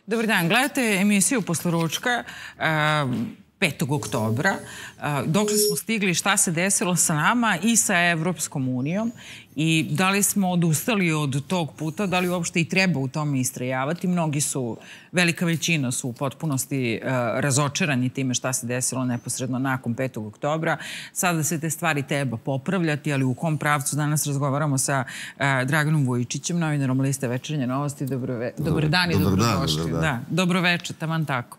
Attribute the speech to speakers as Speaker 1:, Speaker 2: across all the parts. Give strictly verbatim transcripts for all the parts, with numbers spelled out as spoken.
Speaker 1: Dobar dan, gledate emisiju Posle ručka petog oktobra. Dokle smo stigli, šta se desilo sa nama i sa Evropskom unijom i da li smo odustali od tog puta, da li uopšte i treba u tome istrajavati. Mnogi su, velika većina su u potpunosti razočarani time šta se desilo neposredno nakon petog oktobra. Sada se te stvari treba popravljati, ali u kom pravcu danas razgovaramo sa Draganom Vujičićem, novinarom Liste Večernje novosti. Dobar dan i dobrodošli. Dobro večer, taman tako.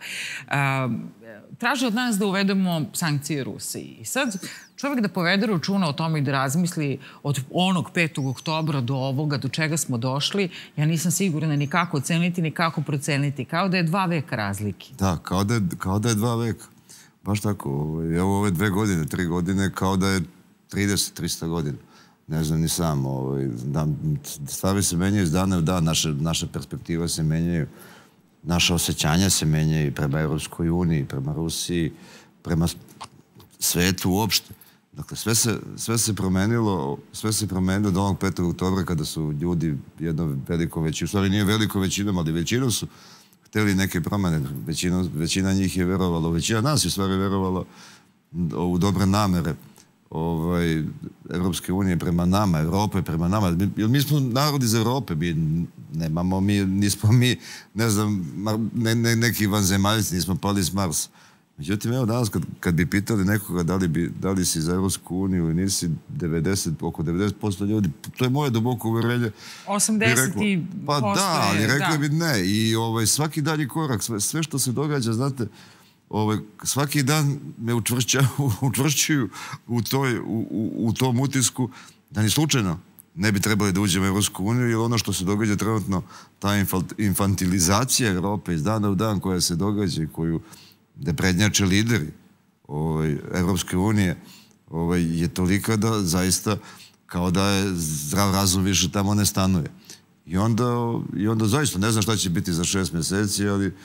Speaker 1: Traže od nas da uvedemo sankcije Rusiji. I sad čovjek da povede računa o tome i da razmisli od onog petog oktobra do ovoga, do čega smo došli, ja nisam sigurna ni kako oceniti, ni kako proceniti. Kao da je dva veka razlike.
Speaker 2: Da, kao da je dva veka. Baš tako. Evo ove dve godine, tri godine, kao da je trideset, trista godina. Ne znam ni sam. Stvari se menjaju iz dana u dan, naše perspektive se menjaju. Naša osjećanja se menjaju prema Evropskoj uniji, prema Rusiji, prema svetu uopšte. Dakle, sve se promenilo, sve se promenilo do onog petog oktobra kada su ljudi jedno veliko većinu, u stvari nije veliko većinom, ali većinom su hteli neke promene. Većina njih je verovala, većina nas je u stvari verovala u dobre namere Evropske unije prema nama, Evrope prema nama. Jer mi smo narod iz Evrope, mi nemamo, mi nismo mi, ne znam, neki vanzemaljci, nismo pali s Marsa. Međutim, evo danas kad bi pitali nekoga da li si za Evropsku uniju ili nisi, oko devedeset posto ljudi, to je moje duboko uverenje.
Speaker 1: osamdeset posto
Speaker 2: Pa da, ali rekli bi ne. I svaki dalji korak, sve što se događa, znate, svaki dan me učvršćuju u tom utisku da ni slučajno ne bi trebali da uđemo u Evropsku uniju, jer ono što se događa trenutno, ta infantilizacija Evrope iz dana u dan koja se događa i koju da prednjače lideri Evropske unije je tolika da zaista kao da je zdrav razum više tamo ne stanuje. I onda zaista ne znam šta će biti za šest mjeseci, ali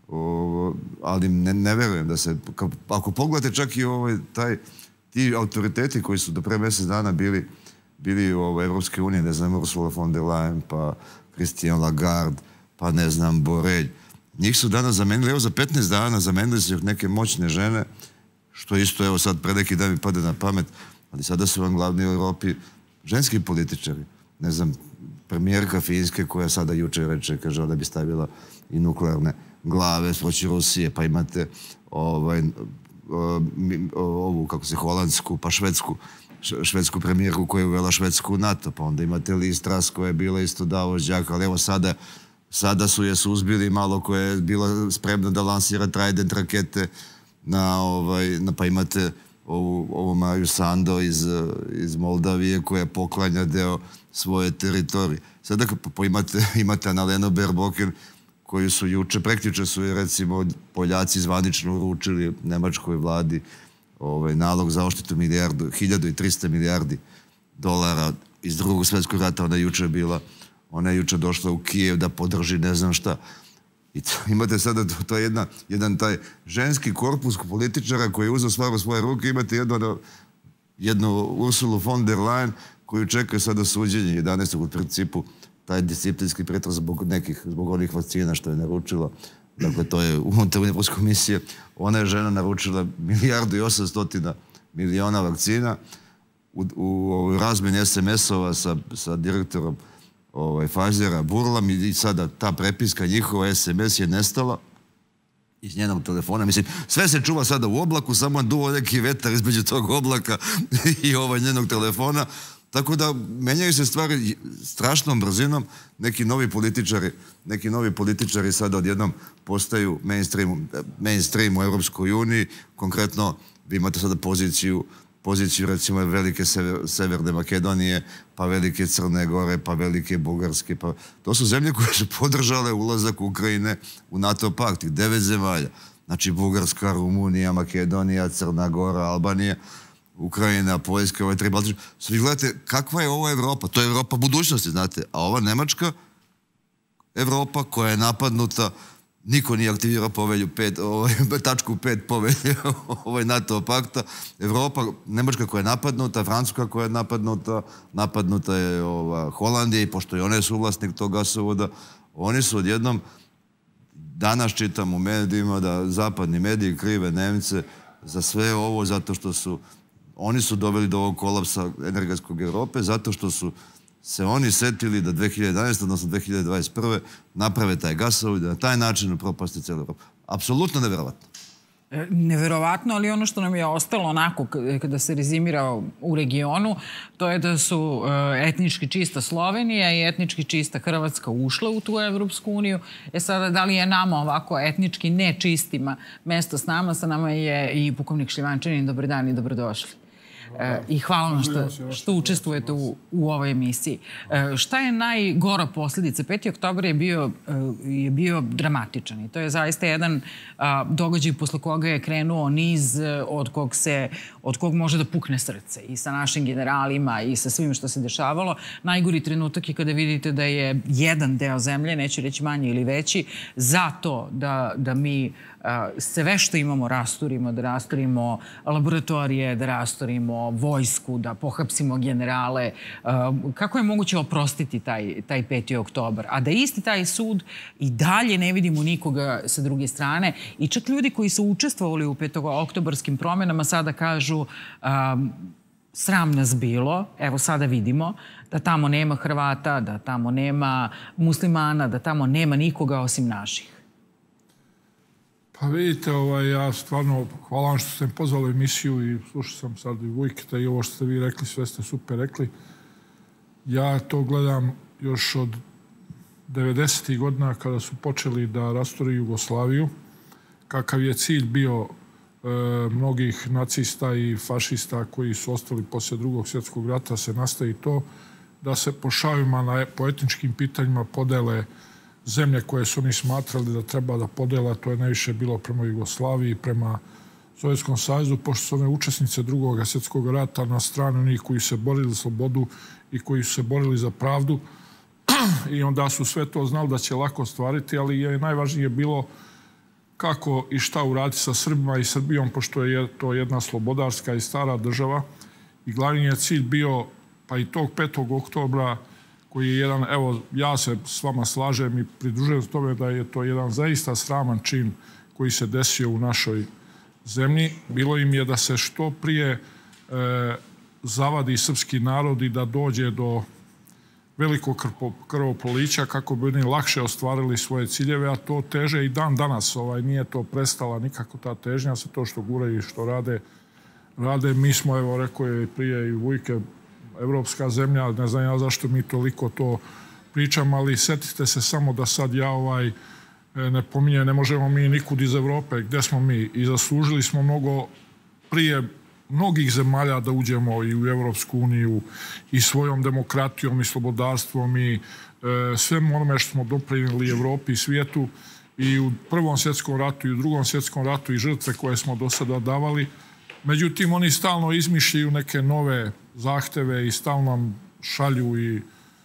Speaker 2: ali ne verujem da se, ako pogledate čak i ti autoriteti koji su do pre mjesec dana bili u Evropske unije, ne znam, Ursula von der Leyen, pa Christine Lagarde, pa ne znam, Borrell, njih su danas zamenili, evo za petnaest dana zamenili su neke moćne žene, što isto, evo sad pre neki dan mi pade na pamet, ali sada su vam glavni u Evropi ženski političari. Ne znam, premijerka Finjske koja sada juče reče, kaže, da bi stavila i nuklearne glave proći Rusije, pa imate ovu, kako se, holandsku, pa švedsku, švedsku premijerku koja je uvela Švedsku u NATO, pa onda imate Liz Truss koja je bila isto dao žđak, ali evo sada sada su je suzbili malo koja je bila spremna da lansira Trident rakete, pa imate ovu Maju Sando iz Moldavije koja poklanja deo svoje teritorije. Sada imate Annalenu Baerbocken koju su juče, prekjuče su je recimo Poljaci zvanično uručili nemačkoj vladi nalog za odštetu hiljadu i trista milijardi dolara iz drugog svjetskog rata. Ona je juče bila, ona je juče došla u Kijev da podrži ne znam šta. I imate sada, to je jedan taj ženski korpus političara koji je uzeo stvar u svoje ruke, imate jednu Ursulu von der Leyen koju čekaju sada suđenje jedanaestog u principu taj disciplinski pretres zbog nekih, zbog onih vakcina što je naručila. Dakle, to je unutar Evropske komisije. Ona je žena naručila milijardu i osamstotina miliona vakcina u razmjeni es em es-ova sa direktorom Pfizera, Burlam, i sada ta prepiska njihova es em es je nestala iz njenog telefona. Mislim, sve se čuva sada u oblaku, samo duo neki vetar između tog oblaka i njenog telefona. Tako da menjaju se stvari strašnom brzinom. Neki novi političari, neki novi političari sada odjednom postaju mainstream u Evropskoj uniji. Konkretno, vi imate sada poziciju, poziciju recimo velike Severne Makedonije, pa velike Crne Gore, pa velike Bugarske. To su zemlje koje su podržale ulazak Ukrajine u NATO pakt. Devet zemalja. Znači Bugarska, Rumunija, Makedonija, Crna Gora, Albanija, Ukrajina, Poljska, ovaj tri Baltičke. Vi gledate, kakva je ovo Evropa? To je Evropa budućnosti, znate. A ova Nemačka Evropa koja je napadnuta, niko nije aktivirao povelju pet, tačku pet povelje NATO pakta. Evropa, Nemačka koja je napadnuta, Francuska koja je napadnuta, napadnuta je Holandija, i pošto i ona je suvlasnik tog gasovoda, oni su odjednom danas čitam u medijima da zapadni mediji krive Nemce za sve ovo zato što su, oni su doveli do ovog kolapsa energetskog Europe, zato što su se oni setili da dve hiljade jedanaeste. odnosno dve hiljade dvadeset prve. naprave taj gasovod i da na taj način propasti cijelu Europu. Apsolutno nevjerovatno.
Speaker 1: Neverovatno, ali ono što nam je ostalo onako kada se rezimira u regionu, to je da su etnički čista Slovenija i etnički čista Hrvatska ušla u tu Evropsku uniju. E sada, da li je nama ovako etnički nečistima mesto s nama? Sa nama je i pukovnik Šljivančanin. Dobar dan i dobrodošli. I hvala vam što, što učestvujete u, u ovoj emisiji. Šta je najgora posljedica? peti oktobar je bio, je bio dramatičan i to je zaista jedan događaj posle koga je krenuo niz od kog, se, od kog može da pukne srce i sa našim generalima i sa svim što se dešavalo. Najgori trenutak je kada vidite da je jedan deo zemlje, neću reći manji ili veći, za to da, da mi sve što imamo rasturimo, da rasturimo laboratorije, da rasturimo vojsku, da pohapsimo generale. Kako je moguće oprostiti taj, taj peti oktobar? A da isti taj sud i dalje ne vidimo nikoga sa druge strane. I čak ljudi koji su učestvovali u petooktobarskim promjenama sada kažu um, sram nas bilo, evo sada vidimo da tamo nema Hrvata, da tamo nema muslimana, da tamo nema nikoga osim naših.
Speaker 3: Pa vidite, ovaj, ja stvarno hvala vam što ste me pozvali u emisiju i slušao sam sad i Vujketa i ovo što ste vi rekli, sve ste super rekli. Ja to gledam još od devedesetih godina kada su počeli da rasture Jugoslaviju. Kakav je cilj bio e, mnogih nacista i fašista koji su ostali poslije drugog svjetskog rata se nastavi to da se po šavima na, po etničkim pitanjima podele zemlje koje su oni smatrali da treba da podela, to je najviše bilo prema Jugoslaviji, prema Sovjetskom savezu, pošto su one učesnice drugog svjetskog rata na stranu onih koji su se borili za slobodu i koji su se borili za pravdu. I onda su sve to znali da će lako ostvariti, ali je najvažnije bilo kako i šta uraditi sa Srbima i Srbijom, pošto je to jedna slobodarska i stara država. I glavni je cilj bio, pa i tog petog oktobra, koji je jedan, evo, ja se s vama slažem i pridružujem tome da je to jedan zaista sraman čin koji se desio u našoj zemlji. Bilo im je da se što prije e, zavadi srpski narod i da dođe do velikog krvoprolića kako bi oni lakše ostvarili svoje ciljeve, a to teže i dan danas. Ovaj, nije to prestala nikako ta težnja, sa to što guraju i što rade. rade. Mi smo, evo, rekao je prije i Vujke, evropska zemlja, ne znam ja zašto mi toliko to pričam, ali setite se samo da sad ja ovaj ne pominjem, ne možemo mi nikud iz Evrope, gdje smo mi i zaslužili smo mnogo prije mnogih zemalja da uđemo i u Evropsku uniju i svojom demokratijom i slobodarstvom i e, svem onome što smo doprinijeli Evropi i svijetu i u Prvom svjetskom ratu i u Drugom svjetskom ratu i žrtve koje smo do sada davali. Međutim, oni stalno izmišljaju neke nove zahteve i stalno nam šalju i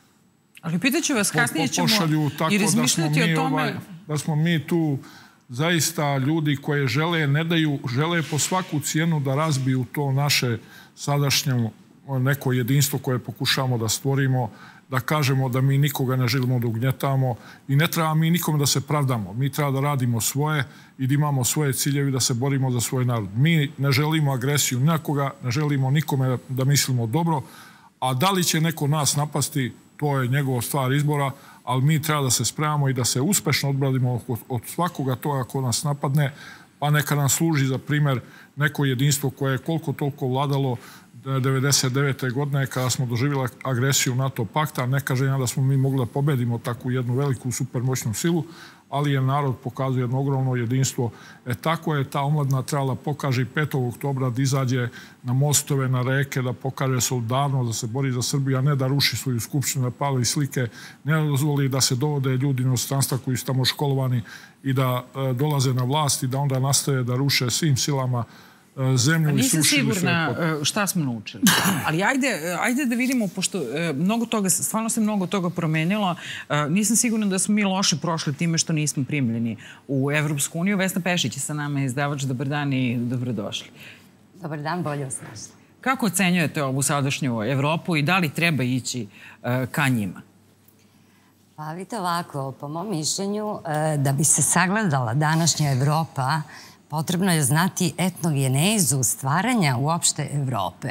Speaker 1: ali pitaću vas, kasnije ćemo
Speaker 3: pošalju tako
Speaker 1: i razmišljati
Speaker 3: da smo mi,
Speaker 1: o tome.
Speaker 3: Ovaj, da smo mi tu zaista ljudi koje žele, ne daju, žele po svaku cijenu da razbiju to naše sadašnje neko jedinstvo koje pokušamo da stvorimo, da kažemo da mi nikoga ne želimo da ugnjetamo i ne treba mi nikome da se pravdamo. Mi treba da radimo svoje i da imamo svoje ciljevi, da se borimo za svoj narod. Mi ne želimo agresiju nikoga, ne želimo nikome da mislimo dobro, a da li će neko nas napasti, to je njegova stvar izbora, ali mi treba da se spremamo i da se uspešno odbranimo od svakoga toga ko nas napadne, pa neka nam služi za primjer neko jedinstvo koje je koliko toliko vladalo devedeset devete godine kada smo doživjeli agresiju NATO pakta. Ne kažem ja da smo mi mogli da pobedimo takvu jednu veliku supermoćnu silu, ali je narod pokazuje jedno ogromno jedinstvo. E tako je ta omladina trebala pokaže i petog oktobra da izađe na mostove, na reke, da pokaže solidarnost, da se bori za Srbiju, a ne da ruši svoju skupštinu, da pali slike, ne dozvoli da se dovode ljudi iz inostranstva koji su tamo školovani i da e, dolaze na vlast i da onda nastave da ruše svim silama zemlju i
Speaker 1: nisam
Speaker 3: sušili
Speaker 1: sigurna
Speaker 3: sve.
Speaker 1: Šta smo naučili. Ali ajde, ajde da vidimo, pošto mnogo toga, stvarno se mnogo toga promenilo, nisam sigurna da smo mi loše prošli time što nismo primljeni u Evropsku uniju. Vesna Pešić je sa nama, izdavač. Dobar dan i dobrodošli.
Speaker 4: Dobar dan, bolje vas našli.
Speaker 1: Kako ocenjujete ovu sadašnju Evropu i da li treba ići ka njima?
Speaker 4: Pa vidite ovako, po mom mišljenju, da bi se sagledala današnja Evropa, potrebno je znati etnogenezu stvaranja uopšte Evrope.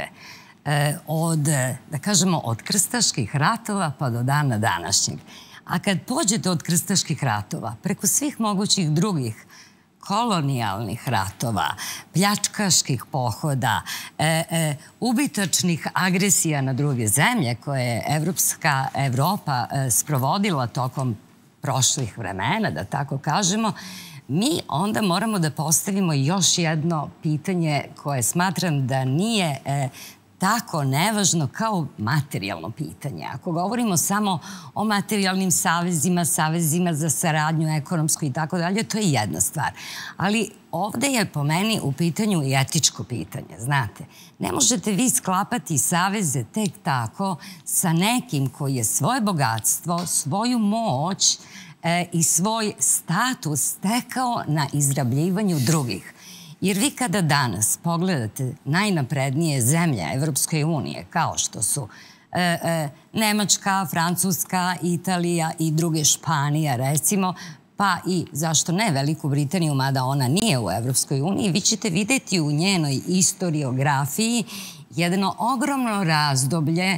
Speaker 4: Od, da kažemo, od krstaških ratova pa do dana današnjeg. A kad pođete od krstaških ratova, preko svih mogućih drugih kolonijalnih ratova, pljačkaških pohoda, e, e, ubitačnih agresija na druge zemlje koje je Evropska Evropa e, sprovodila tokom prošlih vremena, da tako kažemo, mi onda moramo da postavimo još jedno pitanje koje smatram da nije e, tako nevažno kao materijalno pitanje. Ako govorimo samo o materijalnim savezima, savezima za saradnju ekonomsku i tako dalje, to je jedna stvar. Ali ovde je po meni u pitanju i etičko pitanje, znate. Ne možete vi sklapati saveze tek tako sa nekim koji je svoje bogatstvo, svoju moć e, i svoj status stekao na izrabljivanju drugih. Jer vi kada danas pogledate najnaprednije zemlje Evropske unije, kao što su e, e, Nemačka, Francuska, Italija i druge, Španija recimo, pa i, zašto ne, Veliku Britaniju, mada ona nije u Evropskoj uniji, vi ćete videti u njenoj istoriografiji jedno ogromno razdoblje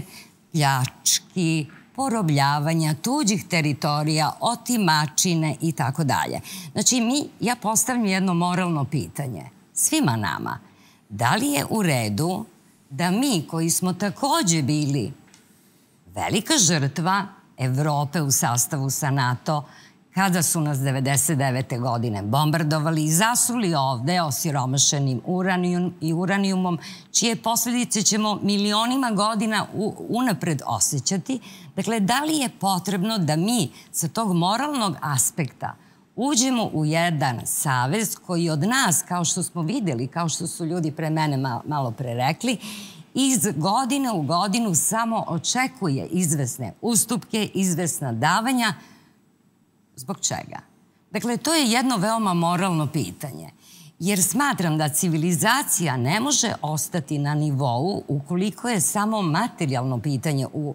Speaker 4: pljački, porobljavanja tuđih teritorija, otimačine i tako dalje. Znači, mi, ja postavljam jedno moralno pitanje svima nama. Da li je u redu da mi, koji smo takođe bili velika žrtva Evrope u sastavu sa NATO, kada su nas devedeset devete godine bombardovali i zasuli ovde osiromašenim uranijum i uranijumom, čije posljedice ćemo milionima godina unapred osjećati. Dakle, da li je potrebno da mi sa tog moralnog aspekta uđemo u jedan savez koji od nas, kao što smo videli, kao što su ljudi pre mene malo pre rekli, iz godine u godinu samo očekuje izvesne ustupke, izvesna davanja. Zbog čega? Dakle, to je jedno veoma moralno pitanje. Jer smatram da civilizacija ne može ostati na nivou ukoliko je samo materijalno pitanje u,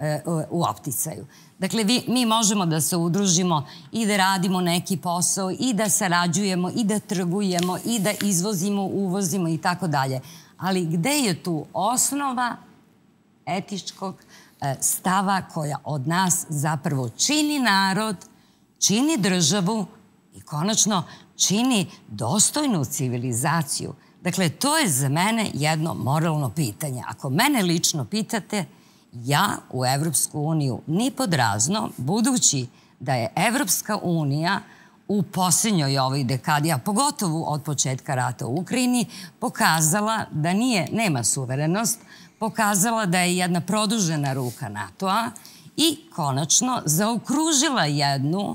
Speaker 4: u opticaju. Dakle, vi, mi možemo da se udružimo i da radimo neki posao i da sarađujemo i da trgujemo i da izvozimo, uvozimo i tako dalje. Ali gde je tu osnova etičkog stava koja od nas zapravo čini narod, čini državu i konačno čini dostojnu civilizaciju? Dakle, to je za mene jedno moralno pitanje. Ako mene lično pitate, ja u Evropsku uniju ni pod razno, budući da je Evropska unija u posljednjoj ovoj dekadi, a pogotovo od početka rata u Ukrajini, pokazala da nije, nema suverenost, pokazala da je jedna produžena ruka NATO-a i konačno zaokružila jednu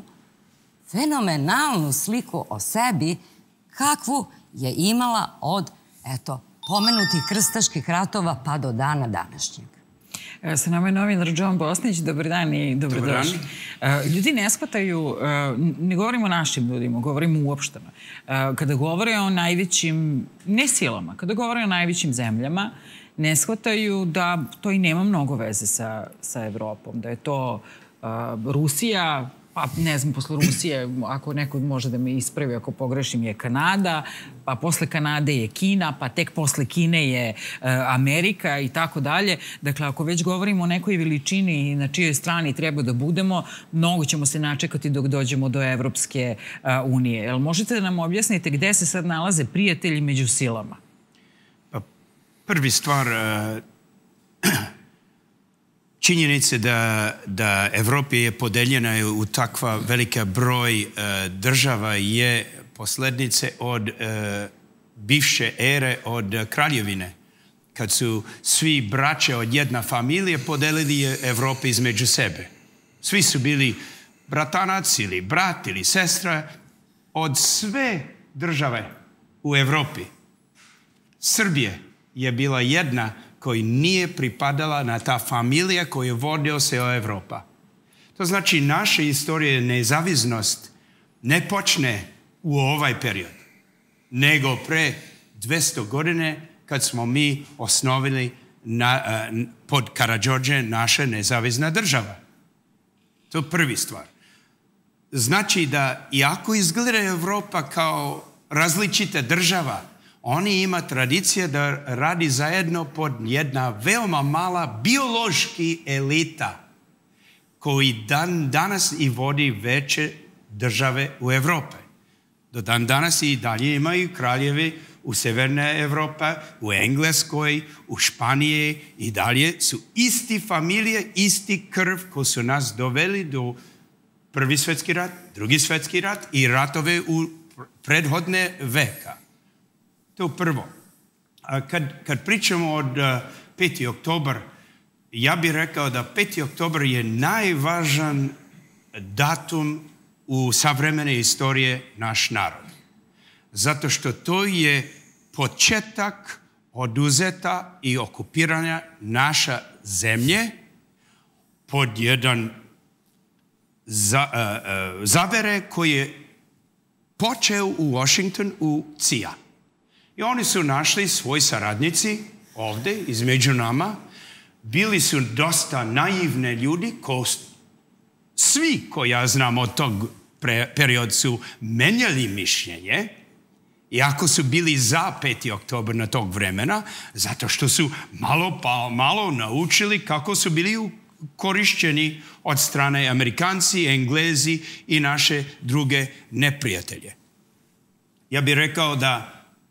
Speaker 4: fenomenalnu sliku o sebi kakvu je imala od, eto, pomenutih krstaških ratova pa do dana današnjeg.
Speaker 1: Sa nama je novinar John Bosnić. Dobar dan i dobrodošli. Ljudi ne shvataju, ne govorimo o našim ljudima, govorimo uopšteno. Kada govore o najvećim, ne silama, kada govore o najvećim zemljama, ne shvataju da to i nema mnogo veze sa, sa Evropom, da je to Rusija, pa ne znam, posle Rusije, ako neko može da me ispravi ako pogrešim, je Kanada, pa posle Kanade je Kina, pa tek posle Kine je Amerika i tako dalje. Dakle, ako već govorimo o nekoj veličini na čijoj strani treba da budemo, mnogo ćemo se načekati dok dođemo do Evropske unije. Jel možete da nam objasnite gde se sad nalaze prijatelji među silama?
Speaker 5: Pa, prvi stvar, činjenice da, da Evropa je podeljena u takva velika broj uh, država je poslednice od uh, bivše ere od kraljevine. Kad su svi braće od jedna familije podelili Evropu između sebe. Svi su bili bratanac ili brat ili sestra od sve države u Evropi. Srbije je bila jedna koji nije pripadala na ta familija koju vodio se o Evropa. To znači naša istorija nezavisnost ne počne u ovaj period, nego pre dvesta godine kad smo mi osnovili na, pod Karađorđe naša nezavisna država. To je prvi stvar. Znači da iako izgleda Evropa kao različita država, oni ima tradicije da radi zajedno pod jedna veoma mala biološki elita koji dan danas i vodi veće države u Evrope. Do dan danas i dalje imaju kraljevi u Severne Evrope, u Engleskoj, u Španiji i dalje su isti familije, isti krv koji su nas doveli do Prvi svjetski rat, Drugi svjetski rat i ratove u prethodne veka. To je prvo. A kad, kad pričamo od uh, peti oktobar, ja bih rekao da peti oktobar je najvažan datum u savremene istorije naš narod. Zato što to je početak oduzeta i okupiranja naša zemlje pod jedan za, uh, uh, zavere koji je počeo u Washington u C I A. I oni su našli svoji saradnici ovdje, između nama. Bili su dosta naivne ljudi, ko svi koji ja znam od tog perioda su menjali mišljenje, iako su bili za peti oktobar na tog vremena, zato što su malo pa malo naučili kako su bili korišćeni od strane Amerikanci, Englezi i naše druge neprijatelje. Ja bih rekao da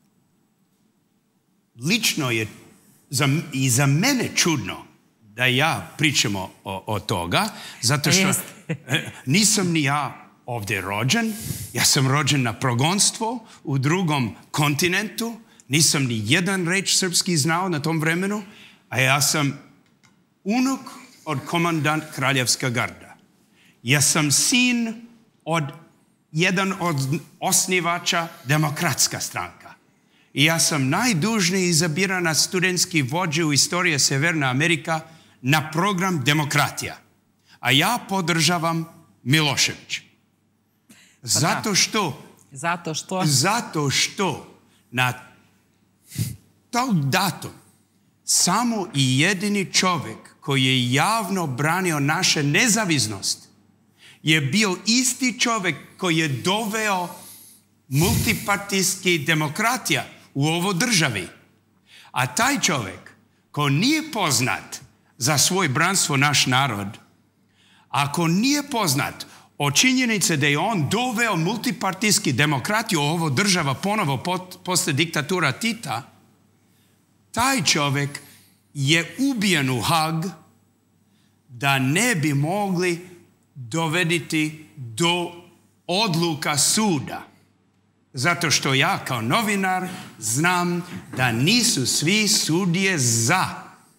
Speaker 5: lično je za, i za mene čudno da ja pričam o, o toga, zato što nisam ni ja ovdje rođen. Ja sam rođen na progonstvo u drugom kontinentu. Nisam ni jedan reč srpski znao na tom vremenu, a ja sam unuk od komandant Kraljevska garda. Ja sam sin od jedan od osnivača Demokratska stranka. I ja sam najdužniji izabirana studentski vođa u istoriji Severna Amerika na program Demokratija. A ja podržavam Milošević. Zato što...
Speaker 1: Zato što...
Speaker 5: Zato što na tog datum samo i jedini čovjek koji je javno branio naše nezavisnost je bio isti čovjek koji je doveo multipartijski demokratija u ovo državi. A taj čovjek ko nije poznat za svoj branstvo naš narod, ako nije poznat o činjenice da je on doveo multipartijski demokratiju u ovo država ponovo posle diktatura Tita, taj čovjek je ubijen u Hag da ne bi mogli dovediti do odluka suda. Zato što ja kao novinar znam da nisu svi sudije za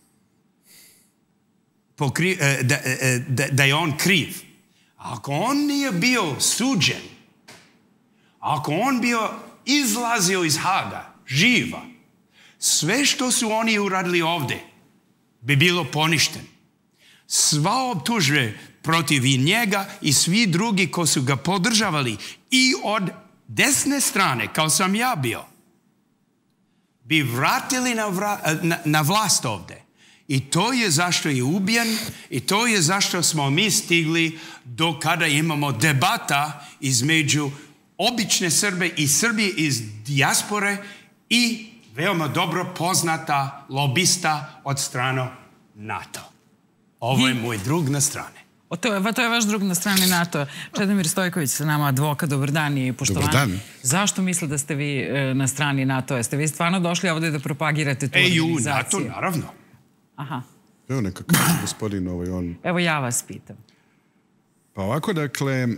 Speaker 5: pokri, da, da, da je on kriv. Ako on nije bio suđen, ako on bio izlazio iz Haga, živa, sve što su oni uradili ovdje bi bilo poništeno. Sva optužbe protiv i njega i svi drugi koji su ga podržavali i od desne strane, kao sam ja bio, bi vratili na, vra, na, na vlast ovdje. I to je zašto je ubijen i to je zašto smo mi stigli do kada imamo debata između obične Srbe i Srbije iz dijaspore i veoma dobro poznata lobista od strane NATO. Ovo je moj drug na strane.
Speaker 1: O to, je, to je vaš drug na strani NATO. Čedomir Stojković sa nama, advokat, dobar dan i poštovanje. Dobar dan. Zašto misle da ste vi e, na strani NATO? Jeste vi stvarno došli ovdje da propagirate tu
Speaker 5: E U,
Speaker 1: organizaciju?
Speaker 5: NATO, naravno.
Speaker 1: Aha.
Speaker 6: Evo neka kaže gospodin ovaj on.
Speaker 1: Evo ja vas pitam.
Speaker 6: Pa ovako, dakle,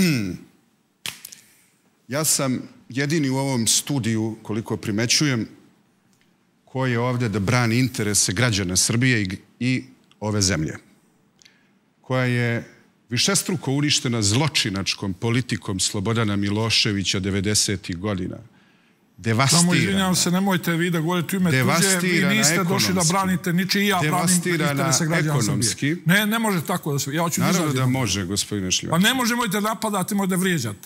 Speaker 6: ja sam jedini u ovom studiju, koliko primećujem, koji je ovdje da brani interese građana Srbije i, i ove zemlje, koja je višestruko uništena zločinačkom politikom Slobodana Miloševića devedesetih godina. Devastirana.
Speaker 3: Samo izvinjavam se, nemojte vi da govorite u ime tuđe, vi niste došli da branite, niči i ja branim interese građana Srbije. Ne, ne može tako da se... Ja hoću
Speaker 6: naravno da može, gospodine Šljivački.
Speaker 3: Pa ne može, mojte napadati, možete vrijeđate.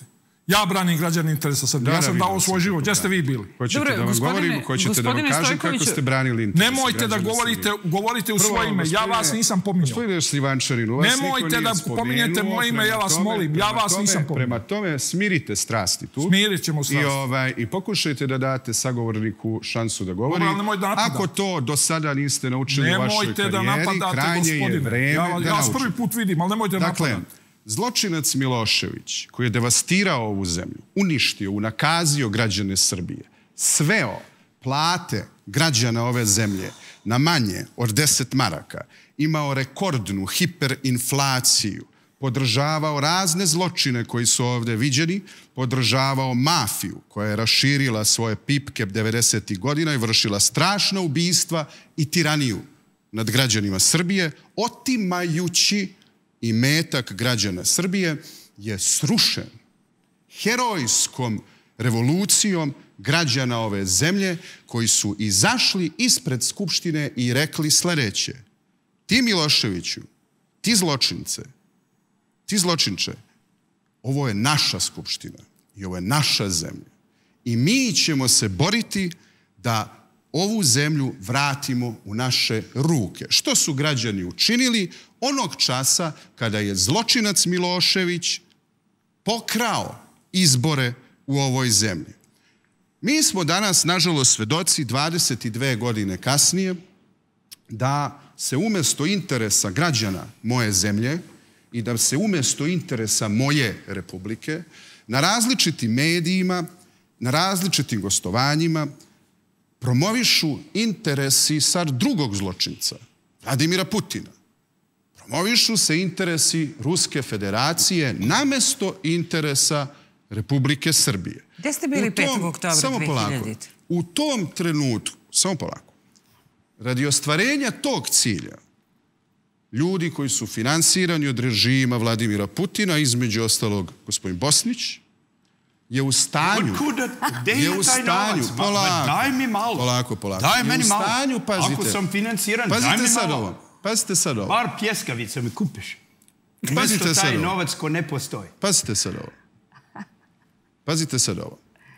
Speaker 3: Ja branim građane interesa Srbije. Ja sam dao svoj život. Gdje ste vi bili?
Speaker 6: Hoćete da vam govorim, hoćete da vam kažem kako ste branili interese.
Speaker 3: Nemojte da govorite u svoje ime. Ja vas nisam pominjao.
Speaker 6: Gospodine Slivančanin, u vas niko nije spomenuo.
Speaker 3: Nemojte da pominjete moje ime, ja vas molim. Ja vas nisam pominjao.
Speaker 6: Prema tome, smirite strasti tu.
Speaker 3: Smirit ćemo strasti.
Speaker 6: I pokušajte da date sagovorniku šansu da govori. Ako to do sada niste naučili u vašoj karijeri, krajnje je vreme da naučite.
Speaker 3: Ja vas prvi put vidim, ali nemojte napadati.
Speaker 6: Zločinac Milošević, koji je devastirao ovu zemlju, uništio, unakazio građane Srbije, sveo plate građana ove zemlje na manje od deset maraka, imao rekordnu hiperinflaciju, podržavao razne zločine koji su ovdje viđeni, podržavao mafiju koja je raširila svoje pipke devedesetih godina i vršila strašna ubistva i tiraniju nad građanima Srbije, otimajući i metak građana Srbije, je srušen herojskom revolucijom građana ove zemlje koji su izašli ispred Skupštine i rekli sljedeće: ti Miloševiću, ti zločince, ti zločinče, ovo je naša Skupština i ovo je naša zemlja i mi ćemo se boriti da ovu zemlju vratimo u naše ruke. Što su građani učinili onog časa kada je zločinac Milošević pokrao izbore u ovoj zemlji? Mi smo danas, nažalost, svedoci dvadeset dve godine kasnije da se umjesto interesa građana moje zemlje i da se umjesto interesa moje republike na različitim medijima, na različitim gostovanjima promovišu interesi sad drugog zločinca, Vladimira Putina. Promovišu se interesi Ruske federacije namjesto interesa Republike Srbije.
Speaker 1: Gde ste bili petog oktobra dve hiljadite?
Speaker 6: U tom trenutku, samo polako, radi ostvarenja tog cilja, ljudi koji su finansirani od režima Vladimira Putina, između ostalog gospodin Bosnić, je u stanju...
Speaker 5: Gde je taj novac? Daj mi malo.
Speaker 6: Polako, polako.
Speaker 5: Daj meni malo. Ako sam financiran, daj mi malo.
Speaker 6: Pazite sad ovo.
Speaker 5: Bar pljeskavica mi kupiš. Mesto taj novac ko ne postoji.
Speaker 6: Pazite sad ovo. Pazite sad ovo.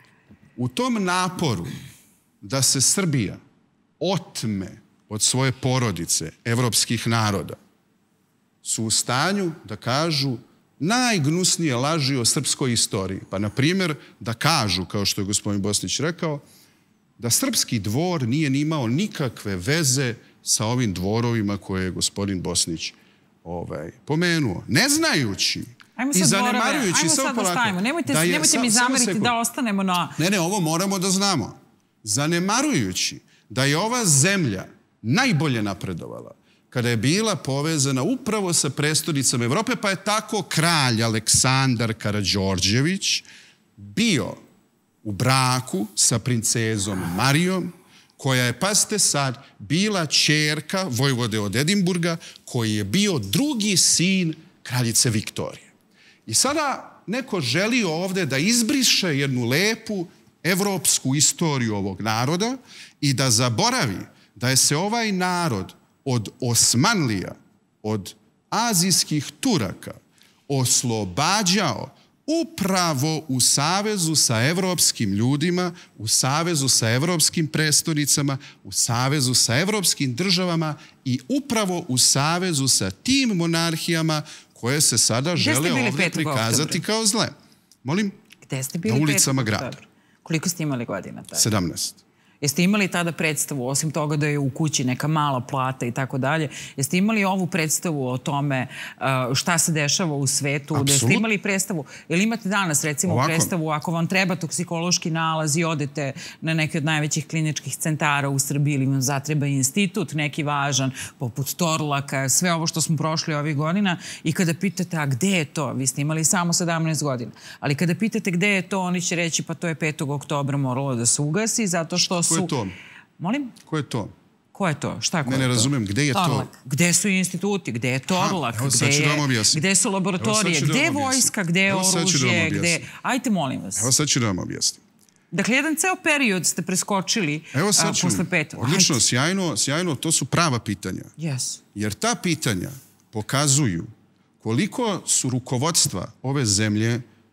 Speaker 6: U tom naporu da se Srbija otme od svoje porodice evropskih naroda su u stanju da kažu najgnusnije laži o srpskoj istoriji. Pa, na primjer, da kažu, kao što je gospodin Bosnić rekao, da srpski dvor nije ni imao nikakve veze sa ovim dvorovima koje je gospodin Bosnić pomenuo. Ne znajući i zanemarujući...
Speaker 1: Ajmo sad da stavimo. Nemojte mi zameriti da ostanemo na...
Speaker 6: Ne, ne, ovo moramo da znamo. Zanemarujući da je ova zemlja najbolje napredovala kada je bila povezana upravo sa prestonicom Evrope, pa je tako kralj Aleksandar Karađorđević bio u braku sa princezom Marijom, koja je, pazite sad, bila ćerka vojvode od Edimburga, koji je bio drugi sin kraljice Viktorije. I sada neko želi ovdje da izbriše jednu lepu evropsku istoriju ovog naroda i da zaboravi da je se ovaj narod od Osmanlija, od azijskih Turaka oslobađao upravo u savezu sa evropskim ljudima, u savezu sa evropskim prestonicama, u savezu sa evropskim državama i upravo u savezu sa tim monarhijama koje se sada žele ovdje prikazati kao zle. Molim?
Speaker 1: Gde ste bili
Speaker 6: na ulicama grada.
Speaker 1: Koliko ste imali godina tada?
Speaker 6: sedamnaest.
Speaker 1: Jeste imali tada predstavu, osim toga da je u kući neka mala plata i tako dalje, jeste imali ovu predstavu o tome šta se dešava u svetu?
Speaker 6: Apsolutno.
Speaker 1: Jeste imali predstavu, ili imate danas recimo predstavu ako vam treba toksikološki nalaz i odete na neke od najvećih kliničkih centara u Srbiji ili vam zatreba institut neki važan, poput Torlaka, sve ovo što smo prošli ovih godina i kada pitate, a gde je to? Vi ste imali samo sedamnaest godina, ali kada pitate gde je to, oni će reći pa to je petog oktobra moralo da se ugasi zato što su...
Speaker 6: Ko je to?
Speaker 1: Molim?
Speaker 6: Ko je to?
Speaker 1: Ko je to? Šta ko je to?
Speaker 6: Ne, ne razumem. Gde je to?
Speaker 1: Gde su instituti? Gde je Torlak? Gde su laboratorije? Gde je vojska? Gde je oružje? Ajte, molim vas.
Speaker 6: Evo sad ću da vam objasnim.
Speaker 1: Dakle, jedan ceo period ste preskočili posle petog.
Speaker 6: Odlično, sjajno, sjajno. To su prava pitanja. Jer ta pitanja pokazuju koliko su rukovodstva ove zemlje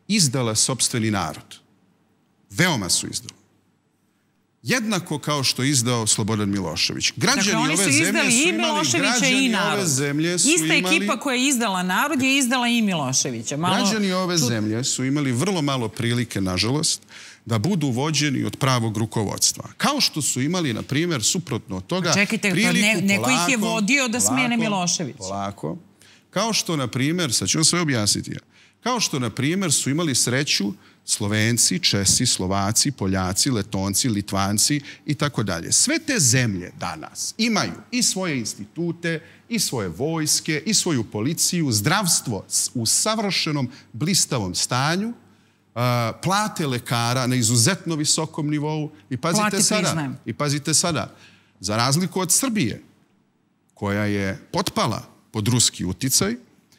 Speaker 6: izdala sopstveni narod. Veoma su izdali. Jednako kao što je izdao Slobodan Milošević. Građani ove zemlje su imali...
Speaker 1: i Miloševića i narod. Ista ekipa koja je izdala narod je izdala i Miloševića.
Speaker 6: Građani ove zemlje su imali vrlo malo prilike, nažalost, da budu vođeni od pravog rukovodstva. Kao što su imali, na primjer, suprotno od toga...
Speaker 1: Čekajte, neko ih je vodio da smene Milošević.
Speaker 6: Polako. Kao što, na primjer, sad ću vam sve objasniti ja, kao što, na primjer, su imali sreću Slovenci, Česi, Slovaci, Poljaci, Letonci, Litvanci i tako dalje. Sve te zemlje danas imaju i svoje institute, i svoje vojske, i svoju policiju, zdravstvo u savršenom blistavom stanju, plate lekara na izuzetno visokom nivou i pazite sada, i pazite sada, za razliku od Srbije, koja je potpala pod ruski uticaj,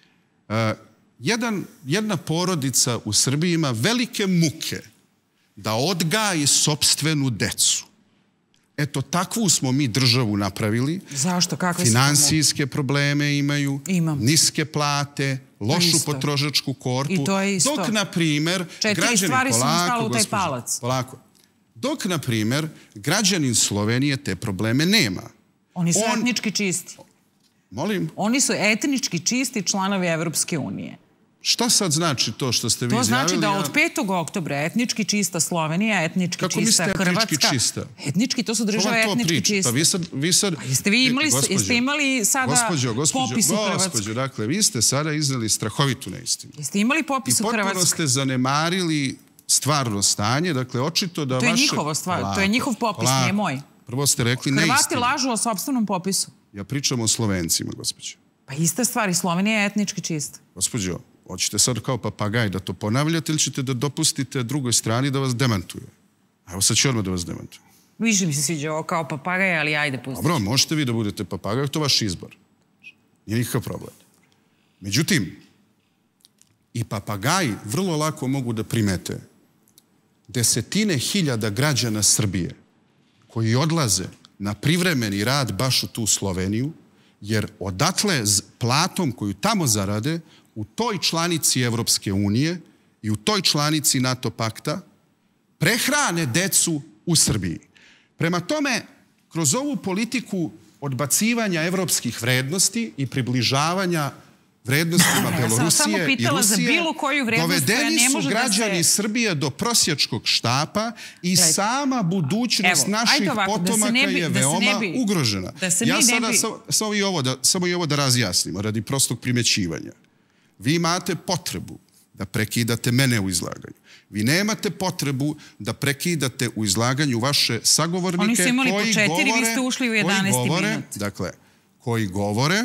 Speaker 6: Jedan, jedna porodica u Srbiji ima velike muke da odgaji sopstvenu decu. Eto, takvu smo mi državu napravili.
Speaker 1: Zašto? Kakve su
Speaker 6: finansijske probleme imaju,
Speaker 1: Imam.
Speaker 6: niske plate, lošu potrošačku korpu.
Speaker 1: I to je isto.
Speaker 6: Dok, na primjer,
Speaker 1: Četiri stvari su mu stalo u taj palac.
Speaker 6: Polako. Dok, na primjer, građanin Slovenije te probleme nema.
Speaker 1: Oni su On, etnički čisti.
Speaker 6: Molim?
Speaker 1: Oni su etnički čisti članovi Evropske unije.
Speaker 6: Šta sad znači to što ste vi izjavili?
Speaker 1: To znači da od petog oktobra etnički čista Slovenija, etnički
Speaker 6: Kako
Speaker 1: čista
Speaker 6: mislite
Speaker 1: Hrvatska...
Speaker 6: etnički čista?
Speaker 1: Etnički, to su države etnički čiste.
Speaker 6: Pa vi sad... Vi sad
Speaker 1: pa jeste vi imali,
Speaker 6: gospođo,
Speaker 1: jeste imali sada
Speaker 6: gospođo, gospođo,
Speaker 1: popis u Hrvatskoj?
Speaker 6: Gospođo, dakle, vi ste sada iznali strahovitu neistinu.
Speaker 1: Jeste imali popis u Hrvatskoj?
Speaker 6: I potpuno ste zanemarili stvarno stanje, dakle, očito da vaše...
Speaker 1: To je njihova stvar, to je njihov popis, nije moj.
Speaker 6: Prvo ste rekli neistinu.
Speaker 1: Hrvati lažu o sopstvenom popisu.
Speaker 6: Ja pričam o Slovencima, gospođo.
Speaker 1: Pa ista stvar, i Slovenija je etnički čista.
Speaker 6: Gospođo, hoćete sad kao papagaj da to ponavljate ili ćete da dopustite drugoj strani da vas demantuje? Evo sad ću odmah da vas demantuje.
Speaker 1: Više mi se sviđa ovo kao papagaj, ali ajde pustiti.
Speaker 6: Dobro, možete vi da budete papagaj, to je vaš izbor. Nije nikakav problem. Međutim, i papagaji vrlo lako mogu da primete desetine hiljada građana Srbije koji odlaze na privremeni rad baš u tu Sloveniju, jer odatle platom koju tamo zarade u toj članici Evropske unije i u toj članici NATO pakta prehrane decu u Srbiji. Prema tome, kroz ovu politiku odbacivanja evropskih vrednosti i približavanja vrednostima Belorusije i Rusije, dovedeni su građani Srbije do prosjačkog štapa i sama budućnost naših potomaka je veoma ugrožena. Ja sada samo i ovo da razjasnimo, radi prostog primećivanja. Vi imate potrebu da prekidate mene u izlaganju. Vi nemate potrebu da prekidate u izlaganju vaše sagovornike
Speaker 1: Oni su imali po četiri, vi ste ušli u jedanaesti minut.
Speaker 6: Dakle, koji govore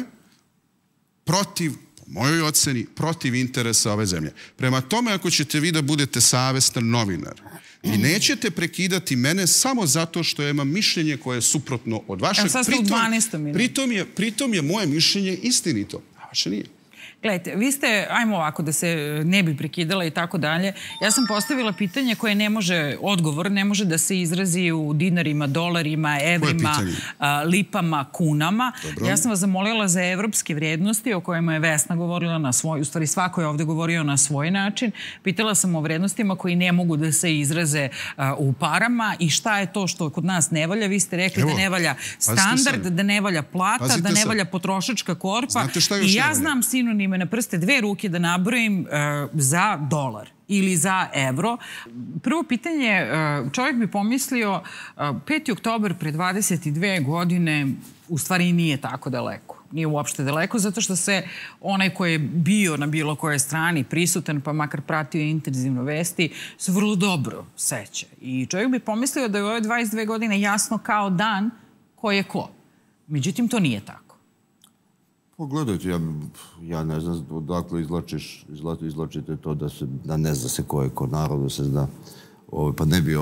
Speaker 6: protiv, po mojoj oceni, protiv interesa ove zemlje. Prema tome, ako ćete vi da budete savestan novinar, vi nećete prekidati mene samo zato što imam mišljenje koje je suprotno od vašeg.
Speaker 1: Evo sad ste u dvanaestom minutu.
Speaker 6: Pritom je moje mišljenje istinito, a vaše nije.
Speaker 1: Gledajte, vi ste, ajmo ovako da se ne bi prekidala i tako dalje, ja sam postavila pitanje koje ne može, odgovor ne može da se izrazi u dinarima, dolarima, evrima, lipama, kunama. Ja sam vas zamolila za evropske vrednosti o kojima je Vesna govorila na svoj, u stvari svako je ovde govorio na svoj način. Pitala sam o vrednostima koji ne mogu da se izraze u parama i šta je to što kod nas ne valja. Vi ste rekli da ne valja standard, da ne valja plata, da ne valja potrošačka korpa. I ja znam sinonime na prste dve ruke da nabrojim za dolar ili za evro. Prvo pitanje, čovjek bi pomislio, peti oktobar pre dvadeset dve godine u stvari nije tako daleko. Nije uopšte daleko, zato što se onaj koji je bio na bilo kojoj strani prisutan, pa makar pratio intenzivno vesti, se vrlo dobro seća. I čovjek bi pomislio da je u ove dvadeset dve godine jasno kao dan ko je ko. Međutim, to nije tako.
Speaker 2: Pogledajte, ja ne znam odakle izlačite to da ne zna se ko je ko narodu, se zna. Pa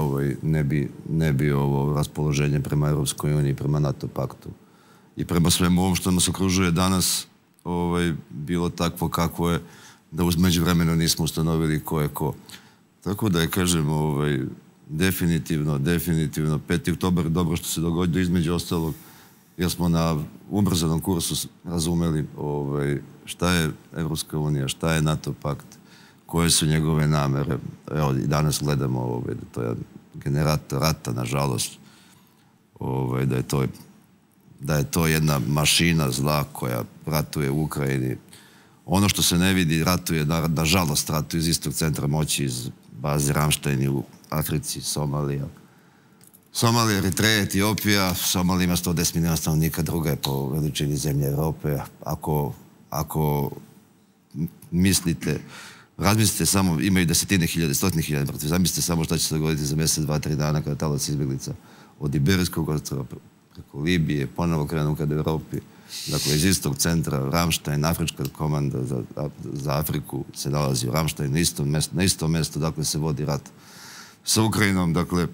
Speaker 2: ne bi ovo raspoloženje prema Evropskoj uniji, prema NATO paktu i prema svemu ovom što nas okružuje danas bilo takvo kako je, da uz međuvremenu nismo ustanovili ko je ko. Tako da je, kažem, definitivno, definitivno, peti oktobar je dobro što se dogodio, između ostalog, jer smo na ubrzanom kursu razumeli šta je Evropska unija, šta je NATO pakt, koje su njegove namere. Evo, i danas gledamo ovaj, da to je generator rata, nažalost, ovaj, da je to da je to jedna mašina zla koja ratuje u Ukrajini. Ono što se ne vidi, ratuje, nažalost, ratuje iz istog centra moći, iz baze Ramštajn u Africi, Somalija. Somalija, Eritreja, Etiopija. Somalija ima sto deset milijuna stanovnika, druga je po veličini zemlje Evrope. Ako, ako mislite, razmislite samo, imaju desetine hiljade, stotine hiljade protiv, zamislite samo šta će se dogoditi za mjesec, dva, tri dana kada talac izbjeglica od Iberijskog ostrva preko Libije, ponovo krenu kada Evropi. Dakle, iz istog centra, Ramštajn, Afrička komanda za, za Afriku se nalazi u Ramštajn, na istom mjestu, na istom mjestu, dakle, se vodi rat sa Ukrajinom. Dakle,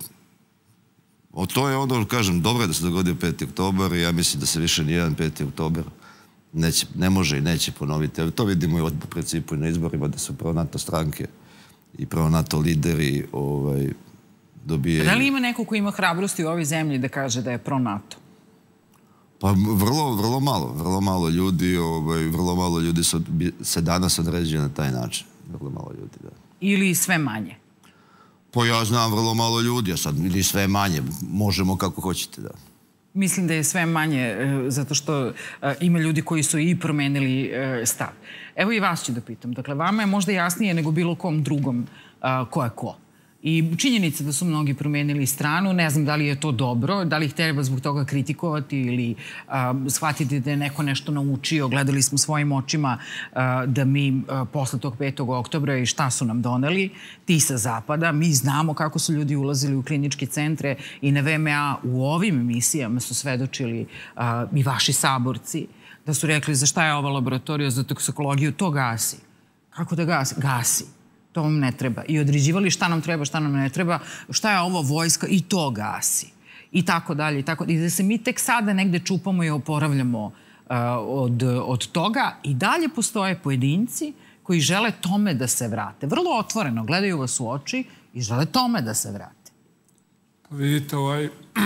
Speaker 2: o to je ono, kažem, dobro je da se dogodio peti oktobar i ja mislim da se više nijedan peti oktobar neće, ne može i neće ponoviti. To vidimo i po principu i na izborima da su pro-NATO stranke i pro-NATO lideri ovaj, dobijaju...
Speaker 1: Da li ima neko ko ima hrabrosti u ovoj zemlji da kaže da je pro-NATO?
Speaker 2: Pa vrlo, vrlo malo, vrlo malo ljudi, ovaj, vrlo malo ljudi se, se danas određuje na taj način. Vrlo malo ljudi, da.
Speaker 1: Ili sve manje?
Speaker 2: Pa ja znam vrlo malo ljudi, a sad ili sve manje, možemo kako hoćete, da.
Speaker 1: Mislim da je sve manje, zato što ima ljudi koji su i promenili stav. Evo i vas ću da pitam. Dakle, vama je možda jasnije nego bilo kom drugom ko je ko. I činjenica da su mnogi promenili stranu, ne znam da li je to dobro, da li ih treba zbog toga kritikovati ili a, shvatiti da je neko nešto naučio. Gledali smo svojim očima a, da mi a, posle tog petog oktobra i šta su nam doneli, ti sa zapada. Mi znamo kako su ljudi ulazili u kliničke centre i na V M A u ovim emisijama su svedočili a, i vaši saborci, da su rekli za šta je ova laboratorija za toksikologiju, to gasi. Kako da gasi? Gasi. To vam ne treba. I određivali šta nam treba, šta nam ne treba, šta je ovo vojska i to gasi. I tako dalje. I, tako. I da se mi tek sada negde čupamo i oporavljamo uh, od, od toga. I dalje postoje pojedinci koji žele tome da se vrate. Vrlo otvoreno gledaju vas u oči i žele tome da se vrate.
Speaker 3: Pa vidite, ovaj...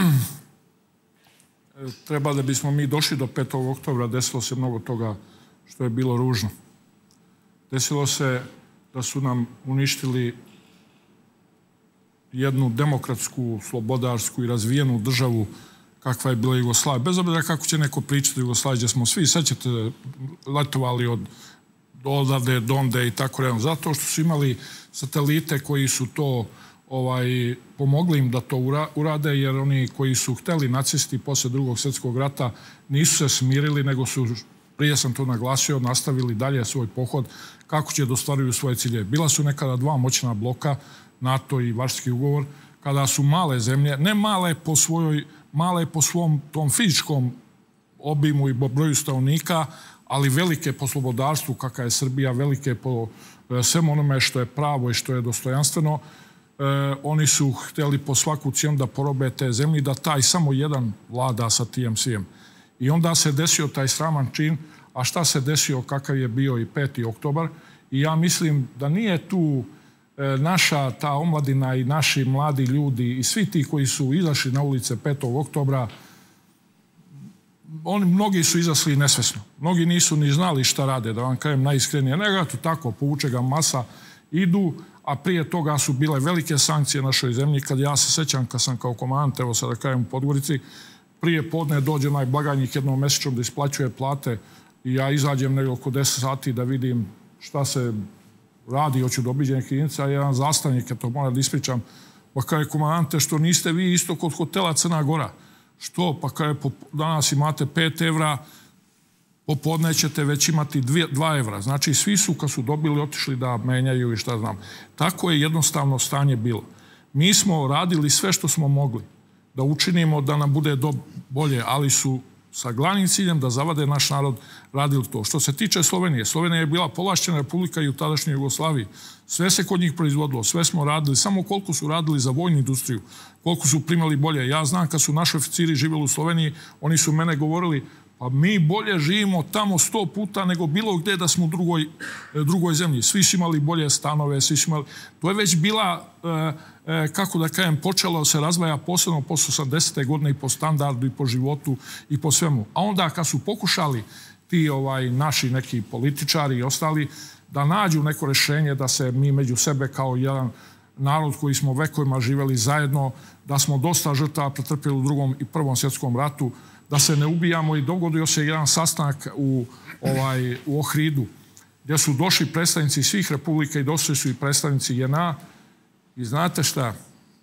Speaker 3: treba da bismo mi došli do petog oktobra, desilo se mnogo toga što je bilo ružno. Desilo se da su nam uništili jednu demokratsku, slobodarsku i razvijenu državu kakva je bila Jugoslavija. Bez obzira kako će neko pričati o Jugoslaviji, gdje smo svi, sećate, letovali od odavde, donde i tako redom. Zato što su imali satelite koji su to ovaj, pomogli im da to urade, jer oni koji su hteli nacisti posle drugog svjetskog rata nisu se smirili, nego su, prije sam to naglasio, nastavili dalje svoj pohod kako će da ostvaruju svoje cilje. Bila su nekada dva moćna bloka, NATO i Varšavski ugovor, kada su male zemlje, ne male po svojoj, male po svom tom fizičkom obimu i broju stanovnika, ali velike po slobodarstvu, kakva je Srbija, velike po svem onome što je pravo i što je dostojanstveno. E, oni su htjeli po svaku cijenu da porobe te zemlje, da taj samo jedan vlada sa tijem svijem. I onda se desio taj sraman čin, a šta se desio, kakav je bio i peti oktobar. I ja mislim da nije tu e, naša ta omladina i naši mladi ljudi i svi ti koji su izašli na ulice petog oktobra, oni mnogi su izašli nesvesno. Mnogi nisu ni znali šta rade, da vam kažem najiskrenije. Nego to tako, povuče ga masa, idu, a prije toga su bile velike sankcije našoj zemlji. Kad ja se sećam, kad sam kao komandant, evo sada kažem u Podgorici, prije podne dođe onaj blagajnik jednom mjesečno da isplaćuje plate i ja izađem negdje oko deset sati da vidim šta se radi, hoću da obiđem neke jedinice, a jedan zastavnik, ja to moram da ispričam, pa kaže, komandante, što niste vi isto kod hotela Crna Gora? Što? Pa kaže, danas imate pet evra, popodne ćete već imati dva evra. Znači, svi su, kad su dobili, otišli da menjaju i šta znam. Tako je jednostavno stanje bilo. Mi smo radili sve što smo mogli da učinimo da nam bude bolje, ali su sa glavnim ciljem da zavade naš narod radili to. Što se tiče Slovenije, Slovenija je bila povlašćena republika i u tadašnjoj Jugoslaviji. Sve se kod njih proizvodilo, sve smo radili, samo koliko su radili za vojnu industriju, koliko su primali bolje. Ja znam kad su naši oficiri živjeli u Sloveniji, oni su mene govorili, pa mi bolje živimo tamo sto puta nego bilo gdje da smo u drugoj, drugoj zemlji. Svi su imali bolje stanove, svi su imali... To je već bila, e, kako da kažem, počelo se razvaja posebno posle osamdesete godine i po standardu i po životu i po svemu. A onda kad su pokušali ti ovaj, naši neki političari i ostali da nađu neko rješenje da se mi među sebe kao jedan narod koji smo vekovima živjeli zajedno, da smo dosta žrtava pretrpjeli u drugom i prvom svjetskom ratu, da se ne ubijamo i dogodio se jedan sastanak u, ovaj, u Ohridu gdje su došli predstavnici svih republika i došli su i predstavnici J N A i znate šta?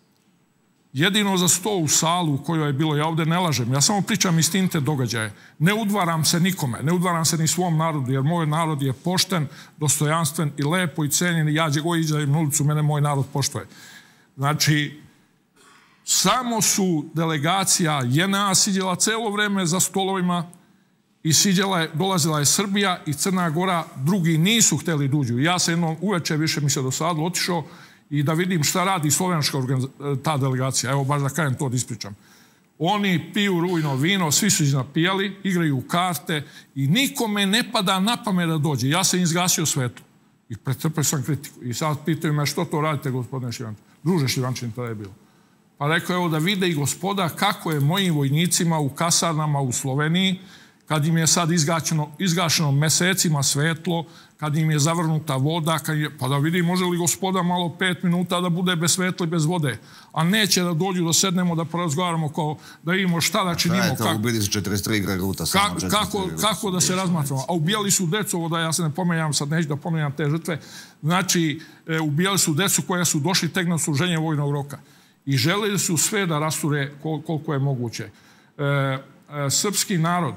Speaker 3: Jedino za sto u salu u kojoj je bilo, ja ovdje ne lažem, ja samo pričam istinite događaje. Ne udvaram se nikome, ne udvaram se ni svom narodu, jer moj narod je pošten, dostojanstven i lepo i cenjen i ja gdje god izađem na ulicu, mene moj narod poštuje. Znači, samo su delegacija J N A siđela celo vreme za stolovima i siđela je, dolazila je Srbija i Crna Gora, drugi nisu htjeli duđu. Ja sam jednom uveče više mi se dosadilo otišao i da vidim šta radi slovenačka ta delegacija. Evo, baš da kažem to da ispričam. Oni piju rujno vino, svi su iznapijali, igraju karte i nikome ne pada na pamet da dođe. Ja sam izgasio svetlo i pretrpio sam kritiku. I sad pitaju me što to radite, gospodine Šljivančin. Druže Šljivančin tada je bilo. Pa rekao, evo da vide i gospoda kako je mojim vojnicima u kasarnama u Sloveniji, kad im je sad izgašeno, izgašeno mesecima svetlo, kad im je zavrnuta voda, kad je, pa da vidi može li gospoda malo pet minuta da bude bez svetla i bez vode. A neće da dođu, da sednemo, da porazgovaramo kao da vidimo šta da činimo.
Speaker 2: Šta je to, ubili su četrdeset tri Graguta.
Speaker 3: Ka, kako, kako da se razmatramo? A ubijali su decu, da ja se ne pomenjam, sad neću da pomenjam te žrtve. Znači, e, ubijali su decu koja su došli tek na služenje vojnog roka. I želeli su sve da rasture kol, koliko je moguće. E, e, srpski narod,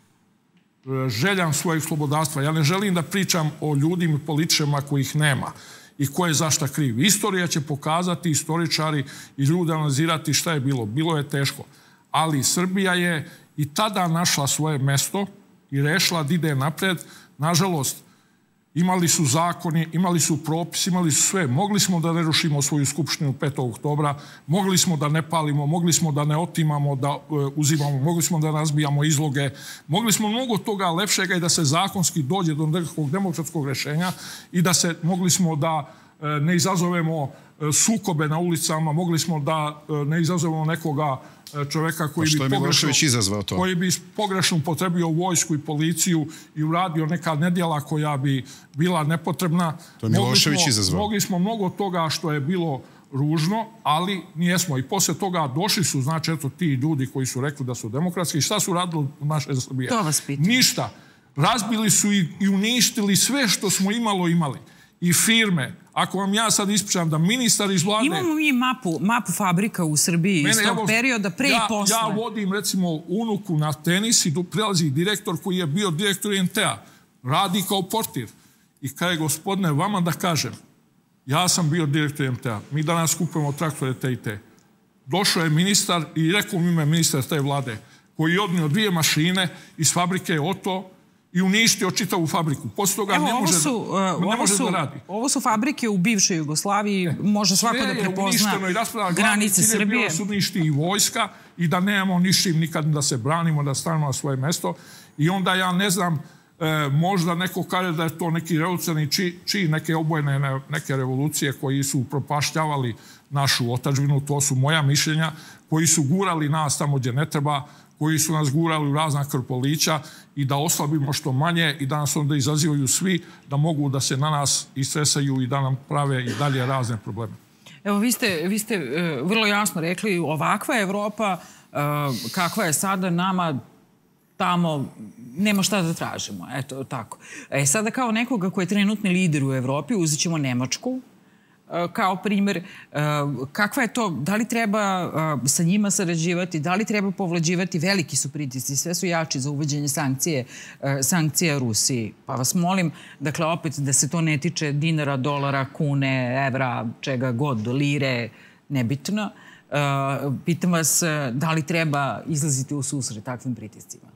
Speaker 3: željan svojeg slobodarstva. Ja ne želim da pričam o ljudima i političarima kojih nema i ko je zašta kriv. Istorija će pokazati, istoričari i ljudi analizirati šta je bilo. Bilo je teško. Ali Srbija je i tada našla svoje mesto i rešila da ide napred. Nažalost, imali su zakoni, imali su propis, imali su sve. Mogli smo da ne rušimo svoju skupštinu petog oktobra, mogli smo da ne palimo, mogli smo da ne otimamo, da uh, uzimamo, mogli smo da razbijamo izloge, mogli smo mnogo toga lepšega i da se zakonski dođe do nekakvog demokratskog rešenja i da se mogli smo da uh, ne izazovemo uh, sukobe na ulicama, mogli smo da uh, ne izazovemo nekoga čoveka koji bi, pogrešno, koji bi pogrešno upotrebio vojsku i policiju i uradio neka nedjela koja bi bila nepotrebna.
Speaker 6: To je Milošević izazvao.
Speaker 3: Mogli smo mnogo toga što je bilo ružno, ali nijesmo. I posle toga došli su, znači, eto, ti ljudi koji su rekli da su demokratski. I šta su radili u naše Srbije?
Speaker 1: To vas pitam.
Speaker 3: Ništa. Razbili su i, i uništili sve što smo imalo imali. I firme. Ako vam ja sad ispričam da ministar iz vlade...
Speaker 1: Imamo mi mapu, mapu fabrika u Srbiji iz tog perioda, pre
Speaker 3: ja,
Speaker 1: i posle.
Speaker 3: Ja vodim, recimo, unuku na tenis i prilazi direktor koji je bio direktor I N T-a. Radi kao portir. I kaže, gospodine, vama da kažem, ja sam bio direktor I N T-a. Mi danas kupujemo traktore te i te. Došao je ministar i rekao mi ime ministar te vlade, koji je odnio dvije mašine iz fabrike Oto i uništio čitavu fabriku. Posle toga
Speaker 1: Evo,
Speaker 3: ne može,
Speaker 1: su, uh,
Speaker 3: da, ne može
Speaker 1: su,
Speaker 3: da radi.
Speaker 1: Ovo su fabrike u bivšoj Jugoslaviji, ne. Može svako da prepozna granice Srbije.
Speaker 3: Bilo su uništi i vojska i da nemamo ništim nikad da se branimo, da stanemo na svoje mesto. I onda ja ne znam, e, možda neko kaže da je to neki revolucionarni či, či neke obojene ne, neke revolucije koji su propaštavali našu otadžbinu, to su moja mišljenja, koji su gurali nas tamo gdje ne treba, koji su nas gurali u razna krpolića i da oslabimo što manje i da nas onda izazivaju svi da mogu da se na nas istresaju i da nam prave i dalje razne probleme.
Speaker 1: Evo, vi ste, vi ste uh, vrlo jasno rekli, ovakva Evropa, uh, kakva je sada, nama tamo nema šta da tražimo. Eto, tako. E, sada kao nekoga koji je trenutni lider u Evropi, uzet ćemo Nemačku kao primjer. Kakva je to, da li treba sa njima sarađivati, da li treba povlađivati, veliki su pritisci, sve su jači za uvođenje sankcije, sankcija Rusiji. Pa vas molim, dakle, opet da se to ne tiče dinara, dolara, kune, evra, čega god, lire, nebitno. Pitam vas, da li treba izlaziti u susret takvim pritiscima?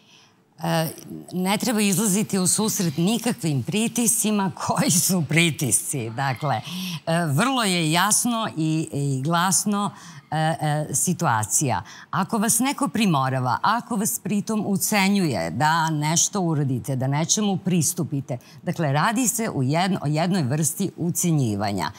Speaker 4: Ne treba izlaziti u susret nikakvim pritiscima koji su pritisci. Dakle, vrlo je jasno i glasno situacija. Ako vas neko primorava, ako vas pritom ucenjuje da nešto uradite, da nečemu pristupite, dakle, radi se o jednoj vrsti ucenjivanja.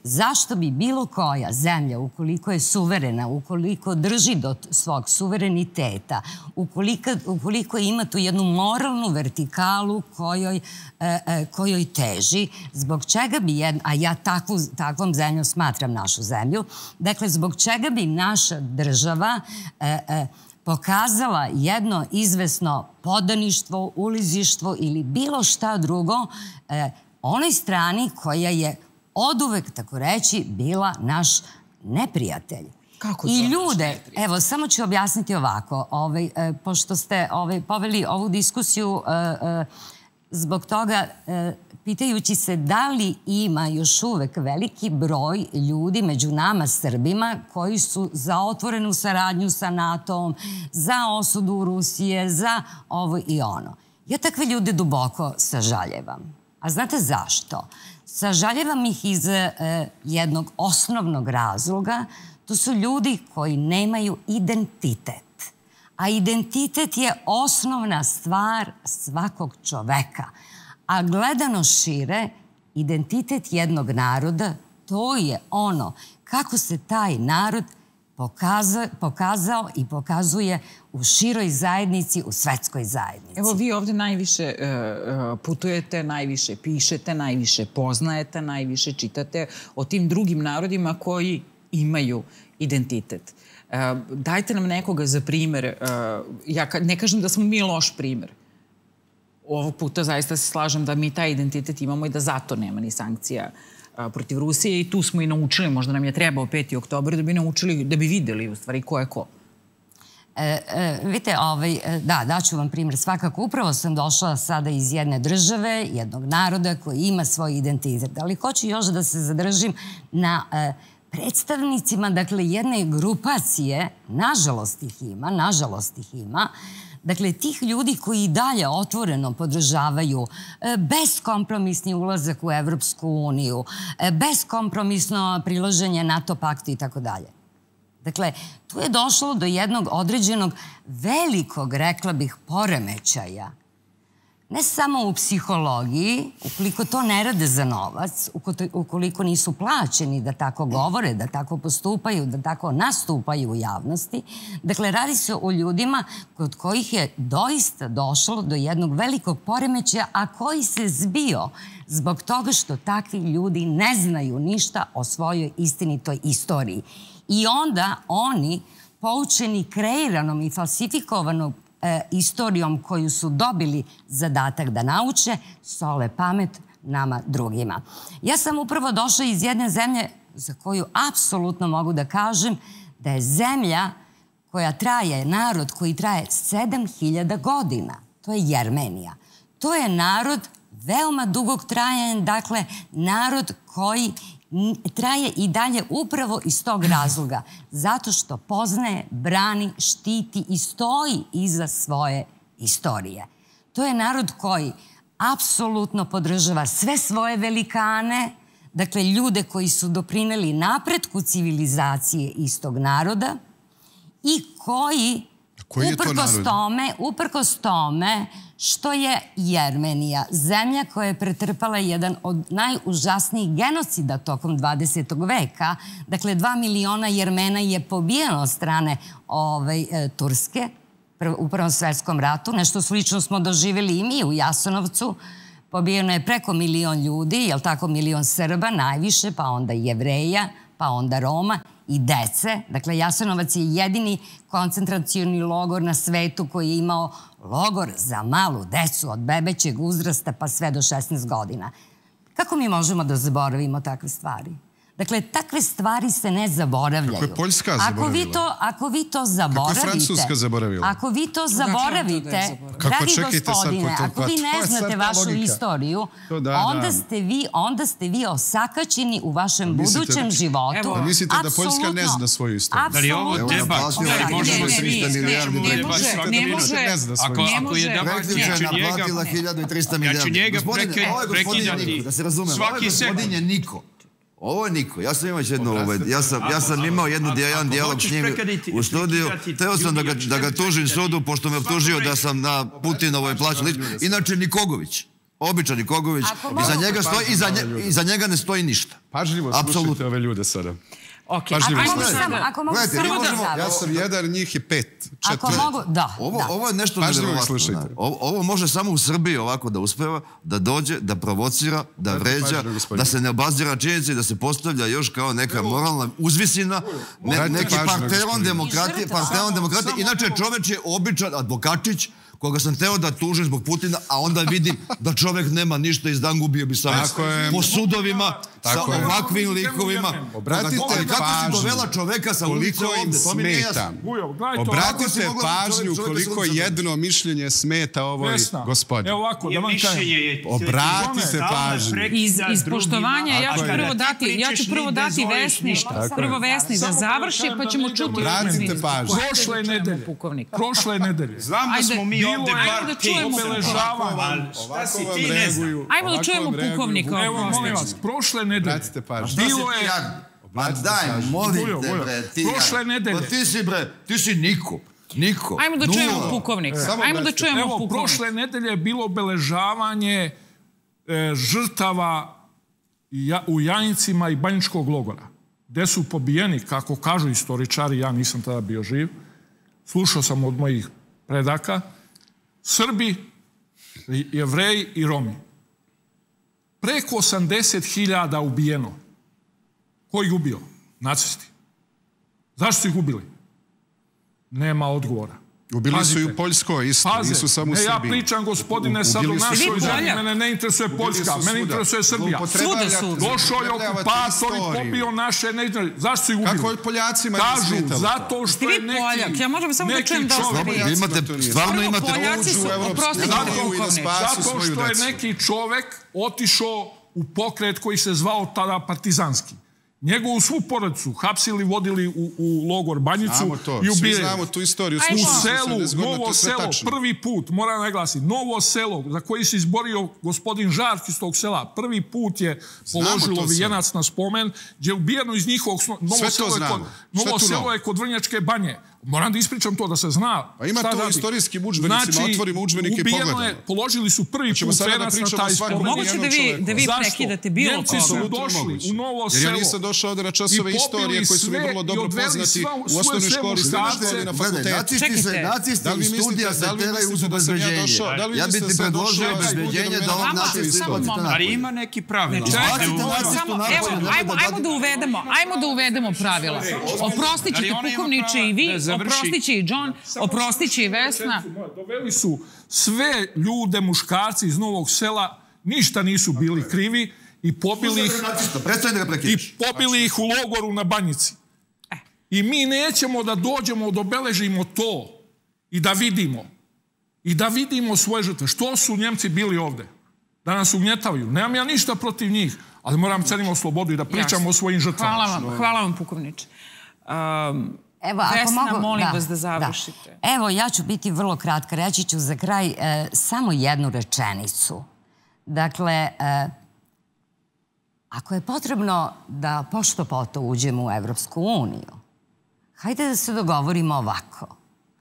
Speaker 4: zašto bi bilo koja zemlja, ukoliko je suverena, ukoliko drži do svog suvereniteta, ukoliko, ukoliko ima tu jednu moralnu vertikalu kojoj, e, e, kojoj teži, zbog čega bi jedna, a ja takvu, takvom zemljom smatram našu zemlju, dakle, zbog čega bi naša država e, e, pokazala jedno izvesno podaništvo, ulizištvo ili bilo šta drugo e, onoj strani koja je oduvek, tako reći, bila naš neprijatelj.
Speaker 1: Kako
Speaker 4: I ljude, evo, samo ću objasniti ovako, ovaj, e, pošto ste ovaj, poveli ovu diskusiju e, e, zbog toga, e, pitajući se da li ima još uvek veliki broj ljudi među nama Srbima koji su za otvorenu saradnju sa NATO-om, za osudu Rusije, za ovo i ono. Ja takve ljude duboko sažaljevam. A znate zašto? Sažaljevam ih iz e, jednog osnovnog razloga. To su ljudi koji nemaju identitet. A identitet je osnovna stvar svakog čoveka. A gledano šire, identitet jednog naroda, to je ono kako se taj narod pokaza, pokazao i pokazuje u široj zajednici, u svetskoj zajednici.
Speaker 1: Evo, vi ovde najviše uh, putujete, najviše pišete, najviše poznajete, najviše čitate o tim drugim narodima koji imaju identitet. Uh, dajte nam nekoga za primer. Uh, ja ne kažem da smo mi loš primer. Ovog puta zaista se slažem da mi taj identitet imamo i da zato nema ni sankcija protiv Rusije i tu smo i naučili, možda nam je trebao peti oktobar da bi naučili, da bi videli u stvari ko je ko.
Speaker 4: E, e, vidite, ovaj, da, daću vam primjer. Svakako, upravo sam došla sada iz jedne države, jednog naroda koji ima svoj identitet. Ali hoću još da se zadržim na e, predstavnicima, dakle, jedne grupacije, nažalost ih ima, nažalost ih ima, dakle, tih ljudi koji i dalje otvoreno podržavaju beskompromisni ulazak u Evropsku uniju, beskompromisno priloženje NATO paktu i tako dalje. Dakle, tu je došlo do jednog određenog velikog, rekla bih, poremećaja. Ne samo u psihologiji, ukoliko to ne rade za novac, ukoliko nisu plaćeni da tako govore, da tako postupaju, da tako nastupaju u javnosti. Dakle, radi se o ljudima kod kojih je doista došlo do jednog velikog poremećaja, a koji se zbio zbog toga što takvi ljudi ne znaju ništa o svojoj istinitoj istoriji. I onda oni, poučeni kreiranom i falsifikovanom istorijom koju su dobili zadatak da nauče, sole pamet nama drugima. Ja sam upravo došla iz jedne zemlje za koju apsolutno mogu da kažem da je zemlja koja traje, narod koji traje sedam hiljada godina. To je Jermenija. To je narod veoma dugog trajanja, dakle, narod koji traje i dalje upravo iz tog razloga. Zato što poznaje, brani, štiti i stoji iza svoje istorije. To je narod koji apsolutno podržava sve svoje velikane, dakle ljude koji su doprineli napretku civilizacije istog naroda i koji uprkos tome, uprkos tome što je Jermenija, zemlja koja je pretrpala jedan od najužasnijih genocida tokom dvadesetog veka. Dakle, dva miliona Jermena je pobijeno od strane ovaj, Turske u Prvom svetskom ratu. Nešto slično smo doživjeli i mi u Jasenovcu. Pobijeno je preko milion ljudi, jel tako, milion Srba najviše, pa onda Jevreja, pa onda Roma i dece. Dakle, Jasenovac je jedini koncentracioni logor na svetu koji je imao logor za malu decu od bebećeg uzrasta pa sve do šesnaest godina. Kako mi možemo da zaboravimo takve stvari? Dakle, takve stvari se ne zaboravljaju.
Speaker 6: Kako je Poljska zaboravila?
Speaker 4: Ako vi to, ako vi to zaboravite...
Speaker 6: Kako je Francuska zaboravila?
Speaker 4: Ako vi to zaboravite, dragi gospodine, ako vi ne znate vašu istoriju, onda ste vi, onda ste vi osakaćeni u vašem budućem životu.
Speaker 6: Mislite da Poljska ne zna svoju istoriju?
Speaker 5: Da li je ovo debat?
Speaker 1: Ne može.
Speaker 5: Ako je debat, ja ću njega... Ja ću njega prekidati.
Speaker 2: Da se razume, ovaj gospodin je niko. Ovo je niko. Ja sam imao jednu, ja sam, ja sam imao jednu, jedan dijalog s njim u studiju. Teo sam da ga, da ga tužim sudu, pošto me optužio da sam na Putinovoj plaći. Inače, Nikogović. Običan Kogović. Iza njega, stoji, iza, nje, iza njega ne stoji ništa.
Speaker 6: Pažljivo slušajte ove ljude sada.
Speaker 1: Okay.
Speaker 6: Pažljivo
Speaker 4: Ako mogu
Speaker 6: slušajte.
Speaker 4: samo, ako mogu
Speaker 2: Gledajte,
Speaker 4: samo
Speaker 2: mi
Speaker 4: da
Speaker 2: možemo-
Speaker 4: završim.
Speaker 6: Ja sam jedan, njih je pet.
Speaker 4: Ako
Speaker 6: Četvrt.
Speaker 4: mogu, da,
Speaker 2: Ovo,
Speaker 4: da.
Speaker 2: ovo je nešto
Speaker 6: Pažljivo ih
Speaker 2: nevjerovatno.
Speaker 6: slušajte.
Speaker 2: Ovo, ovo može samo u Srbiji ovako da uspeva, da dođe, da provocira, da vređa,
Speaker 6: pažljivo, gospodine.
Speaker 2: da se ne obazira činjenici, da se postavlja još kao neka moralna uzvisina, ne,
Speaker 6: Dajte
Speaker 2: neki
Speaker 6: pažnju,
Speaker 2: parteron
Speaker 6: gospodine.
Speaker 2: demokratije, parteron demokratije. Inače, čoveč je običan advokatić, koga sam teo da tužim zbog Putina, a onda vidim da čovek nema ništa i zdan gubio bi savjest.
Speaker 6: Tako je.
Speaker 2: Po sudovima, sa
Speaker 6: Tako je.
Speaker 2: ovakvim likovima.
Speaker 6: Obratite
Speaker 2: Ali kako si
Speaker 6: pažnju
Speaker 2: dovela čoveka sa ulice
Speaker 6: koliko im
Speaker 2: ovde? To mi nije jasno.
Speaker 6: smeta.
Speaker 3: Vujo, gledajte ovako.
Speaker 6: Obratite
Speaker 2: si mogla
Speaker 6: pažnju
Speaker 2: čovjek- čovjek
Speaker 6: koliko
Speaker 2: se uzme-
Speaker 6: jedno mišljenje smeta ovoj
Speaker 3: Vesna,
Speaker 6: gospodi.
Speaker 3: evo ovako, da vam kažem.
Speaker 6: Obratite pažnju.
Speaker 1: Iz, iz poštovanja, ja ću
Speaker 6: Ako je.
Speaker 1: prvo dati, ja ću prvo dati Vesni, prvo Vesni da
Speaker 3: Samo
Speaker 1: završi,
Speaker 3: kažem
Speaker 1: pa
Speaker 3: da
Speaker 1: ćemo
Speaker 3: ne
Speaker 1: čuti.
Speaker 3: idemo-
Speaker 6: Vratite pažnju.
Speaker 3: Prošle nedelje,
Speaker 1: Pukovnik.
Speaker 3: prošle nedelje,
Speaker 5: Znam da
Speaker 1: Ajde,
Speaker 5: smo mi
Speaker 1: bilo
Speaker 5: ovde
Speaker 1: je-
Speaker 5: bar
Speaker 1: ajde da
Speaker 5: pet.
Speaker 1: čujemo
Speaker 3: obeležavanje.
Speaker 5: Ali šta si
Speaker 6: Ovako
Speaker 5: ti
Speaker 6: vam
Speaker 5: ne znam?
Speaker 6: reaguju-
Speaker 1: Ajmo da
Speaker 6: ovako
Speaker 1: čujemo
Speaker 6: vam reaguju
Speaker 1: pukovnika.
Speaker 6: Vukovar.
Speaker 3: Evo, molim vas, prošle nedelje,
Speaker 6: Vratite pažnju.
Speaker 2: Šta si
Speaker 3: bilo
Speaker 2: ti
Speaker 3: je...
Speaker 2: jadno? Ma
Speaker 6: Vratite
Speaker 2: daj,
Speaker 6: pažnju.
Speaker 2: molim
Speaker 3: Vujo,
Speaker 2: te,
Speaker 3: Vujo.
Speaker 2: bre, ti
Speaker 3: Prošle
Speaker 2: jadno.
Speaker 3: nedelje.
Speaker 2: Pa ti si, bre, ti si niko. Niko.
Speaker 1: Ajmo da
Speaker 2: Nula.
Speaker 1: čujemo pukovnika.
Speaker 6: Samo
Speaker 1: Ajmo da
Speaker 6: recite.
Speaker 1: čujemo
Speaker 3: Evo,
Speaker 1: pukovnika.
Speaker 3: prošle nedelje je bilo obeležavanje e, žrtava ja, u Janicima i Banjičkog logora, gde su pobijeni, kako kažu istoričari, ja nisam tada bio živ, slušao sam od mojih predaka, Srbi, Jevreji i Romi. Preko osamdeset hiljada ubijeno. Ko ih ubio? Nacisti. Zašto su ih ubili? Nema odgovora.
Speaker 6: Ubili su i u
Speaker 3: Pazite.
Speaker 6: Poljskoj isto,
Speaker 3: Paze,
Speaker 6: nisu samo u
Speaker 3: ne, ja
Speaker 6: Srbiji.
Speaker 3: pričam, gospodine,
Speaker 6: U-
Speaker 3: sad o
Speaker 6: ubili su
Speaker 3: našoj
Speaker 1: svuda.
Speaker 3: zemlji. Mene ne interesuje Poljska,
Speaker 6: su
Speaker 3: mene
Speaker 6: svuda.
Speaker 3: interesuje Srbija.
Speaker 6: Zloupotrebljavate-
Speaker 1: Svuda su.
Speaker 3: Došao je
Speaker 6: zloupotrebljavate
Speaker 3: okupator i
Speaker 6: istoriju.
Speaker 3: pobio naše... Ne, zašto su ih ubili?
Speaker 6: Kako je Poljacima ne
Speaker 3: Kažu,
Speaker 6: smetalo to?
Speaker 3: zato što
Speaker 1: Ste vi
Speaker 3: je neki...
Speaker 1: Poljak? Ja možem samo da
Speaker 3: neki
Speaker 1: čujem da li ste
Speaker 3: čovek-
Speaker 1: vi.
Speaker 2: Vi imate, stvarno
Speaker 1: Prvo,
Speaker 2: imate...
Speaker 1: Poljaci su,
Speaker 6: uđu u Evropsku
Speaker 1: oprostite,
Speaker 6: uniju
Speaker 3: Zato,
Speaker 6: i da
Speaker 1: pukovnik.
Speaker 6: spasu
Speaker 3: zato
Speaker 6: svoju
Speaker 3: što je
Speaker 6: decu.
Speaker 3: neki čovek otišao u pokret koji se zvao tada partizanski. Njegovu svu porodicu hapsili, vodili u, u logor Banjicu
Speaker 6: Znamo to,
Speaker 3: i
Speaker 6: svi
Speaker 3: ubijali.
Speaker 6: znamo tu istoriju.
Speaker 1: Ajmo.
Speaker 3: U
Speaker 6: slušali smo
Speaker 3: selu,
Speaker 6: osamdeset godina, to
Speaker 3: Novo
Speaker 6: je sve
Speaker 3: selo,
Speaker 6: tačno.
Speaker 3: prvi put, moram naglasiti, Novo selo, za koji se izborio gospodin Žark iz tog sela, prvi put je položilo
Speaker 6: to sve.
Speaker 3: vijenac na spomen, gdje je ubijeno iz njihovog... sno- Novo
Speaker 6: Sve to
Speaker 3: selo je
Speaker 6: znamo.
Speaker 3: kod,
Speaker 6: Šta
Speaker 3: Novo
Speaker 6: tu
Speaker 3: selo
Speaker 6: novo?
Speaker 3: je kod Vrnjačke banje. Moram da ispričam to, da se zna.
Speaker 6: Pa ima
Speaker 3: šta
Speaker 6: to u
Speaker 3: radi.
Speaker 6: istorijskim udžbenicima, otvorimo udžbenike i
Speaker 3: ubijeno
Speaker 6: pogledamo.
Speaker 3: je, položili su prvi
Speaker 6: Hoćemo
Speaker 3: put
Speaker 6: sada da
Speaker 3: vijenac na
Speaker 6: pričamo
Speaker 3: taj
Speaker 6: o svakom
Speaker 3: spomen.
Speaker 1: Moguće da vi,
Speaker 6: čoveku.
Speaker 1: da vi
Speaker 3: Zašto?
Speaker 1: prekidate bilo
Speaker 3: Njemci
Speaker 1: koga.
Speaker 3: su
Speaker 6: Apsolutno
Speaker 3: došli
Speaker 6: moguće.
Speaker 3: u Novo
Speaker 6: Jer ja
Speaker 3: selo
Speaker 6: nisam došao ovde na
Speaker 3: i
Speaker 6: časove
Speaker 3: pobili
Speaker 6: istorije koji su mi
Speaker 3: sve
Speaker 6: vrlo
Speaker 3: i
Speaker 6: dobro
Speaker 3: odveli
Speaker 6: poznati
Speaker 3: sva-
Speaker 6: u
Speaker 3: svoje
Speaker 6: osnovnoj
Speaker 3: sve
Speaker 6: školi, srednjoj
Speaker 3: muškarce.
Speaker 6: školi, na
Speaker 2: Gledaj,
Speaker 6: fakultetu.
Speaker 2: nacisti se,
Speaker 1: Čekajte.
Speaker 2: nacisti
Speaker 6: Da li vi
Speaker 2: iz
Speaker 6: mislite-
Speaker 2: studija
Speaker 6: da
Speaker 2: se
Speaker 6: li vi
Speaker 2: teraju uz
Speaker 6: mislite da sam ja
Speaker 2: obezbeđenje.
Speaker 6: došao- da li vi
Speaker 2: Ja bi
Speaker 6: mislite
Speaker 2: ti
Speaker 6: da sam
Speaker 2: predložio
Speaker 6: došao-
Speaker 2: obezbeđenje da ovog
Speaker 1: Vama se
Speaker 2: nacistu
Speaker 1: samo
Speaker 2: izbacite
Speaker 1: moment.
Speaker 5: Ali
Speaker 2: napolje.
Speaker 5: ima neki pravila.
Speaker 2: Čekajte,
Speaker 5: ovde u-
Speaker 2: nacistu
Speaker 1: Samo,
Speaker 2: napolje,
Speaker 1: evo,
Speaker 2: nemoj
Speaker 1: ajmo,
Speaker 2: da
Speaker 1: ajmo da uvedemo, ajmo da uvedemo pravila. Oprostit ćete
Speaker 5: Ali ona ima
Speaker 1: pukovniče
Speaker 5: prava
Speaker 1: i vi,
Speaker 5: da završi.
Speaker 1: oprostit će i John, oprostit će i Vesna.
Speaker 3: Doveli su sve ljude, muškarci iz Novog sela, ništa nisu bili krivi i pobili ih,
Speaker 2: Prestani da ga
Speaker 3: i
Speaker 2: prekidaš.
Speaker 3: pobili ih u logoru na Banjici. I mi nećemo da dođemo, da obeležimo to i da vidimo. I da vidimo svoje žrtve. Što su Njemci bili ovde? Da nas ugnjetavaju. Nemam ja ništa protiv njih, ali moram cenimo slobodu i da pričamo
Speaker 1: Jasno.
Speaker 3: o svojim žrtvama.
Speaker 1: Hvala vam, hvala vam pukovniče. Um,
Speaker 4: Evo, ako
Speaker 1: Vesna,
Speaker 4: mogu,
Speaker 1: molim vas da završite.
Speaker 4: Da. Evo, ja ću biti vrlo kratka. Reći ću za kraj e, samo jednu rečenicu. Dakle, e, ako je potrebno da pošto poto uđemo u Evropsku uniju, hajde da se dogovorimo ovako.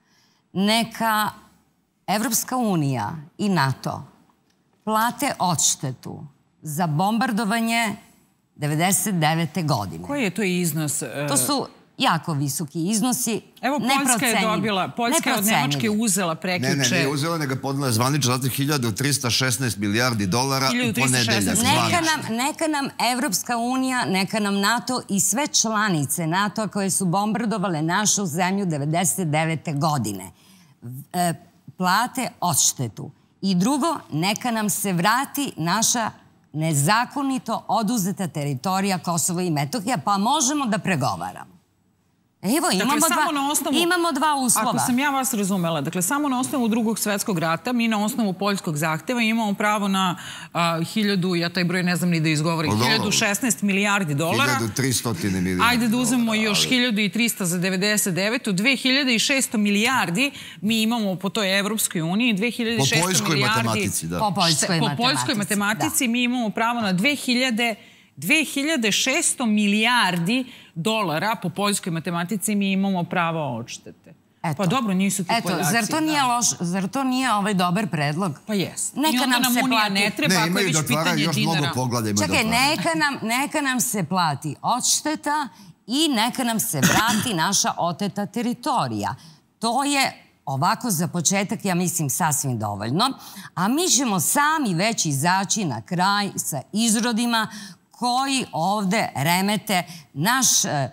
Speaker 4: Neka Evropska unija i NATO plate odštetu za bombardovanje devedeset devete godine.
Speaker 1: Koji je to iznos? uh,
Speaker 4: To su jako visoki iznosi.
Speaker 1: Evo, Poljska je
Speaker 4: neprocenjivi.
Speaker 1: dobila, Poljska je od
Speaker 4: Neprocenjivi.
Speaker 1: Nemačke uzela
Speaker 2: Ne,
Speaker 1: prekjuče.
Speaker 2: ne, nije uzela, nego podnela je zvanično, zato hiljadu trista šesnaest milijardi dolara u
Speaker 1: hiljadu trista
Speaker 2: ponedeljak.
Speaker 1: šesnaest.
Speaker 4: Neka
Speaker 2: zvanično.
Speaker 4: nam, neka nam Evropska unija, neka nam NATO i sve članice NATO-a koje su bombardovale našu zemlju devedeset devete godine e, plate odštetu. I drugo, neka nam se vrati naša nezakonito oduzeta teritorija Kosovo i Metohija, pa možemo da pregovaramo. Evo, imamo,
Speaker 1: Dakle, samo
Speaker 4: dva,
Speaker 1: na osnovu-
Speaker 4: imamo dva uslova.
Speaker 1: Ako sam ja vas razumela, dakle, samo na osnovu drugog svetskog rata, mi na osnovu poljskog zahteva imamo pravo na a, hiljadu, ja taj broj ne znam ni da izgovorim,
Speaker 2: Pa dobro.
Speaker 1: hiljadu šesnaest milijardi dolara.
Speaker 2: hiljadu trista milijardi.
Speaker 1: Ajde da uzmemo
Speaker 2: dolara,
Speaker 1: još
Speaker 2: ali-
Speaker 1: hiljadu trista za devedeset devetu. dve hiljade šesto milijardi mi imamo po toj Evropskoj uniji. dve hiljade šesto
Speaker 2: Po poljskoj
Speaker 1: milijardi,
Speaker 2: matematici, da.
Speaker 4: Po poljskoj
Speaker 1: po
Speaker 4: matematici.
Speaker 1: poljskoj matematici mi imamo pravo na dve hiljade dve hiljade šesto milijardi dolara po poljskoj matematici mi imamo pravo odštete. Pa dobro, nisu ti Poljaci.
Speaker 4: Eto, zar to nije loš, zar to nije ovaj dobar predlog?
Speaker 1: Pa jest.
Speaker 4: Neka
Speaker 1: I onda
Speaker 4: nam se
Speaker 1: Unija
Speaker 4: plati.
Speaker 1: ne treba,
Speaker 2: Ne,
Speaker 1: ako je
Speaker 2: imaju
Speaker 1: već
Speaker 2: da otvaraju
Speaker 1: pitanje
Speaker 2: još
Speaker 1: dinara.
Speaker 2: mnogo pogleda. Imaju
Speaker 4: Čekaj,
Speaker 2: da otvaraju.
Speaker 4: neka nam, neka nam se plati odšteta i neka nam se vrati naša oteta teritorija. To je ovako za početak, ja mislim, sasvim dovoljno. A mi ćemo sami već izaći na kraj sa izrodima koji ovde remete naš,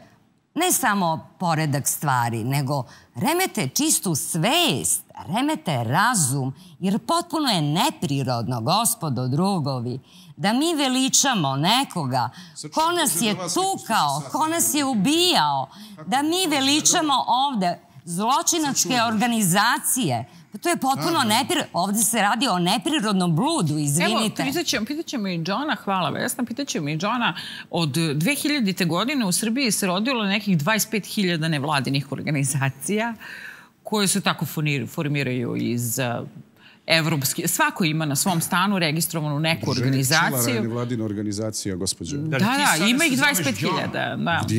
Speaker 4: ne samo poredak stvari, nego remete čistu svest, remete razum, jer potpuno je neprirodno, gospodo drugovi, da mi veličamo nekoga ko nas je tukao, ko nas je ubijao, da mi veličamo ovde zločinačke organizacije. To je potpuno neprirodno. Ovde se radi o neprirodnom bludu, izvinite.
Speaker 1: Evo, pitat ćemo i Johna, hvala Vesna, pitat ćemo i Johna, od dve hiljadite. godine u Srbiji se rodilo nekih dvadeset pet hiljada nevladinih organizacija koje se tako formiraju iz evropski. Svako ima na svom stanu registrovanu neku organizaciju.
Speaker 6: Pčelara je nevladina organizacija, gospođo.
Speaker 1: Da, da, ima ih dvadeset pet hiljada.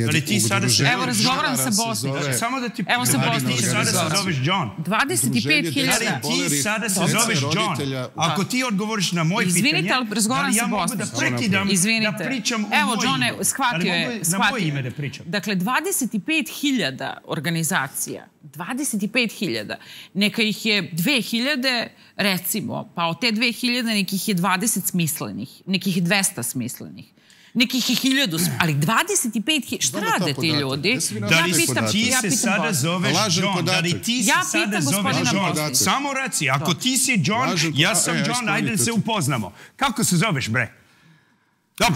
Speaker 1: Evo, razgovaram sa Bosnićem.
Speaker 5: Samo da ti...
Speaker 1: Evo sa Bosnićem.
Speaker 5: Ti sada se zoveš John.
Speaker 1: dvadeset pet hiljada.
Speaker 5: Ti sada se zoveš John. Ako ti odgovoriš na moje pitanje...
Speaker 1: Izvinite, ali razgovaram sa Bosnićem.
Speaker 5: Da prekidam, da pričam u moje ime.
Speaker 1: Evo, Johne, shvatio je.
Speaker 5: Na moje ime da pričam.
Speaker 1: Dakle, dvadeset pet hiljada organizacija. dvadeset pet hiljada. Neka ih je dve hiljade, recimo, pa od te dve hiljade nekih je dvadeset smislenih, nekih je dvesta smislenih, nekih je hiljadu, ali dvadeset pet hiljada, šta rade ti ljudi?
Speaker 5: Da li ti se sada zoveš John? Da li ti se sada zoveš John? Samo reci, ako ti si John, ja sam John, ajde se upoznamo. Kako se zoveš, bre? Dobro.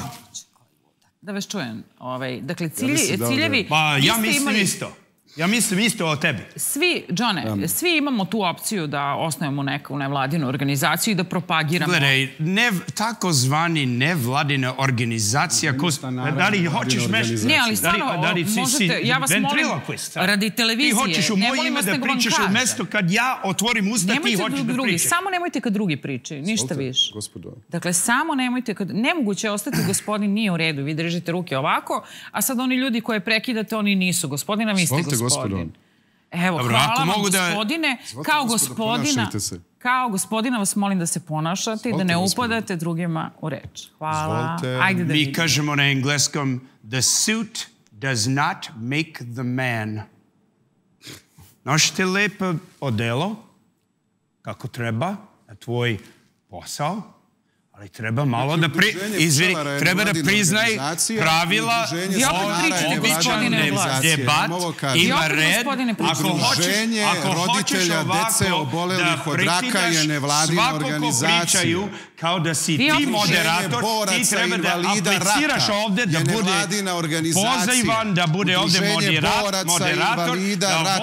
Speaker 1: Da vas čujem. Dakle, ciljevi...
Speaker 5: Pa ja mislim isto. Ja mislim isto o tebi.
Speaker 1: Svi, Johne, svi imamo tu opciju da osnovimo neku nevladinu organizaciju i da propagiramo...
Speaker 5: Gledaj, takozvani nevladina organizacija... Da li hoćeš nešto...
Speaker 1: Ne, ali stvarno, možete, ja vas molim, radi televizije, ne molim vas nego vam kažem.
Speaker 5: Ti hoćeš u moje ime da pričaš umesto kad ja otvorim usta, ti hoćeš da pričaš.
Speaker 1: Samo nemojte kad drugi pričaju, ništa više. Dakle, samo nemojte kad... Nemoguće ostati, gospodin nije u redu, vi držite ruke ovako, a sad oni ljudi koje prekidate, oni nisu. Gospodina, vi ste gospodin. Evo, hvala vam, gospodine. Kao gospodina, kao gospodina vas molim da se ponašate i da ne upadate drugima u reč. Hvala.
Speaker 5: Mi kažemo na engleskom, the suit does not make the man. Nošite lepo odelo, kako treba, na tvoj posao, ali treba malo da pri... Izvini, treba da priznaj pravila, običajne debat, ima red. Ako hoćeš ovako da prekidaš svako ko pričaju, kao da si ti moderator, ti treba da apliciraš ovde, da bude pozaivan, da bude ovde moderator, da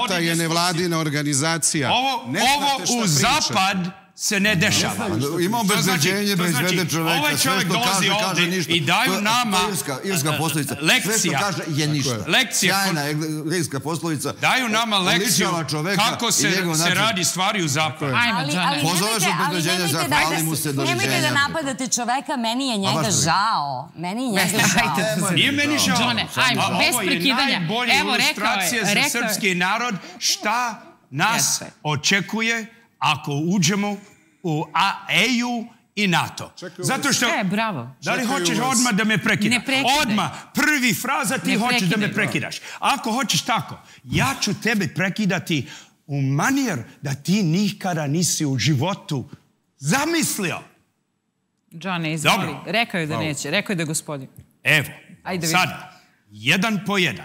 Speaker 5: vodi... Ovo u zapad se ne dešava.
Speaker 2: Imamo bezbeđenje da izvede čoveka.
Speaker 5: Ovaj čovjek dolazi ovdje i daju nama lekcija.
Speaker 2: Sve što kaže je ništa. Sjajna irska poslovica.
Speaker 5: Daju nama lekciju kako se radi stvari u zapadu.
Speaker 2: Pozoveš od bezbeđenja, zahvali mu se, doviđenja.
Speaker 4: Nemojte da napadate čoveka, meni je njega žao. Meni je njega žao.
Speaker 5: Nije meni žao.
Speaker 1: Bez prekidanja.
Speaker 5: Ovo je najbolja ilustracija za srpski narod šta nas očekuje ako uđemo u E U i NATO. Zato što...
Speaker 1: E, bravo.
Speaker 5: Da li hoćeš odmah da me prekidaš?
Speaker 1: Ne prekidaj.
Speaker 5: Odmah, prvi fraza ti hoćeš da me prekidaš. Ako hoćeš tako, ja ću tebe prekidati u manir da ti nikada nisi u životu zamislio.
Speaker 1: Johne, izvoli. Rekao je da neće. Rekao je da je gospodin.
Speaker 5: Evo, sada, jedan po jedan.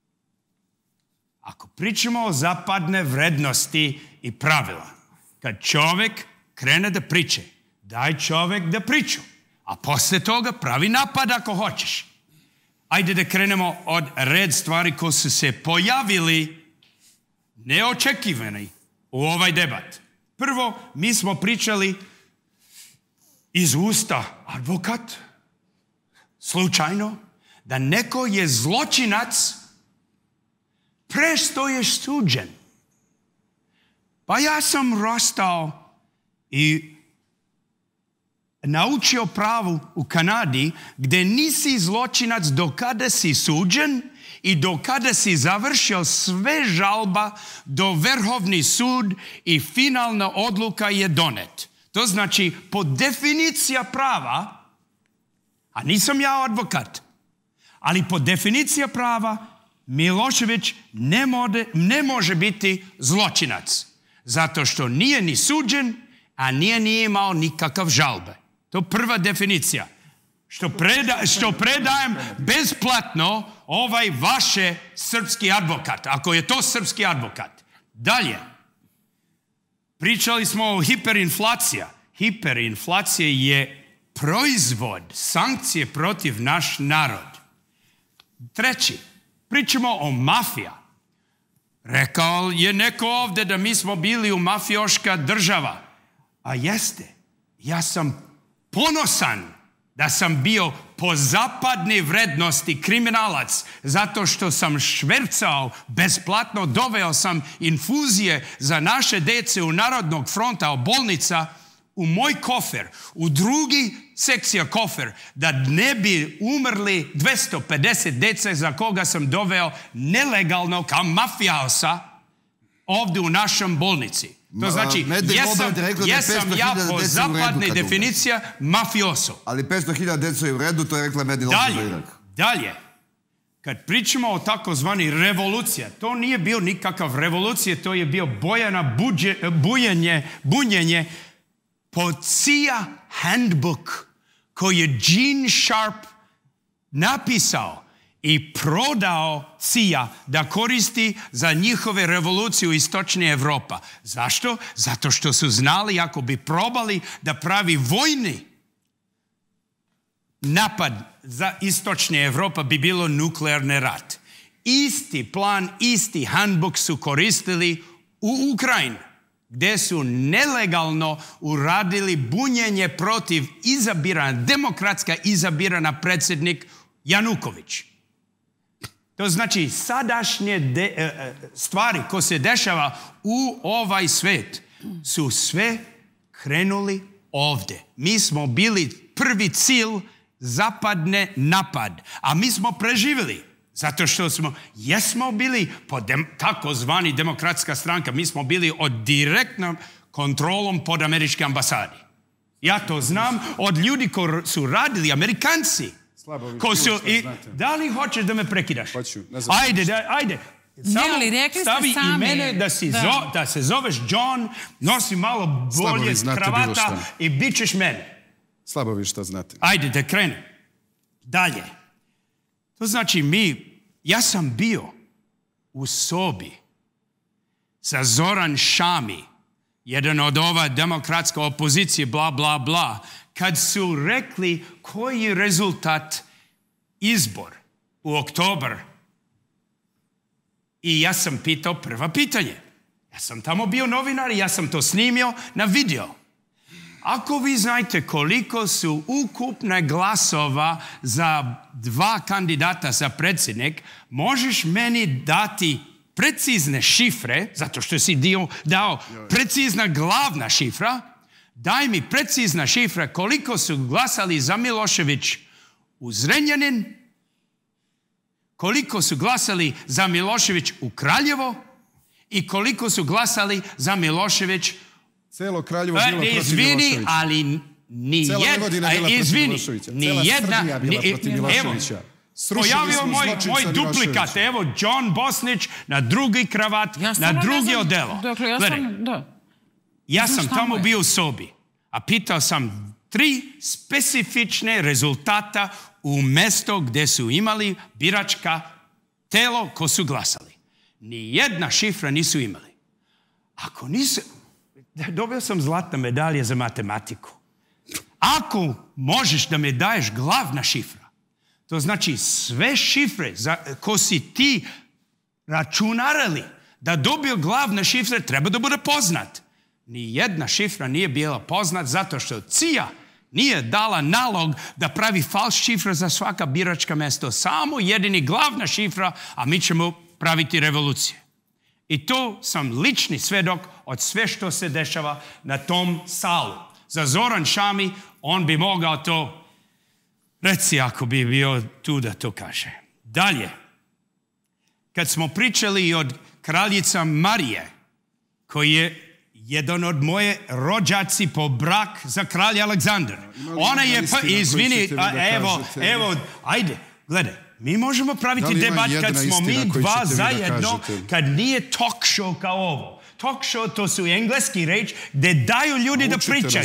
Speaker 5: Ako pričamo o zapadne vrednosti i pravila, kad čovek krene da priče, daj čovek da priču, a posle toga pravi napad ako hoćeš. Ajde da krenemo od red stvari koji su se pojavili neočekivani u ovaj debat. Prvo, mi smo pričali iz usta advokat, slučajno, da neko je zločinac pre što je suđen. Pa ja sam rastao i naučio pravu u Kanadi gde nisi zločinac do kada si suđen i do kada si završio sve žalba do Vrhovni sud i finalna odluka je donet. To znači, po definicija prava, a nisam ja advokat, ali po definicija prava, Milošević ne, mode, ne može biti zločinac. Zato što nije ni suđen, a nije ni imao nikakav žalbe. To je prva definicija. Što, preda, što predajem besplatno ovaj vaše srpski advokat, ako je to srpski advokat. Dalje, pričali smo o hiperinflacija. Hiperinflacija je proizvod sankcije protiv naš narod. Treći, pričamo o mafija. Rekao je neko ovdje da mi smo bili u mafijoška država. A jeste, ja sam ponosan da sam bio po zapadne vrednosti kriminalac, zato što sam švercao besplatno, doveo sam infuzije za naše dece u Narodnog fronta, u bolnica, u moj kofer, u drugi sekcija kofer, da ne bi umrli dvjesto pedeset dece za koga sam doveo nelegalno kao mafijaosa ovdje u našem bolnici. To znači, jesam, jesam ja po zapadne definicija mafioso.
Speaker 2: Ali petsto hiljada djeca je u redu, to je rekla Medin
Speaker 5: dalje, za Irak. Dalje, kad pričamo o takozvani revolucija, to nije bio nikakav revolucija, to je bio bojana buđe, bujenje, bunjenje po C I A handbook koji je Gene Sharp napisao i prodao C I A da koristi za njihove revolucije u istočne Evropa. Zašto? Zato što su znali ako bi probali da pravi vojni napad za istočne Evropa bi bilo nuklearni rat. Isti plan, isti handbook su koristili u Ukrajini, gdje su nelegalno uradili bunjenje protiv izabirana, demokratska izabirana predsjednik Januković. To znači sadašnje de, e, stvari koje se dešava u ovaj svet su sve krenuli ovdje. Mi smo bili prvi cilj zapadne napad, a mi smo preživjeli. Zato što smo, jesmo bili pod dem, takozvani demokratska stranka, mi smo bili od direktnom kontrolom pod američke ambasadi. Ja to znam od ljudi koji su radili, Amerikanci.
Speaker 6: Slabo
Speaker 5: ko su, i, da li hoćeš da me prekidaš?
Speaker 6: Hoću. Ne znam.
Speaker 5: Ajde, da, ajde. Samo
Speaker 1: ne, rekli
Speaker 5: stavi
Speaker 1: sami.
Speaker 5: i mene da, si
Speaker 1: da.
Speaker 5: Zo, da se zoveš John, nosi malo bolje kravata i bit ćeš mene.
Speaker 6: Slabo vi šta znate.
Speaker 5: Ajde, da krenem. Dalje. To znači mi, ja sam bio u sobi sa Zoran Šami, jedan od ova demokratska opozicije, bla, bla, bla, kad su rekli koji je rezultat izbor u oktober. I ja sam pitao prva pitanje. Ja sam tamo bio novinar i ja sam to snimio na video. Ako vi znate koliko su ukupne glasova za dva kandidata za predsjednik, možeš meni dati precizne šifre, zato što si dio, dao precizna glavna šifra, daj mi precizna šifra koliko su glasali za Milošević u Zrenjanin, koliko su glasali za Milošević u Kraljevo i koliko su glasali za Milošević.
Speaker 6: Celo Kraljevo bilo protiv
Speaker 5: izvini,
Speaker 6: Miloševića.
Speaker 5: ali ni
Speaker 6: Cela
Speaker 5: jedna,
Speaker 6: Vojvodina bila protiv
Speaker 5: izvini,
Speaker 6: Miloševića.
Speaker 5: ni
Speaker 6: Cela
Speaker 5: jedna,
Speaker 6: Srbija bila
Speaker 5: ni,
Speaker 6: protiv
Speaker 5: evo,
Speaker 6: Miloševića.
Speaker 5: pojavio moj, moj duplikat, evo John Bosnić na drugi kravat,
Speaker 1: ja
Speaker 5: na drugi odelo.
Speaker 1: Dakle, ja
Speaker 5: Gledaj,
Speaker 1: sam, da.
Speaker 5: ja sam
Speaker 1: Znaš
Speaker 5: tamo
Speaker 1: je?
Speaker 5: bio u sobi, a pitao sam tri specifične rezultata u mesto gdje su imali biračka telo ko su glasali. Ni jedna šifra nisu imali. Ako nisu... Dobio sam zlatne medalje za matematiku. Ako možeš da me daješ glavna šifra, to znači sve šifre za, ko si ti računarali da dobio glavne šifre treba da bude poznat. Ni jedna šifra nije bila poznat zato što C I A nije dala nalog da pravi falš šifra za svaka biračka mjesto. Samo jedini glavna šifra, a mi ćemo praviti revolucije. I to sam lični svedok od sve što se dešava na tom salu. Za Zoran Šami, on bi mogao to, reci ako bi bio tu da to kaže. Dalje, kad smo pričali od kraljica Marije, koji je jedan od moje rođaci po brak za kralja Aleksandra. Ona je, pa, izvini, evo, evo, ajde, gledaj, mi možemo praviti debat kad smo mi dva zajedno, kad nije talk show kao ovo. Talk show, to su engleski reč, gde daju ljudi da pričaju.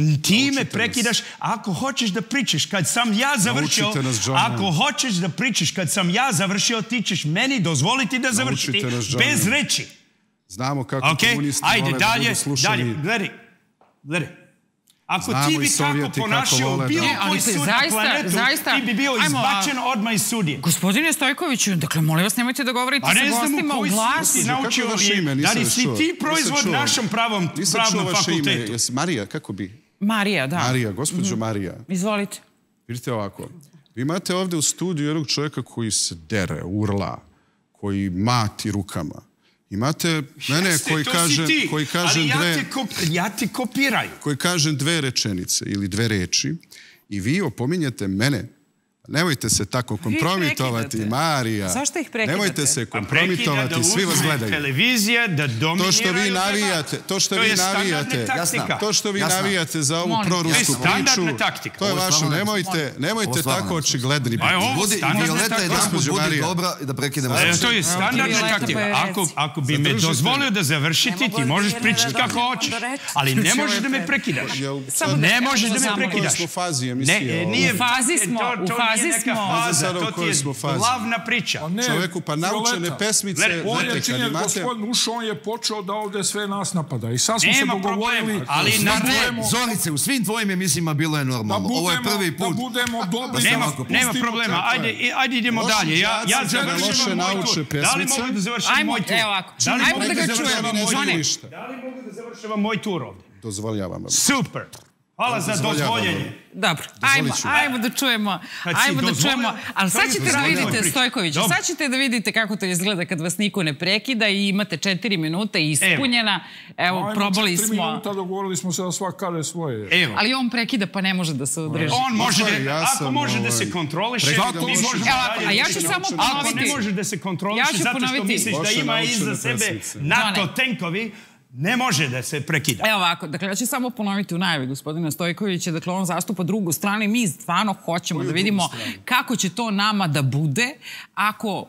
Speaker 5: Ti me prekidaš, ako hoćeš da pričaš, kad sam ja završio, ako hoćeš da pričaš, kad sam ja završio, ti ćeš meni dozvoliti da završiti bez reči.
Speaker 6: Znamo kako komunisti vole da budu slušani.
Speaker 5: Dalje, gledaj, gledaj. Ako ti bi tako ponašao bilo koji sud na planetu, ti bi bio izbačen odmah iz sudije.
Speaker 1: Gospodine Stojkoviću, dakle, molim vas, nemojte da govorite sa gostima u glas.
Speaker 5: Kako vaše ime? Da li si ti proizvod našom pravnom fakultetu?
Speaker 6: Marija, kako bi?
Speaker 1: Marija, da.
Speaker 6: Marija, gospođo Marija.
Speaker 1: Izvolite.
Speaker 6: Vidite ovako, vi imate ovde u studiju jednog čovjeka koji se dere, urla, koji mati rukama. Imate mene koji kažem koji kažem dve
Speaker 5: ja ti kopiraju.
Speaker 6: Koji kažem dve rečenice ili dve reči i vi opominjete mene. Nemojte se tako kompromitovati, Marija.
Speaker 1: Zašto ih prekidate?
Speaker 6: Nemojte se kompromitovati, svi vas gledaju.
Speaker 5: Televizija da dominiraju.
Speaker 6: To što vi navijate, to što vi navijate, to što vi navijate za ovu prorusku priču, to je vaše. Nemojte, nemojte tako očigledni biti.
Speaker 2: Violeta je jedan put budi dobra i da prekinemo.
Speaker 5: To je standardna taktika. Ako bi me dozvolio da završiti, ti možeš pričati kako hoćeš. Ali ne možeš da me prekidaš. Ne možeš da me prekidaš.
Speaker 6: U fazi emisije.
Speaker 5: Nije
Speaker 1: u fazi smo, u fazi
Speaker 5: neka faza, to ti je glavna priča.
Speaker 6: Čoveku, pa naučene pesmice...
Speaker 3: On je činjen, gospodin ušao, on je počeo da ovde sve nas napada. I sad smo se dogovorili...
Speaker 5: Ali
Speaker 2: Zorice, u svim tvojim emisijama bilo je normalno. Ovo je prvi put.
Speaker 3: Da budemo dobri...
Speaker 5: Nema problema. Ajde idemo dalje. Ja završavam moj tur. Da li mogu da završavam moj tur?
Speaker 1: Evo ovako. Ajmo da ga čujemo.
Speaker 5: Da li mogu da završavam moj tur ovde?
Speaker 6: Dozvoljavam vam.
Speaker 5: Super. Hvala za dozvoljenje.
Speaker 1: Dobro, ajmo, ajmo da čujemo, ajmo da čujemo, ali sad ćete da vidite, Stojkoviću, sad ćete da vidite kako to izgleda kad vas niko ne prekida i imate četiri minuta ispunjena, evo, probali smo...
Speaker 3: Četiri minuta dogovorili smo se da svak kaže svoje.
Speaker 1: Ali on prekida pa ne može da se odreži.
Speaker 5: On može, ako može da se kontroliše, mi možemo dalje.
Speaker 1: A ja ću samo ponoviti...
Speaker 5: Ako ne može da se kontroliše zato što misliš da ima iza sebe NATO tenkovi, ne može da se prekida.
Speaker 1: Evo ovako, dakle, ja ću samo ponoviti u najavi gospodina Stojkovića, dakle, on zastupa drugu stranu i mi stvarno hoćemo da vidimo kako će to nama da bude ako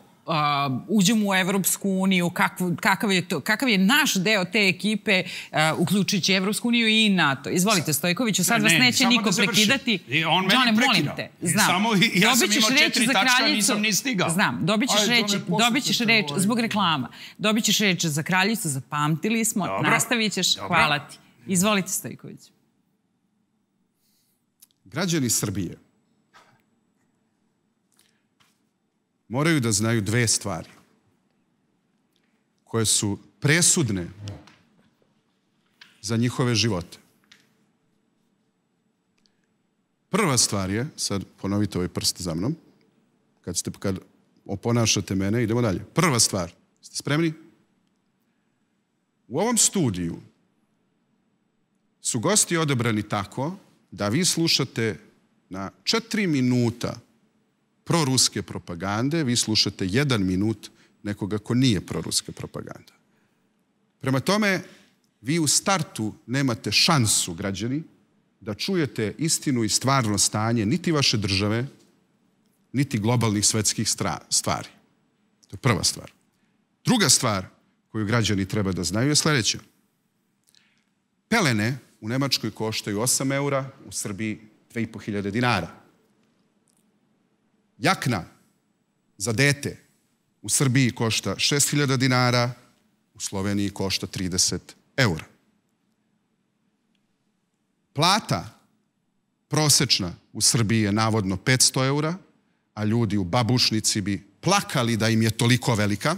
Speaker 1: uđemo u Evropsku uniju, kakav je naš deo te ekipe, uključujući Evropsku uniju i NATO. Izvolite, Stojkoviću, sad vas neće niko prekidati.
Speaker 5: On mene prekidao.
Speaker 1: Znam.
Speaker 5: Ja sam imao četiri tačka, nisam ni stigao.
Speaker 1: Znam, dobit ćeš reč zbog reklama. Dobit ćeš reč za kraljicu, zapamtili smo, nastavit ćeš, hvala ti. Izvolite, Stojković.
Speaker 6: Građani Srbije moraju da znaju dve stvari koje su presudne za njihove živote. Prva stvar je, sad ponovite ovaj prst za mnom, kad, ste, kad oponašate mene, idemo dalje. Prva stvar, ste spremni? U ovom studiju su gosti odebrani tako da vi slušate na četiri minuta proruske propagande, vi slušate jedan minut nekoga ko nije proruska propaganda. Prema tome, vi u startu nemate šansu, građani, da čujete istinu i stvarno stanje niti vaše države, niti globalnih svetskih stvari. To je prva stvar. Druga stvar koju građani treba da znaju je sljedeća. Pelene u Nemačkoj koštaju osam eura, u Srbiji dve i po hiljade dinara. Jakna za dete u Srbiji košta šest hiljada dinara, u Sloveniji košta trideset eura. Plata prosečna u Srbiji je navodno petsto eura, a ljudi u Babušnici bi plakali da im je toliko velika.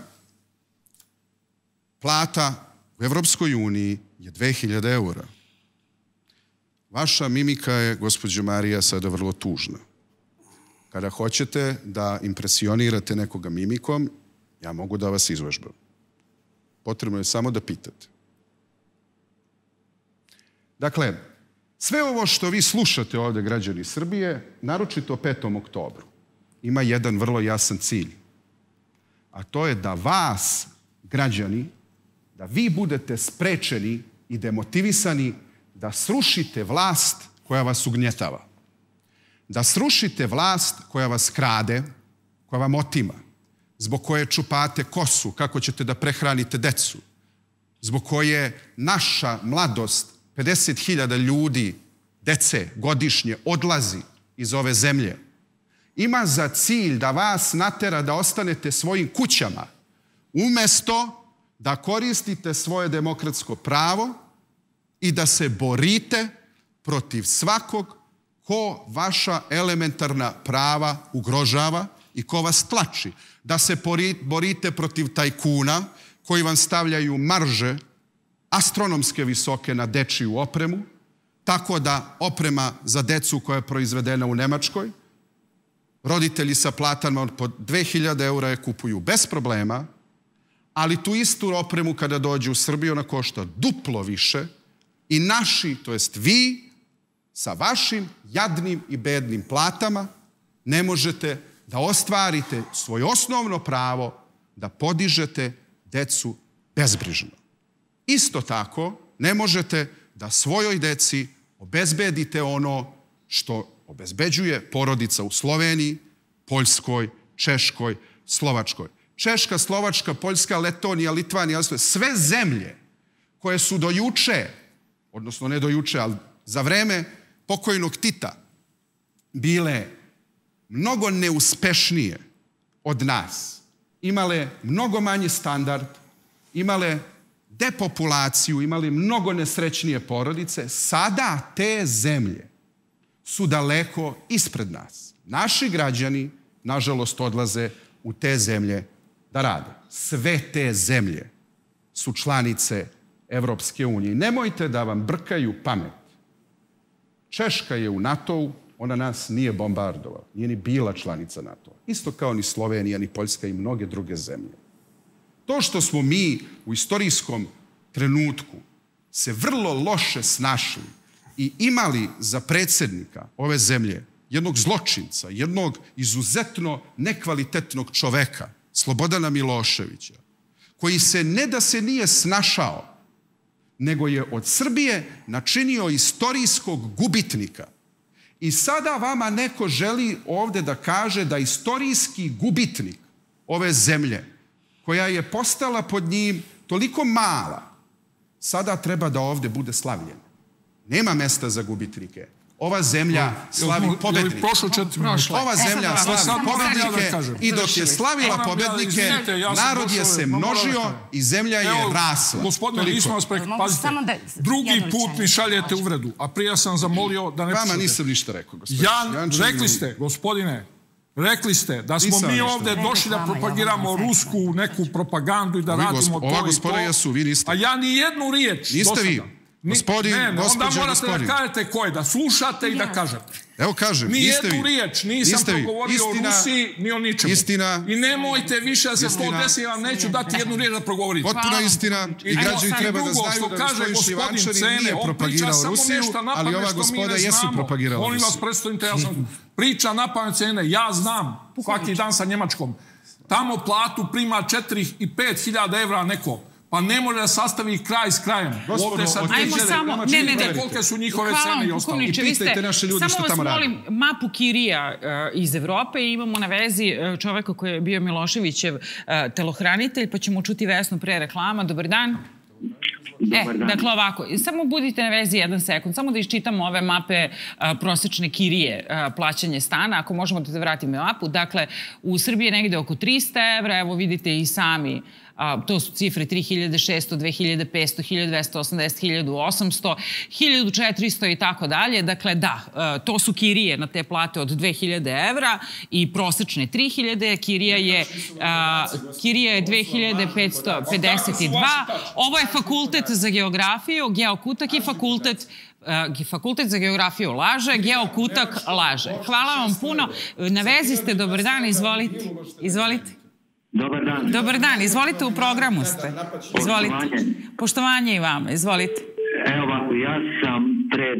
Speaker 6: Plata u Evropskoj uniji je dve hiljade eura. Vaša mimika je, gospođo Marija, sada vrlo tužna. Kada hoćete da impresionirate nekoga mimikom, ja mogu da vas izvežbam. Potrebno je samo da pitate. Dakle, sve ovo što vi slušate ovde, građani Srbije, naročito o petom oktobru, ima jedan vrlo jasan cilj. a to je da vas, građani, da vi budete sprečeni i demotivisani da srušite vlast koja vas ugnjetava. Da srušite vlast koja vas krade, koja vam otima, zbog koje čupate kosu, kako ćete da prehranite decu, zbog koje naša mladost, pedeset hiljada ljudi, dece, godišnje odlazi iz ove zemlje, ima za cilj da vas natera da ostanete svojim kućama, umesto da koristite svoje demokratsko pravo i da se borite protiv svakog ko vaša elementarna prava ugrožava i ko vas tlači. Da se borite protiv tajkuna koji vam stavljaju marže astronomske visoke na dečiju opremu, tako da oprema za decu koja je proizvedena u Nemačkoj, roditelji sa platama od po dve hiljade eura je kupuju bez problema, ali tu istu opremu kada dođe u Srbiju ona košta duplo više i naši, to jest vi, sa vašim jadnim i bednim platama ne možete da ostvarite svoje osnovno pravo da podižete decu bezbrižno. Isto tako ne možete da svojoj deci obezbedite ono što obezbeđuje porodica u Sloveniji, Poljskoj, Češkoj, Slovačkoj. Češka, Slovačka, Poljska, Letonija, Litvanija, sve zemlje koje su do juče, odnosno ne do juče, ali za vreme pokojnog Tita, bile mnogo neuspešnije od nas, imale mnogo manji standard, imale depopulaciju, imali mnogo nesrećnije porodice, sada te zemlje su daleko ispred nas. Naši građani, nažalost, odlaze u te zemlje da rade. Sve te zemlje su članice Evropske unije. Nemojte da vam brkaju pamet. Češka je u NATO-u, ona nas nije bombardovala, nije ni bila članica NATO-a. Isto kao ni Slovenija, ni Poljska i mnoge druge zemlje. To što smo mi u istorijskom trenutku se vrlo loše snašli i imali za predsjednika ove zemlje jednog zločinca, jednog izuzetno nekvalitetnog čoveka, Slobodana Miloševića, koji se ne da se nije snašao, nego je od Srbije načinio istorijskog gubitnika. I sada vama neko želi ovde da kaže da istorijski gubitnik ove zemlje, koja je postala pod njim toliko mala, sada treba da ovde bude slavljena. Nema mesta za gubitnike. Ova zemlja slavi pobednike. Ova zemlja slavi pobednike i dok je slavila pobednike, narod je se množio i zemlja je rasla.
Speaker 3: Gospodine, nismo vas prekli. Pazite, drugi put mi šaljete uvredu, a prije sam zamolio da ne pišete.
Speaker 6: Vama nisam ništa rekao, gospodine.
Speaker 3: Rekli ste, gospodine, rekli ste da smo mi ovde došli da propagiramo rusku neku propagandu i da radimo to i to.
Speaker 6: Ova gospoda jesu, vi niste.
Speaker 3: A ja ni jednu riječ.
Speaker 6: Niste vi. Gospodin,
Speaker 3: gospođa, gospodin. Onda morate da kažete ko je, da slušate i da kažete.
Speaker 6: Evo kažem,
Speaker 3: ni jednu riječ nisam progovorio o Rusiji, ni o ničemu.
Speaker 6: Istina.
Speaker 3: I nemojte više da se to desi, ja vam neću dati jednu riječ da progovorite.
Speaker 6: Potpuna istina i građani treba da znaju da gospodin Šljivančanin nije propagirao Rusiju, ali ova gospoda jesu propagirala Rusiju.
Speaker 3: Molim vas, predstavite, ja sam priča na pamet cene, ja znam, svaki dan sa Njemačkom. Tamo platu prima četiri i pet hiljada evra neko. Pa ne može da sastavi kraj s krajem.
Speaker 1: Ovdje sad ajmo samo, ne, ne, ne.
Speaker 3: Kolike su njihove cene i ostalo.
Speaker 6: I pitajte naše ljudi što tamo radi.
Speaker 1: Samo vas molim, mapu kirija iz Evrope i imamo na vezi čoveka koji je bio Miloševićev telohranitelj, pa ćemo čuti Vesnu pre reklama. Dobar dan.
Speaker 7: Dobar dan.
Speaker 1: E, dakle ovako, samo budite na vezi jedan sekund, samo da iščitamo ove mape prosečne kirije plaćanje stana, ako možemo da te vratimo mapu. Dakle, u Srbiji je negde oko trista evra, evo vidite i sami, to su cifre tri hiljade šesto, dve hiljade petsto, hiljadu dvesta osamdeset, hiljadu osamsto, hiljadu četiristo i tako dalje. Dakle, da, to su kirije na te plate od dve hiljade evra i prosečne tri hiljade. Kirija je, kirija je dve hiljade petsto pedeset dva. Ovo je fakultet za geografiju, Geokutak i fakultet Fakultet za geografiju laže, Geokutak laže. Hvala vam puno. Na vezi ste, dobar dan, izvolite. Izvolite.
Speaker 7: Dobar dan.
Speaker 1: Dobar dan, izvolite, u programu ste. Izvolite. Poštovanje i vama, izvolite.
Speaker 7: Evo ovako, ja sam pred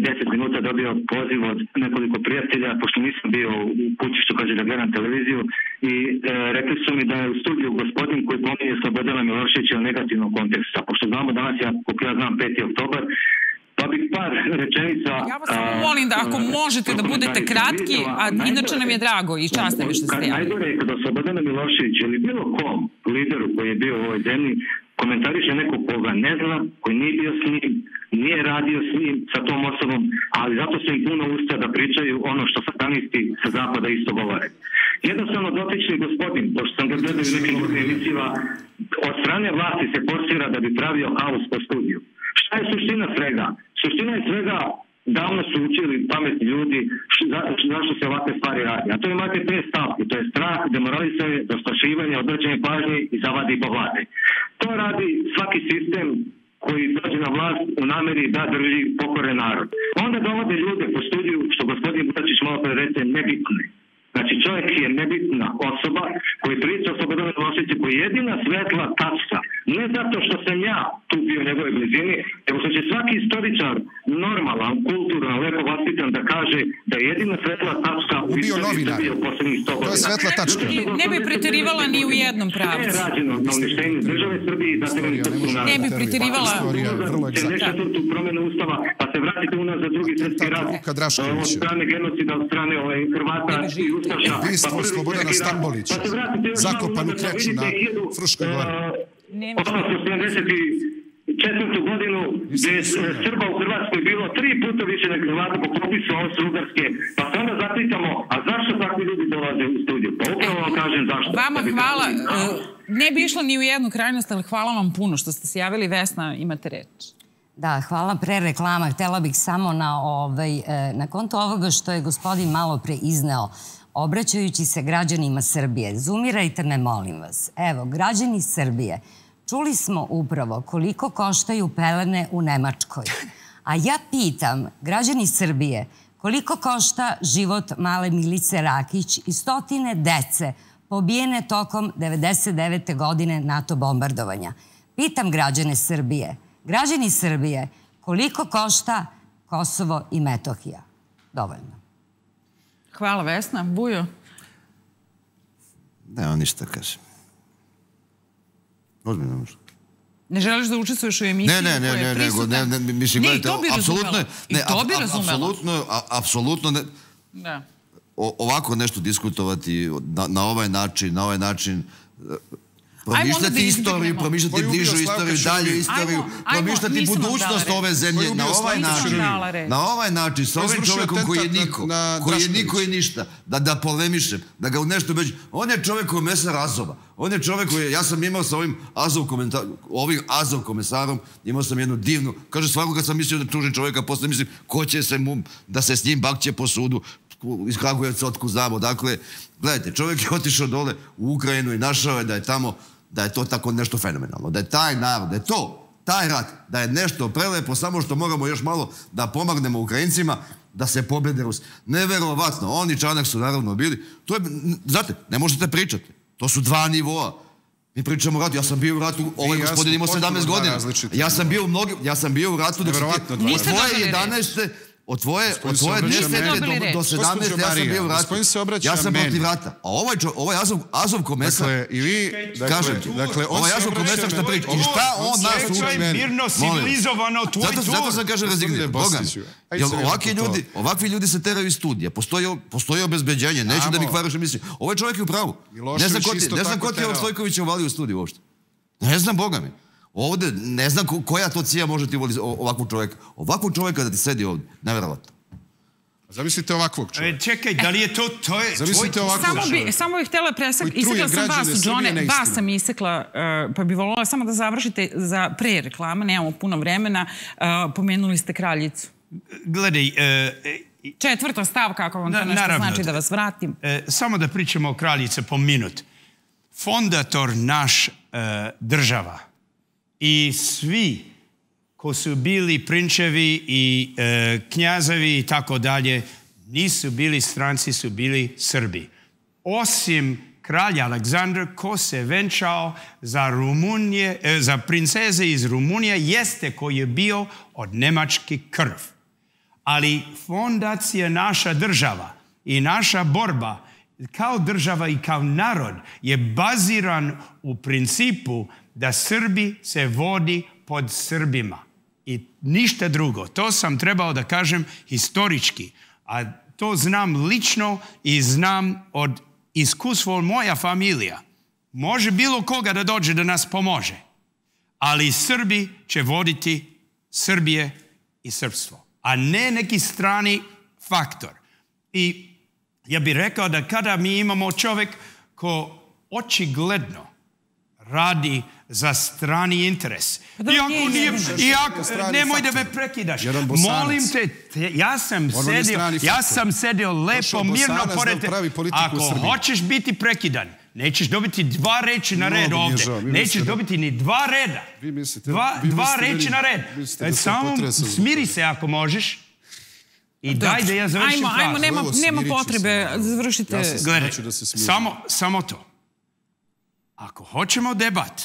Speaker 7: deset minuta dobio poziv od nekoliko prijatelja, pošto nisam bio u kući, što kaže da gledam televiziju, i e, rekli su mi da je u studiju gospodin koji pominje Slobodana Miloševića u negativnom kontekstu. Pošto znamo danas, ja, koliko ja znam, peti oktobar, pa bih par rečenica...
Speaker 1: Ja vas samo molim da ako možete da budete kratki, a inače nam je drago i čast ne što ste javili.
Speaker 7: Najgore je kada Slobodana Miloševića ili bilo kom lideru koji je bio u ovoj zemlji komentariše nekog koga ne zna, koji nije bio s njim, nije radio s njim, sa tom osobom, ali zato su im puno usta da pričaju ono što satanisti sa zapada isto govore. Jednostavno dotični gospodin, pošto sam ga gledao u nekim drugim emisijama, od strane vlasti se forsira da bi pravio haos po studiju. Šta je suština svega? Suština je svega, davno su učili pametni ljudi zašto se ovakve stvari radi. A to imate te stavke, to je strah, demoralisanje, zastrašivanje, odvraćanje pažnje i zavadi po vlade. To radi svaki sistem koji dođe na vlast u nameri da drži pokoren narod. Onda dovode ljude po studiju, što gospodin Butačić malo pre reče, nebitne. Znači čovjek je nebitna osoba koji priča o Slobodanu Miloševiću, koji je jedina svetla tačka. Ne zato što sam ja tu bio u njegove blizini, nego što će svaki istoričar normalan, kulturan, lepo vaspitan da kaže da je jedina svetla tačka u istoriji Srbije u poslednjih sto godina.
Speaker 8: To je svetla tačka.
Speaker 1: Ne bi preterivala ni u jednom pravcu.
Speaker 7: Sve je rađeno na uništenju države Srbije i zatevanju srpskog naroda.
Speaker 1: Ne bi preterivala.
Speaker 7: Tu promjenu ustava, pa se vratite u nas za drugi svetski rat. Od strane genocida, od strane Hrvata i Ustaša.
Speaker 8: Ubistvo Slobodana Stambolića. Zakopan u Kreču na Fruškoj gori.
Speaker 7: osamsto sedamdeset četvrtu godinu gdje je Srba u Hrvatskoj bilo tri puta više nego Hrvata po popisu Austro-Ugarske. Pa se onda zapitamo, a zašto takvi ljudi dolaze u studiju? Pa upravo vam kažem zašto.
Speaker 1: Vama hvala. Ne bi išla ni u jednu krajnost, ali hvala vam puno što ste se javili. Vesna, imate reč.
Speaker 4: Da, hvala. Pre reklama htjela bih samo na, ovaj, na konto ovoga što je gospodin malo pre izneo, obraćajući se građanima Srbije. Zumirajte me, molim vas. Evo, građani Srbije, čuli smo upravo koliko koštaju pelene u Nemačkoj. A ja pitam, građani Srbije, koliko košta život male Milice Rakić i stotine dece pobijene tokom devedeset devete godine NATO bombardovanja? Pitam građane Srbije, građani Srbije, koliko košta Kosovo i Metohija? Dovoljno.
Speaker 1: Hvala, Vesna. Bujo?
Speaker 2: Nema ništa, kažem. Ozbiljno možda.
Speaker 1: Ne želiš da učestvuješ u emisiji koja je prisutna?
Speaker 2: Ne, ne, ne, mislim, gledajte,
Speaker 1: apsolutno je... I to bi razumela.
Speaker 2: Apsolutno, apsolutno ne... Ovako nešto diskutovati na ovaj način, na ovaj način... Promišljati istoriju, promišljati bližu istoriju, dalju istoriju, promišljati budućnost ove zemlje na ovaj način. Na ovaj način, sa ovim čovjekom koji je niko, koji je niko i ništa, da polemišem, da ga u nešto beđu. On je čovjek koji je mesar Azova. On je čovjek koji je, ja sam imao sa ovim Azov komesarom, imao sam jednu divnu, kaže svako kad sam mislio da tužim čovjeka, posle mislim ko će se mu, da se s njim bakće po sudu, iz Kragujevca, otkud znamo. Dakle, gledajte, čovjek je otišao dole u Ukrajinu i našao je da je tamo, da je to tako nešto fenomenalno, da je taj narod, da je to, taj rat, da je nešto prelepo, samo što moramo još malo da pomognemo Ukrajincima da se pobjede Rusi. Neverovatno, on i Čanak su naravno bili, to je, znate, ne možete pričati, to su dva nivoa. Mi pričamo o ratu, ja sam bio u ratu, ovaj gospodin imao sedamnaest godina, ja sam bio u mnogim, ja sam bio u ratu dok od tvoje jedanaeste Od tvoje desete do sedamnaeste ja sam bio u ratu. Ja sam protiv rata. A ovaj Azov komesar...
Speaker 6: Dakle, i vi...
Speaker 2: Kažem ti, ovaj Azov komesar šta priča. I šta on nas uči?
Speaker 5: Ovo je mirno, civilizovano, tvoj tu.
Speaker 2: Zato sam kažem razigljati. Boga mi. Ovakvi ljudi se teraju iz studija. Postoji obezbeđenje. Neću da mi kvariš emisiju. Ovaj čovjek je u pravu. Ne znam ko ti je ovog Stojkovića uvalio u studiju uopšte. Ne znam, Boga mi. Ovdje, ne znam koja to cija može ti voliti ovakvog čovjeka. Ovakvog čovjeka da ti sedi ovdje. Nevjerovatno.
Speaker 6: Zamislite ovakvog čovjeka.
Speaker 5: Čekaj, da li je to...
Speaker 6: Zamislite ovakvog čovjeka.
Speaker 1: Samo bih htjela presekla. Isekla sam vas, Johne. Vas sam isekla, pa bih voljela samo da završite za pre reklama. Nemamo puno vremena. Pomenuli ste kraljicu.
Speaker 5: Gledaj...
Speaker 1: Četvrta stavka, ako vam to nešto znači da vas vratim.
Speaker 5: Samo da pričamo o kraljice po minut. Fondator naš država i svi ko su bili prinčevi i e, knjazevi i tako dalje, nisu bili stranci, su bili Srbi. Osim kralja Aleksandra, ko se venčao za, Rumunije, e, za princeze iz Rumunije, jeste koji je bio od nemački krv. Ali fondacija naša država i naša borba kao država i kao narod je baziran u principu da Srbi se vodi pod Srbima. I ništa drugo. To sam trebao da kažem historički. A to znam lično i znam od iskustva moja familija. Može bilo koga da dođe da nas pomože. Ali Srbi će voditi Srbije i srpstvo. A ne neki strani faktor. I ja bih rekao da kada mi imamo čovjek ko očigledno radi za strani interes. Iako nije, iako, nemoj da me prekidaš. Molim te, te, ja sam sedio, ja sam sedio lepo, mirno pored te. Ako hoćeš biti prekidan, nećeš dobiti dva reči na red ovdje. Nećeš dobiti ni dva reda. Dva, dva reči na red. Samo smiri se ako možeš. I daj da ja završim
Speaker 1: frazu. Ajmo, nema, nema potrebe, završite.
Speaker 6: Ja se
Speaker 5: Gledaj,
Speaker 6: da se
Speaker 5: samo, samo to. Ako hoćemo debat,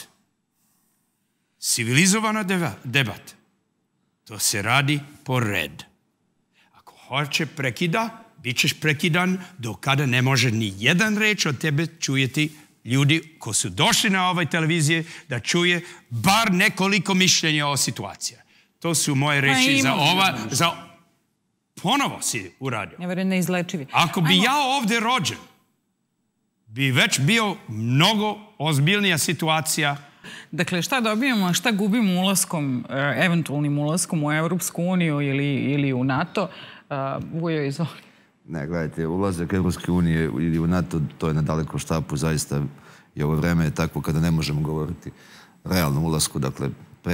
Speaker 5: civilizovana debat, to se radi po red. Ako hoće prekida, bit ćeš prekidan do kada ne može ni jedan reč od tebe čujeti ljudi ko su došli na ovoj televiziji da čuje bar nekoliko mišljenja o situaciji. To su moje reči za ova... Za ponovo si uradio.
Speaker 1: Nevjerojatno neizlečivi.
Speaker 5: Ako bi ja ovdje rođen, bi već bio mnogo ozbiljnija situacija.
Speaker 1: Dakle, šta dobijemo, šta gubimo ulaskom, eventualnim ulaskom u Evropsku uniju ili, ili u NATO? Vujo, izvoli.
Speaker 2: Ne, gledajte, ulazak Evropske unije ili u NATO, to je na daleko štapu, zaista i ovo vreme je takvo kada ne možemo govoriti realno ulasku, dakle,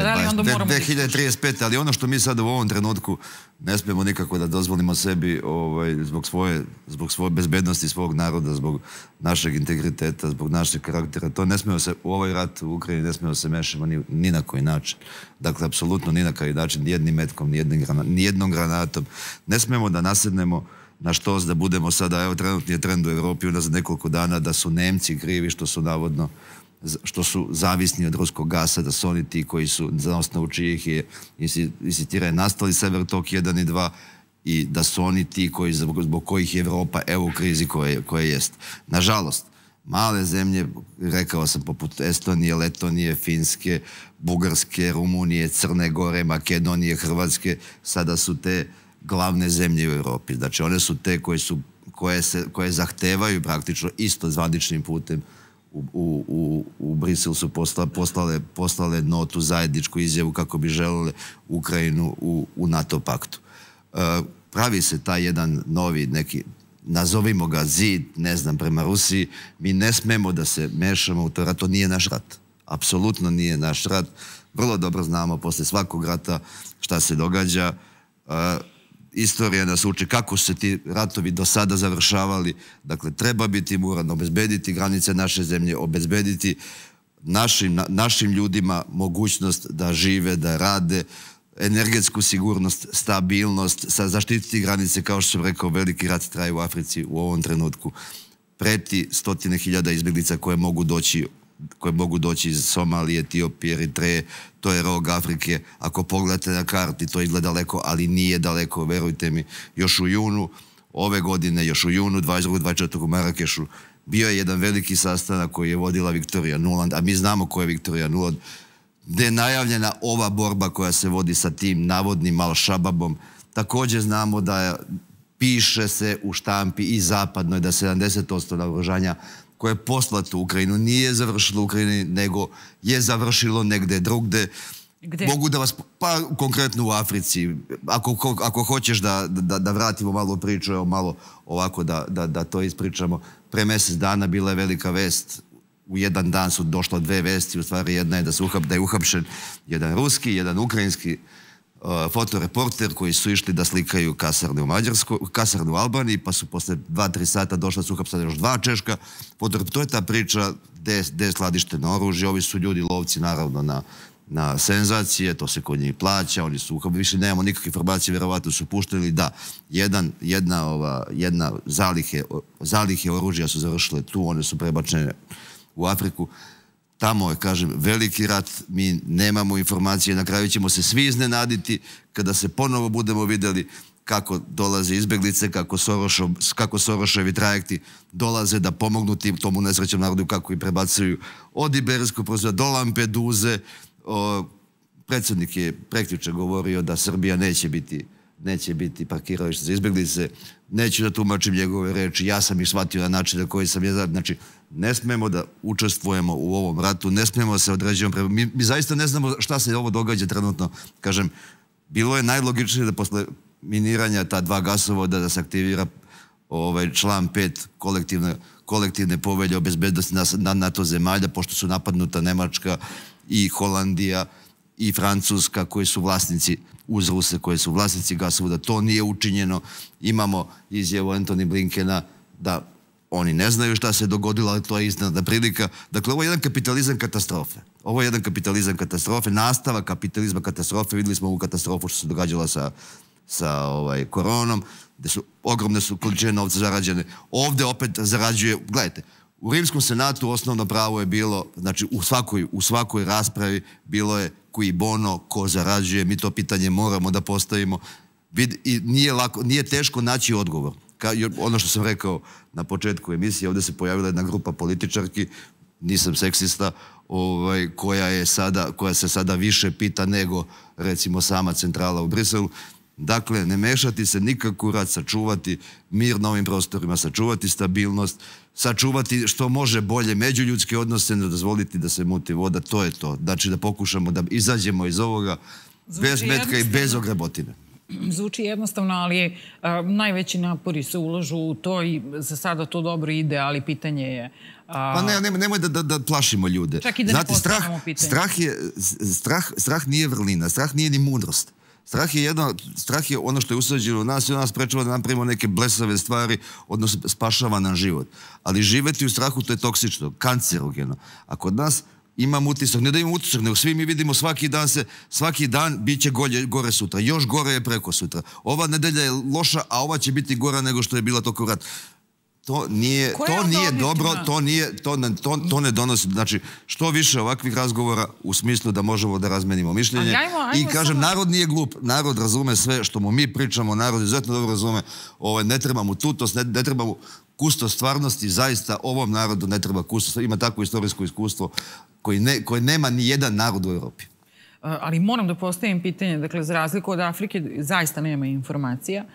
Speaker 2: dve hiljade trideset pete. Ali ono što mi sad u ovom trenutku ne smijemo nikako da dozvolimo sebi zbog svoje, zbog svoje bezbednosti svog naroda, zbog našeg integriteta, zbog našeg karaktera. To ne smijemo se, u ovaj rat u Ukrajini ne smijemo se mešamo ni, ni na koji način. Dakle, apsolutno ni na koji način, ni jednim metkom, ni, ni jednom granatom. Ne smijemo da nasednemo na štos da budemo sada, evo trenutni je trend u Evropi unazad nekoliko dana da su Nemci krivi što su navodno što su zavisni od ruskog gasa, da su oni ti koji su, za osnovu čijih je insistiraju nastali Sever Tok jedan i dva i da su oni ti koji, zbog kojih je Evropa evo u krizi koje, koje jest. Nažalost, male zemlje, rekao sam, poput Estonije, Letonije, Finske, Bugarske, Rumunije, Crne Gore, Makedonije, Hrvatske, sada su te glavne zemlje u Evropi. Znači, one su te koje, su, koje, se, koje zahtevaju praktično isto zvaničnim putem. U, u, u Brisel su posla, poslale, poslale notu, zajedničku izjavu kako bi želele Ukrajinu u, u NATO paktu. E, pravi se taj jedan novi neki, nazovimo ga zid, ne znam, prema Rusiji. Mi ne smemo da se mešamo u to rat, to nije naš rat. Apsolutno nije naš rat. Vrlo dobro znamo posle svakog rata šta se događa. E, Istorija nas uči kako su se ti ratovi do sada završavali. Dakle, treba biti muran, obezbediti granice naše zemlje, obezbediti našim, na, našim ljudima mogućnost da žive, da rade, energetsku sigurnost, stabilnost, zaštititi granice, kao što sam rekao, veliki rat traje u Africi u ovom trenutku. Preti stotine hiljada izbjeglica koje mogu doći koje mogu doći iz Somalije, Etiopije, Eritreje, to je rog Afrike. Ako pogledate na karti, to izgleda daleko, ali nije daleko, verujte mi. Još u junu ove godine, još u junu dvadeset drugog dvadeset četvrtog u Marakešu, bio je jedan veliki sastanak koji je vodila Viktorija Nuland, a mi znamo ko je Viktorija Nuland, gde je najavljena ova borba koja se vodi sa tim navodnim Al-Shababom. Također znamo da je, piše se u štampi i zapadnoj da sedamdeset posto naoružanja koje je poslato u Ukrajinu nije završilo u Ukrajini, nego je završilo negde drugde.
Speaker 1: Gde?
Speaker 2: Mogu da vas, pa konkretno u Africi, ako, ako hoćeš da, da, da vratimo malo priču, evo malo ovako da, da, da to ispričamo. Pre mjesec dana bila je velika vest, u jedan dan su došlo dve vesti, u stvari jedna je da, su, da je uhapšen jedan ruski, jedan ukrajinski uh, fotoreporter koji su išli da slikaju kasarne u Mađarskoj, kasarne u Albaniji, pa su posle dva tri sata došla su uhapsana još dva češka. To je ta priča gde je skladišteno oružje, ovi su ljudi lovci naravno na na senzacije, to se kod njih plaća, oni su, više nemamo nikakve informacije, vjerovatno su puštili da jedan, jedna, ova, jedna zalihe, zalihe oružja su završile tu, one su prebačene u Afriku. Tamo je, kažem, veliki rat, mi nemamo informacije, na kraju ćemo se svi iznenaditi kada se ponovo budemo vidjeli kako dolaze izbjeglice, kako, Sorošov, kako Soroševi trajekti dolaze da pomognu tim, tomu nesrećnom narodu, kako i prebacuju od Iberijskog prostora do Lampeduze. O, predsjednik je prekjuče govorio da Srbija neće biti, neće biti parkiralište za izbjeglice. Neću da tumačim njegove reči, ja sam ih shvatio na način na koji sam je zadnji. Znači, ne smemo da učestvujemo u ovom ratu, ne smemo da se određujemo. Mi, mi zaista ne znamo šta se ovo događa trenutno. Kažem, bilo je najlogičnije da posle miniranja ta dva gasovoda da se aktivira ovaj, član pet kolektivne, kolektivne povelje o bezbednosti na, na NATO zemalja, pošto su napadnuta Nemačka i Holandija i Francuska, koji su vlasnici uz Ruse, koji su vlasnici gasovoda. To nije učinjeno. Imamo izjavu Antony Blinkena da oni ne znaju šta se dogodilo, ali to je iznenadna prilika. Dakle, ovo je jedan kapitalizam katastrofe. Ovo je jedan kapitalizam katastrofe, nastava kapitalizma katastrofe. Videli smo ovu katastrofu što se događala sa, sa ovaj, koronom, gde su ogromne su količine novca zarađene. Ovde opet zarađuje, gledajte, u Rimskom senatu osnovno pravo je bilo, znači u svakoj, u svakoj raspravi bilo je cui bono, ko zarađuje, mi to pitanje moramo da postavimo. I nije, lako, nije teško naći odgovor. Ka, ono što sam rekao na početku emisije, ovdje se pojavila jedna grupa političarki, nisam seksista, ovaj, koja, je sada, koja se sada više pita nego recimo sama centrala u Briselu. Dakle, ne mešati se nikako u rat, sačuvati mir na ovim prostorima, sačuvati stabilnost, sačuvati što može bolje međuljudske odnose, ne dozvoliti da se muti voda, to je to. Znači da pokušamo da izađemo iz ovoga bez metka i bez ogrebotine.
Speaker 1: Zvuči jednostavno, ali a, najveći napori se ulažu u to i za sada to dobro ide, ali pitanje je... A...
Speaker 2: Pa ne, ne, nemoj da, da, da plašimo ljude.
Speaker 1: Čak i da
Speaker 2: Znate,
Speaker 1: ne
Speaker 2: strah,
Speaker 1: postavimo pitanje.
Speaker 2: Strah, je, strah, strah nije vrlina, strah nije ni mudrost. Strah je, jedno, strah je ono što je usađeno u nas i on nas prečeva da napravimo neke blesave stvari, odnosno spašava nam život. Ali živeti u strahu to je toksično, kancerogeno. A kod nas imam utisak, ne da imam utisak, nego svi mi vidimo svaki dan se, svaki dan bit će golje, gore sutra. Još gore je preko sutra. Ova nedelja je loša, a ova će biti gora nego što je bila toko rat. To nije, to nije dobro, to, nije, to, ne, to, to ne donosi. Znači, što više ovakvih razgovora u smislu da možemo da razmenimo mišljenje.
Speaker 1: Ajmo, ajmo
Speaker 2: I kažem,
Speaker 1: samo...
Speaker 2: narod nije glup, narod razume sve što mu mi pričamo, narod izuzetno dobro razume. Ovaj, ne treba mu tutost, ne, ne treba mu kusto stvarnosti, zaista ovom narodu ne treba kusto. Ima takvo istorijsko iskustvo koji ne, koje nema ni jedan narod u Evropi.
Speaker 1: Ali moram da postavim pitanje, dakle, za razliku od Afrike, zaista nema informacija.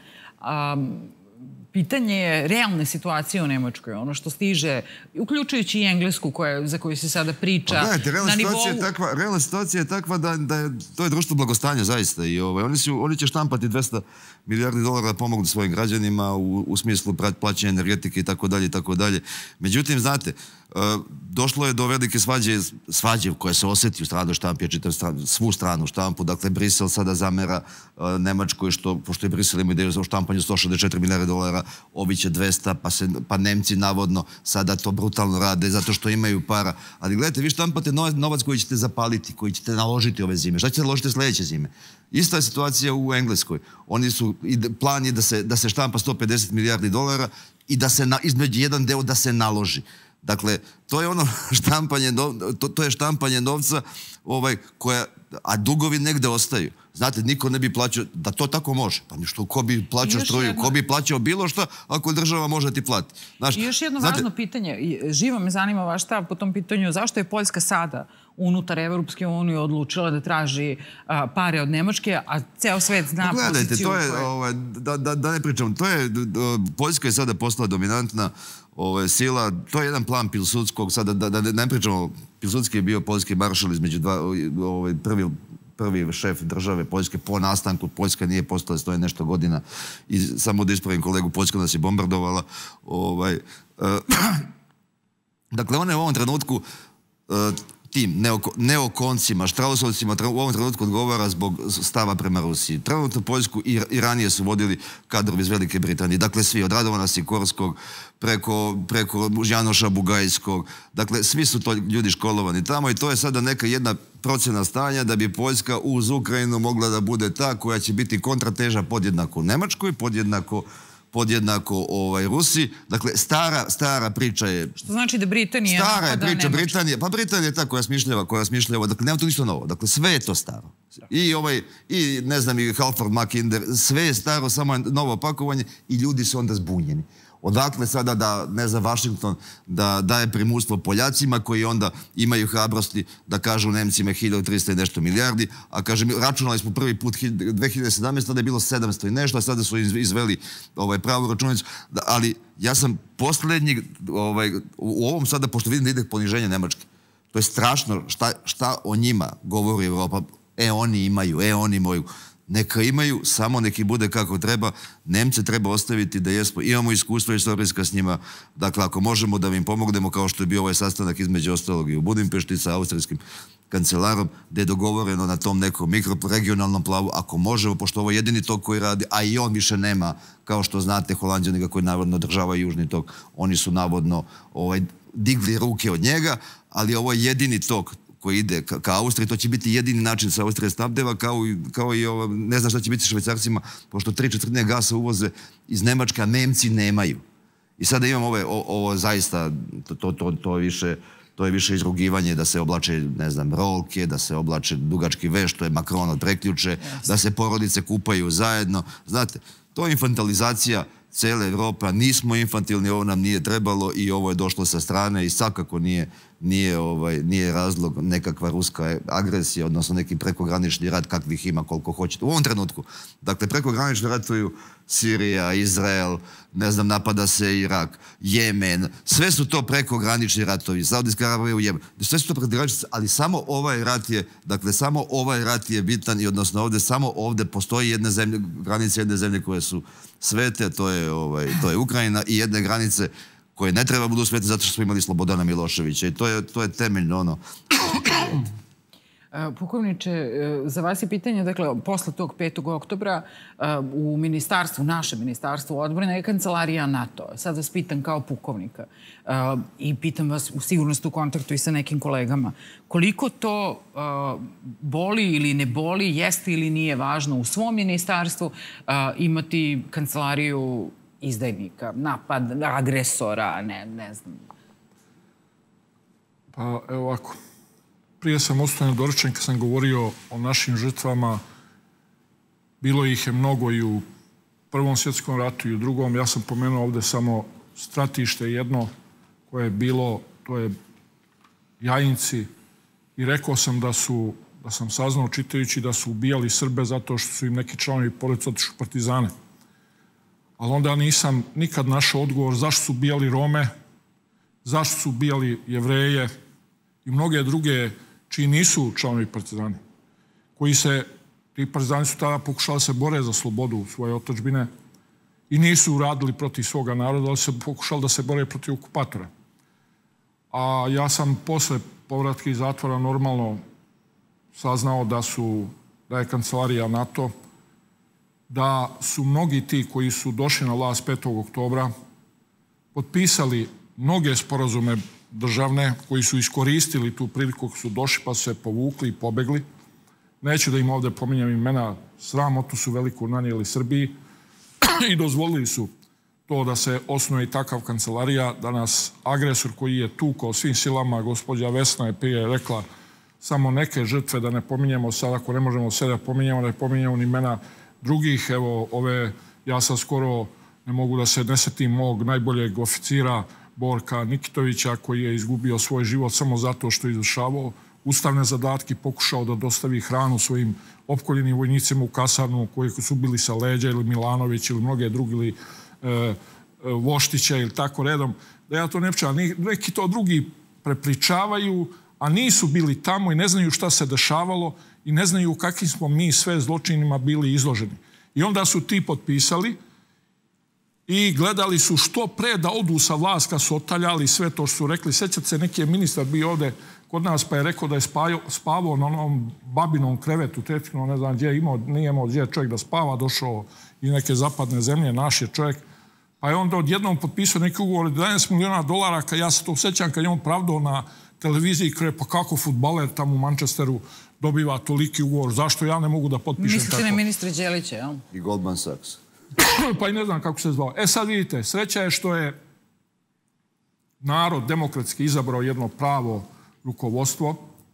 Speaker 1: Um, Pitanje je realne situacije u Nemačkoj, ono što stiže, uključujući i Englesku koja, za koju se sada priča.
Speaker 2: Pa gledajte, realna,
Speaker 1: na nivou...
Speaker 2: situacija je takva, realna situacija je takva da, da je, to je društvo blagostanja zaista. I ovaj, oni, su, oni će štampati dvesta milijardi dolara da pomognu svojim građanima u, u smislu plaćanja energetike i tako dalje i tako dalje. Međutim, znate, uh, došlo je do velike svađe, svađe koja se osjeti u stranu štampi, čitam stranu, svu stranu štampu. Dakle, Brisel sada zamera uh, Nemačkoj, što, pošto je Brisel ima ideju o štampanju sto šezdeset četiri milijarde dolara, ovi će dvesta, pa, se, pa Nemci navodno sada to brutalno rade zato što imaju para. Ali gledajte, vi štampate novac koji ćete zapaliti, koji ćete naložiti ove zime. Šta ćete naložiti sljedeće zime? Ista je situacija u Engleskoj. Oni su, plan je da se, da se štampa sto pedeset milijardi dolara i da se na, između jedan deo da se naloži. Dakle, to je ono štampanje, to, to je štampanje novca ovaj, koja, a dugovi negde ostaju. Znate, niko ne bi plaćao, da to tako može. Pa ništo, ko bi plaćao struju, jedno... ko bi plaćao bilo šta, ako država može ti plati. Znaš,
Speaker 1: I još jedno
Speaker 2: znate...
Speaker 1: važno pitanje, živo me zanima vaš stav po tom pitanju, zašto je Poljska sada unutar Evropske unije odlučila da traži a, pare od Nemačke, a ceo svet zna
Speaker 2: gledajte,
Speaker 1: poziciju...
Speaker 2: To je,
Speaker 1: koje...
Speaker 2: ovaj, da, da, da ne pričam, to je, Poljska je sada postala dominantna ovaj, sila, to je jedan plan Pilsudskog, sada da, da, da ne pričamo, Pilsudski je bio poljski maršal između dva, ovaj, prvi prvi šef države Poljske po nastanku. Poljska nije postala stoje nešto godina i samo da ispravim kolegu, Poljska nas je bombardovala. Ovaj, uh, dakle, ona je u ovom trenutku uh, tim neoko, neokoncima, štrausovcima u ovom trenutku odgovara zbog stava prema Rusiji. Trenutno Poljsku i, i ranije su vodili kadrovi iz Velike Britanije. Dakle, svi od Radovana Sikorskog preko, preko Janoša Bugajskog. Dakle, svi su to ljudi školovani tamo i to je sada neka jedna procena stanja da bi Poljska uz Ukrajinu mogla da bude ta koja će biti kontrateža podjednako Nemačkoj, podjednako podjednako Rusi. Dakle, stara priča je...
Speaker 1: Što znači da Britanija...
Speaker 2: Stara je priča Britanije. Pa Britanija je ta koja smišljava, koja smišljava. Dakle, nema tu ništa novo. Dakle, sve je to staro. I ovaj, i ne znam, i Halford Mackinder, sve je staro, samo je novo pakovanje i ljudi su onda zbunjeni. Odakle sada da, ne znam, Washington da daje primustvo Poljacima koji onda imaju hrabrosti da kažu Nemcima hiljadu trista i nešto milijardi, a kaže, računali smo prvi put dve hiljade sedamnaeste. tada je bilo sedamsto i nešto, a sada su izveli ovaj, pravu računicu, ali ja sam posljednji ovaj, u ovom sada, pošto vidim da ide poniženje Nemačke, to je strašno šta, šta o njima govori Evropa, e oni imaju, e oni imaju. Neka imaju, samo neki bude kako treba. Nemce treba ostaviti da jesmo. Imamo iskustvo istorijska s njima. Dakle, ako možemo da im pomognemo, kao što je bio ovaj sastanak između ostalog i u Budimpešti sa austrijskim kancelarom, gde je dogovoreno na tom nekom mikroregionalnom plavu, ako možemo, pošto ovo je jedini tok koji radi, a i on više nema, kao što znate, Holanđani koji navodno održavaju južni tok, oni su navodno ovaj, digli ruke od njega, ali ovo je jedini tok koji ide ka Austriji, to će biti jedini način sa Austrije snabdeva, kao i ovo, ne znam šta će biti sa Švajcarcima, pošto tri četvrtine gasa uvoze iz Nemačke, a Nemci nemaju. I sada imam ovo zaista, to više, to je više izrugivanje da se oblače, ne znam, rolke, da se oblače dugački veš, to je Macron od preključe, da se porodice kupaju zajedno. Znate, to je infantilizacija cele Evrope, a nismo infantilni, ovo nam nije trebalo i ovo je došlo sa strane i svakako nije nije razlog nekakva ruska agresija, odnosno neki prekogranični rat kakvih ima koliko hoćete. U ovom trenutku, dakle, prekogranično ratuju Sirija, Izrael, ne znam, napada se Irak, Jemen, sve su to prekogranični ratovi, Saudijska Arabija u Jemenu, sve su to prekogranični, ali samo ovaj rat je, dakle, samo ovaj rat je bitan i odnosno ovdje, samo ovdje postoji jedne zemlje, granice jedne zemlje koje su svete, to je Ukrajina i jedne granice koje ne treba budu svete zato što smo imali Slobodana Miloševića i to je temeljno ono.
Speaker 1: Pukovniče, za vas je pitanje, dakle, posle tog petog oktobra u ministarstvu, naše ministarstvo odbrane je kancelarija NATO. Sad vas pitam kao pukovnika i pitam vas u sigurnosti u kontaktu i sa nekim kolegama. Koliko to boli ili ne boli, jeste ili nije važno u svom ministarstvu imati kancelariju izdajnika, napad, agresora, ne znam.
Speaker 3: Pa, evo ovako. Prije sam ostao nedorečen kad sam govorio o našim žrtvama. Bilo ih je mnogo i u Prvom svjetskom ratu i u Drugom. Ja sam pomenuo ovdje samo stratište jedno koje je bilo, to je Jajinci. I rekao sam da su, da sam saznao čitajući da su ubijali Srbe zato što su im neki članovi porodice otišli u partizane. Ali onda nisam nikad našao odgovor zašto su ubijali Rome, zašto su ubijali Jevreje i mnoge druge čiji nisu članovi partizani. Koji se, ti partizani su tada pokušali se bore za slobodu svoje otadžbine i nisu uradili protiv svoga naroda, ali se pokušali da se bore protiv okupatora. A ja sam posle povratka iz zatvora normalno saznao da su, da je kancelarija NATO, da su mnogi ti koji su došli na vlast petog oktobra potpisali mnoge sporazume državne koji su iskoristili tu priliku kako su došli pa su se povukli i pobegli. Neću da im ovdje pominjem imena, sramotu su veliku nanijeli Srbiji i dozvolili su to da se osnuje i takav kancelarija, da nas agresor koji je tukao svim silama, gospođa Vesna je prije rekla samo neke žrtve, da ne pominjemo sad, ako ne možemo sve da pominjemo, da ne pominjemo ni imena drugih. Evo, ove, ja sad skoro ne mogu da se ne setim mog najboljeg oficira Borka Nikitovića koji je izgubio svoj život samo zato što je izvršavao ustavne zadatke, pokušao da dostavi hranu svojim opkoljenim vojnicima u kasarnu koji su bili sa leđa ili Milanović ili mnoge drugi ili e, Voštića ili tako redom. Da ja to ne pričam, neki to drugi prepričavaju, a nisu bili tamo i ne znaju šta se dešavalo i ne znaju u kakvim smo mi sve zločinima bili izloženi. I onda su ti potpisali i gledali su što pre da odu sa vlast kad su otaljali sve to što su rekli. Sjećate se, neki je ministar bio ovde kod nas pa je rekao da je spavao na onom babinom krevetu, teško, ne znam gdje je imao, nije imao gdje čovjek da spava, došao iz neke zapadne zemlje, naš je čovjek. Pa je onda odjednom potpisao neki ugovor od jedanaest miliona dolara, kad ja se to sjećam, kad je on pravdao na televiziji, kada je pa kako fudbaler tamo u Manchesteru dobiva toliki ugovor, zašto ja ne mogu da potpišem tako?
Speaker 1: Mislite na ministra Đelića, jel?
Speaker 2: I Goldman Sachs.
Speaker 3: pa i ne znam kako se zvao. E sad vidite, sreća je što je narod demokratski izabrao jedno pravo rukovodstvo.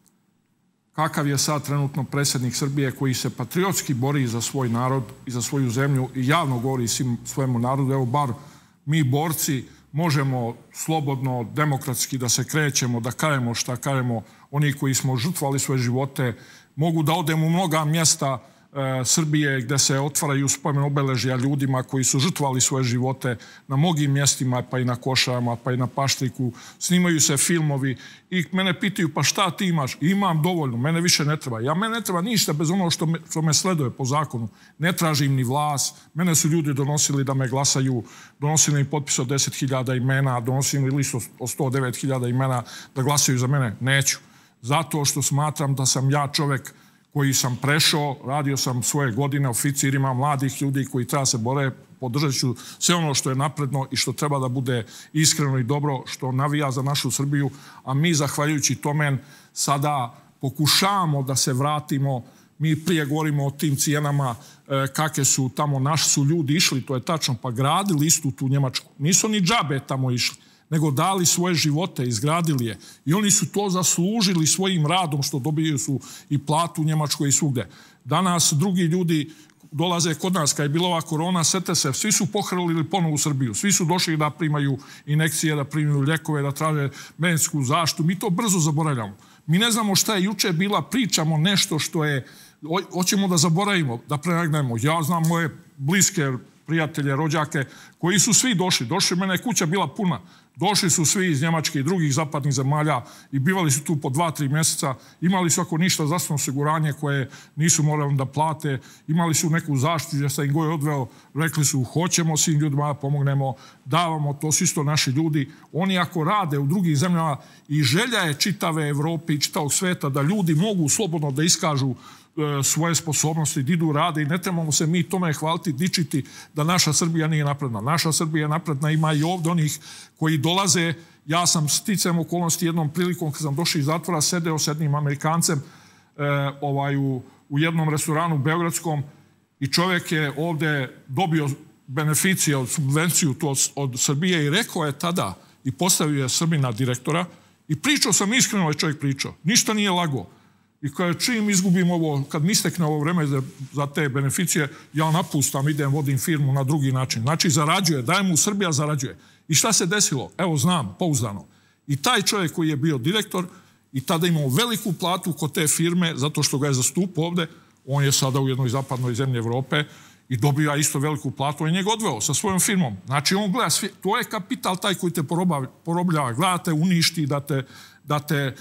Speaker 3: Kakav je sad trenutno predsjednik Srbije koji se patriotski bori za svoj narod i za svoju zemlju i javno govori svim svojemu narodu. Evo, bar mi borci možemo slobodno, demokratski da se krećemo, da kažemo šta kažemo. Oni koji smo žrtvovali svoje živote mogu da odemo u mnoga mjesta Srbije gdje se otvaraju spomen obeležja ljudima koji su žrtvovali svoje živote na mnogim mjestima, pa i na Košarama, pa i na Paštriku. Snimaju se filmovi i mene pitaju pa šta ti imaš? Imam dovoljno, mene više ne treba. Ja mene ne treba ništa bez ono što me, što me sleduje po zakonu. Ne tražim ni vlast. Mene su ljudi donosili da me glasaju, donosili mi potpis od deset hiljada imena, donosili mi list od sto devet hiljada imena da glasaju za mene. Neću. Zato što smatram da sam ja čovjek koji sam prešao, radio sam svoje godine oficirima, mladih ljudi koji treba se bore, podržat ću sve ono što je napredno i što treba da bude iskreno i dobro, što navija za našu Srbiju, a mi, zahvaljujući tome, sada pokušavamo da se vratimo. Mi prije govorimo o tim cijenama e, kakve su tamo, naši su ljudi išli, to je tačno, pa gradili istu tu Njemačku. Nisu ni džabe tamo išli, nego dali svoje živote, izgradili je. I oni su to zaslužili svojim radom, što dobiju su i platu u Njemačkoj i svugde. Danas drugi ljudi dolaze kod nas, kad je bila ova korona, sete se, svi su pohrlili ponovo u Srbiju. Svi su došli da primaju injekcije, da primaju ljekove, da traže medicinsku zaštitu. Mi to brzo zaboravljamo. Mi ne znamo šta je juče bila, pričamo nešto što je, hoćemo da zaboravimo, da prenagnemo. Ja znam moje bliske prijatelje, rođake, koji su svi došli. Došli, mene je kuća bila puna. Došli su svi iz Njemačke i drugih zapadnih zemalja i bivali su tu po dva, tri mjeseca. Imali su ako ništa zdravstveno osiguranje koje nisu morali da plate. Imali su neku zaštitu gdje sam im goje odveo. Rekli su hoćemo svim ljudima da pomognemo, davamo, to su isto naši ljudi. Oni ako rade u drugim zemljama i želja je čitave Evrope i čitavog sveta da ljudi mogu slobodno da iskažu svoje sposobnosti, da idu rade i ne trebamo se mi tome hvaliti, dičiti da naša Srbija nije napredna. Naša Srbija je napredna, ima i ovdje onih koji dolaze. Ja sam sticajem okolnosti jednom prilikom kad sam došao iz zatvora, sedeo s jednim Amerikancem eh, ovaj, u, u jednom restoranu beogradskom i čovjek je ovdje dobio beneficije od subvenciju to od, od Srbije i rekao je tada i postavio je Srbina direktora i pričao sam iskreno, ovaj čovjek pričao. Ništa nije lago. I kada čim izgubim ovo, kad mi istekne ovo vreme za, za te beneficije, ja napustam, idem, vodim firmu na drugi način. Znači, zarađuje, daje mu Srbija, zarađuje. I šta se desilo? Evo, znam, pouzdano. I taj čovjek koji je bio direktor i tada imao veliku platu kod te firme, zato što ga je zastupao ovde, on je sada u jednoj zapadnoj zemlji Evrope i dobija isto veliku platu, on je njega odveo sa svojom firmom. Znači, on gleda, to je kapital taj koji te porobljava. Gledate, uništi, da te, da te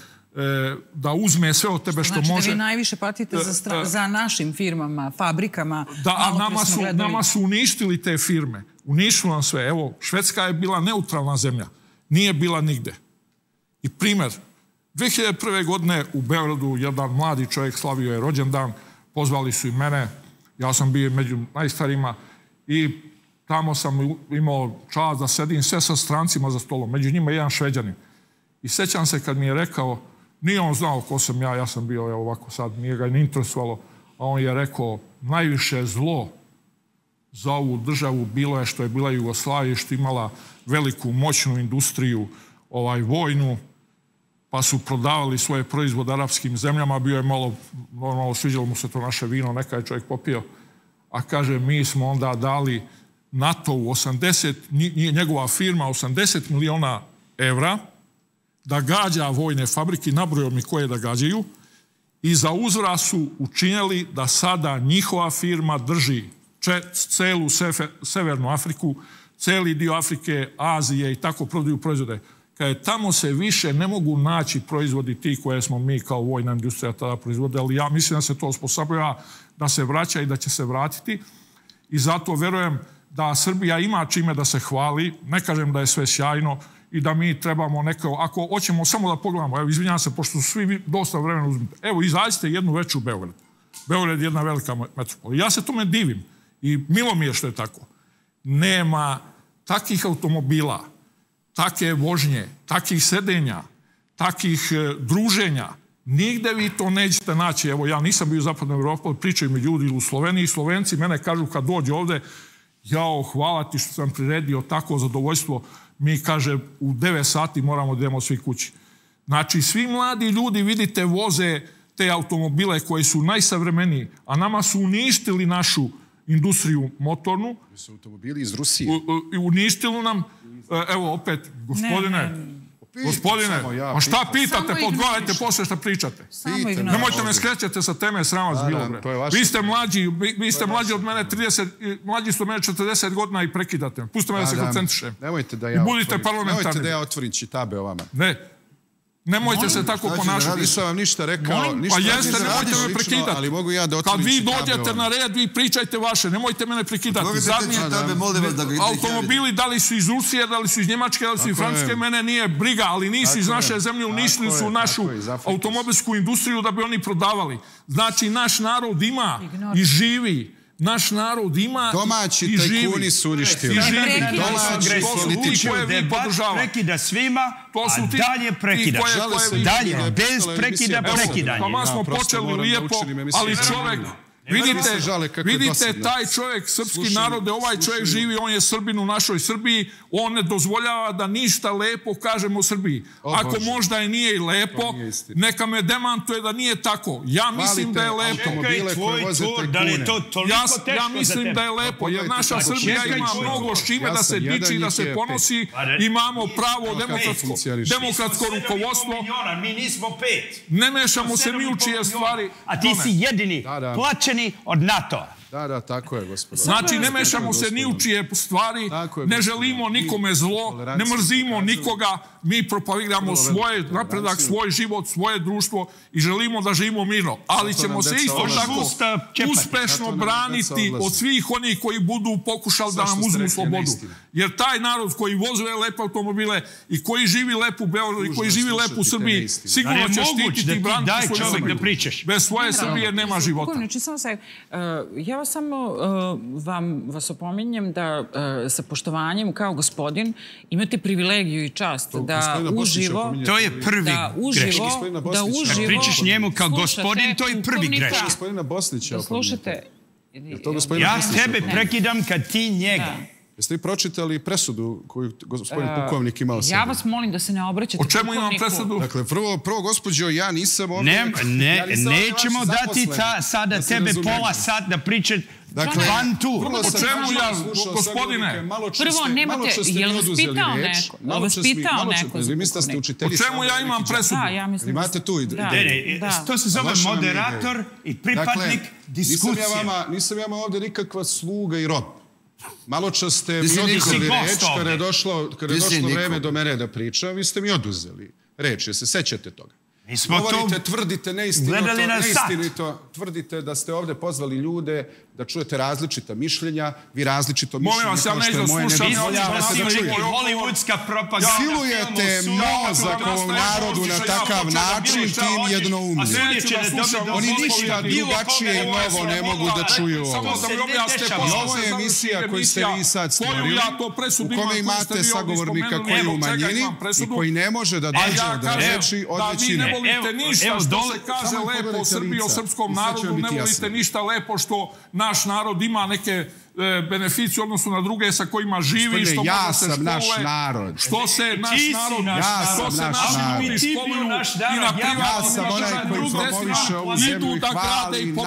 Speaker 3: da uzme sve od tebe što,
Speaker 1: što znači
Speaker 3: može.
Speaker 1: Znači da vi najviše platite za, stra... za našim firmama, fabrikama.
Speaker 3: Da, a nama su, nama su uništili te firme. Uništili nam sve. Evo, Švedska je bila neutralna zemlja. Nije bila nigde. I primjer, dve hiljade prve. godine u Beogradu jedan mladi čovjek slavio je rođendan, pozvali su i mene, ja sam bio među najstarijima i tamo sam imao čast da sedim sve sa strancima za stolom, među njima jedan Šveđanin. I sećam se kad mi je rekao, nije on znao ko sam ja, ja sam bio ovako sad, nije ga ni interesovalo, a on je rekao, najviše zlo za ovu državu bilo je što je bila Jugoslavija, što je imala veliku moćnu industriju, ovaj, vojnu, pa su prodavali svoje proizvode arapskim zemljama, bio je malo, normalno sviđalo mu se to naše vino, neka je čovjek popio, a kaže, mi smo onda dali NATO-u osamdeset, njegova firma, osamdeset miliona evra, da gađa vojne fabrike, nabrojao mi koje da gađaju, i za uzvrat su učinjeli da sada njihova firma drži če, celu sefer, Severnu Afriku, celi dio Afrike, Azije i tako prodaju proizvode. Kad tamo se više ne mogu naći proizvodi ti koje smo mi kao vojna industrija tada proizvode, ali ja mislim da se to osposobljava, da se vraća i da će se vratiti. I zato verujem da Srbija ima čime da se hvali, ne kažem da je sve sjajno, i da mi trebamo neko, ako hoćemo samo da pogledamo, evo, izvinjam se, pošto su svi dosta vremena uzmite, evo, izađite jednu veću Beograd. Beograd je jedna velika metropola. Ja se tome divim i milo mi je što je tako. Nema takih automobila, take vožnje, takih sedenja, takih e, druženja. Nigde vi to nećete naći. Evo, ja nisam bio u Zapadnoj Evropi, pričaju mi ljudi u Sloveniji. Slovenci mene kažu kad dođe ovde, jao, hvala ti što sam priredio tako zadovoljstvo. Mi, kaže, u devet sati moramo da idemo svi kući. Znači, svi mladi ljudi, vidite, voze te automobile koji su najsavremeniji, a nama su uništili našu industriju motornu.
Speaker 6: To su automobili iz Rusije.
Speaker 3: Uništili nam, evo opet, gospodine, gospodine, a šta pitate, podgovarajte posle šta pričate. Nemojte me skrećete sa teme, sram vas bilo, bre. Vi ste mlađi, vi ste mlađi od mene trideset, mlađi ste od mene četrdeset godina i prekidate me. Pustite me da se koncentrišem.
Speaker 6: Nemojte da ja otvorim, nemojte da ja otvorim čitabe o vama.
Speaker 3: Ne. Nemojte se tako ponašati.
Speaker 6: Nisam vam ništa rekao.
Speaker 3: Pa jeste, nemojte me prekidati.
Speaker 6: Ali mogu ja da otvorim čitabe o vama.
Speaker 3: Kad vi dođete na red, vi pričajte vaše. Nemojte mene prekidati. Zadnji automobili, da li su iz Rusije, da li su iz Njemačke, da li su iz Francuske, mene nije briga, ali nisu iz naše zemlje, uništili su našu automobilsku industriju da bi oni prodavali. Znači, naš narod ima i živi. Naš narod ima
Speaker 6: domaći
Speaker 3: i živi.
Speaker 6: Domaći tajkuni su uništili.
Speaker 5: Domaći politički debat prekida svima, a dalje prekida. Dalje, bez prekida, prekidanje.
Speaker 3: Pa smo počeli lijepo, ali čovjek... Vidite, taj čovjek, srpski narode, ovaj čovjek živi, on je Srbin u našoj Srbiji, on ne dozvoljava da ništa lepo kažemo o Srbiji. Ako možda i nije i lepo, neka me demantuje da nije tako. Ja mislim da je lepo.
Speaker 5: Čekaj, tvoj tvoj, da li je to toliko teško za tebe?
Speaker 3: Ja mislim da je lepo, jer naša Srbija ima mnogo s čime da se diči, da se ponosi. Imamo pravo demokratsko rukovodstvo.
Speaker 5: Mi nismo pet.
Speaker 3: Ne mešamo se ni u čije stvari.
Speaker 5: A ti si jedini plaćen od NATO.
Speaker 6: Da, da, tako je, gospodo.
Speaker 3: Znači, ne mešamo se ni u čije stvari, ne želimo nikome zlo, ne mrzimo nikoga, mi propagiramo svoj napredak, svoj život, svoje društvo i želimo da živimo mirno. Ali ćemo se isto tako uspešno braniti od svih onih koji budu pokušali da nam uzmu slobodu. Jer taj narod koji vozuje lepe automobile i koji živi lepo u Beogradu i koji živi lepo u Srbiji, sigurno će štititi i braniti svoju Srbiju. Bez svoje Srbije nema života.
Speaker 1: Ja vas samo vas opominjem da sa poštovanjem kao gospodin imate privilegiju i čast da uživo...
Speaker 5: To je prvi greški. Kad pričaš njemu kao gospodin, to je prvi greški.
Speaker 6: Gospodina Bosnića.
Speaker 1: Slušajte...
Speaker 5: Ja tebe prekidam kad ti njega.
Speaker 6: Jeste li pročitali presudu koju gospodin pukovnik imao sada?
Speaker 1: Ja vas molim da se ne obraćate
Speaker 3: pukovniku. O čemu imam presudu?
Speaker 6: Dakle, prvo, gospođo, ja nisam ovdje...
Speaker 5: Nećemo dati sada tebe pola sat da pričat van tu.
Speaker 3: O čemu ja, gospodine?
Speaker 1: Prvo, nemate, je li vas pitao neko? Je li vas pitao neko za pukovnik?
Speaker 3: O čemu ja imam presudu?
Speaker 6: Imate tu i...
Speaker 5: To se zove moderator i pripadnik diskusije.
Speaker 6: Nisam ja ovdje nikakva sluga i rob. Malo čas ste mi oduzeli reč, kada je došlo vreme do mene da pričam, vi ste mi oduzeli reč, jer se sećate toga. Govorite, tvrdite neistinito, tvrdite da ste ovdje pozvali ljude da čujete različita mišljenja, vi različito mišljenje kao što je moje ne dozvoljavate da čujete. Silujete mozak ovom narodu na takav način tim jednoumlju. Oni ništa drugačije i novo ne mogu da čuju ovo. I ovo je emisija koju ste vi sad stvorili, u kome imate sagovornika koji je u manjini i koji ne može da dođe do reči od većine.
Speaker 3: Ne volite ništa što se kaže lepo o Srbiji, o srpskom narodu, ne volite ništa lepo što naš narod ima neke beneficije odnosno na druge sa kojima živi, što
Speaker 6: ja sam naš narod.
Speaker 3: Što se naš narod,
Speaker 6: ja sam naš narod.
Speaker 3: I na
Speaker 6: ja sam onaj koji promoviše ovu zemlju i hvali i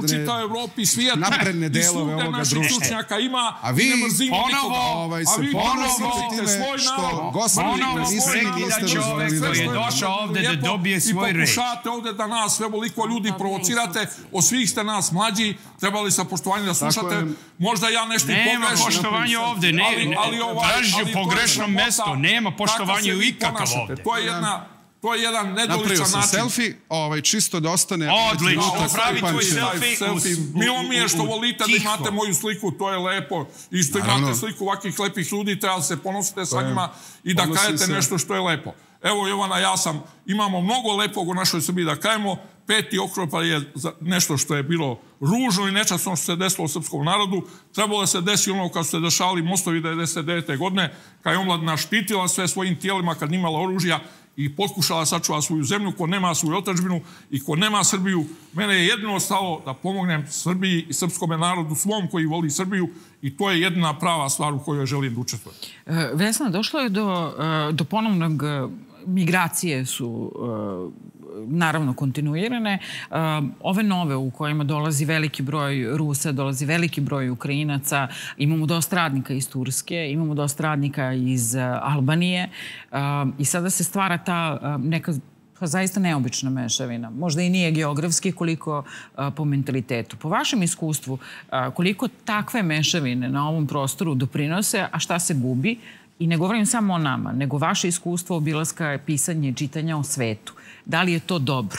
Speaker 6: napredne delove ovoga društva. A vi ponovo se ponosite time što gospodine niste dozvolili da
Speaker 5: je došao ovde da dobije svoj reč.
Speaker 3: I pokušate ovde da nas veliko ljudi provocirate, od svih ste nas mlađi, trebali sa poštovanjem da slušate, možda ja nešto i pogrešno.
Speaker 5: Nema poštovanja ovdje, traži u pogrešnom mjestu, nema poštovanja u ikakav ovdje.
Speaker 3: To je jedna... To je jedan nedoličan način.
Speaker 6: Napravio sam selfie, čisto da ostane...
Speaker 5: Odlično, pravi tvoj selfie.
Speaker 3: Milo mi je što volite da imate moju sliku, to je lepo. Isto imate sliku ovakvih lepih ljudi, treba se ponosite sa njima i da kajete nešto što je lepo. Evo, Jovana, ja sam, imamo mnogo lepog u našoj Srbiji da kajemo. Peti oktobar je nešto što je bilo ružno i nečasno što se desilo u srpskom narodu. Trebalo da se desi ono kad su se dešavali mostovi devedeset devete godine, kad je omladina štitila sve svojim tijelima, kad nimala oružja i pokušala sačuva svoju zemlju, ko nema svoju otadžbinu i ko nema Srbiju. Mene je jedino ostalo da pomognem Srbiji i srpskom narodu svom koji voli Srbiju i to je jedina prava stvar u kojoj želim da učestvujem.
Speaker 1: Vesna, došlo je do, do ponovnog migracije su naravno kontinuirane. Ove nove u kojima dolazi veliki broj Rusa, dolazi veliki broj Ukrajinaca, imamo dosta radnika iz Turske, imamo dosta radnika iz Albanije i sada se stvara ta neka zaista neobična mešavina. Možda i nije geografski koliko po mentalitetu. Po vašem iskustvu, koliko takve mešavine na ovom prostoru doprinose, a šta se gubi? I ne govorim samo o nama, nego vaše iskustvo obilaska, pisanje, čitanja o svetu. Da li je to dobro?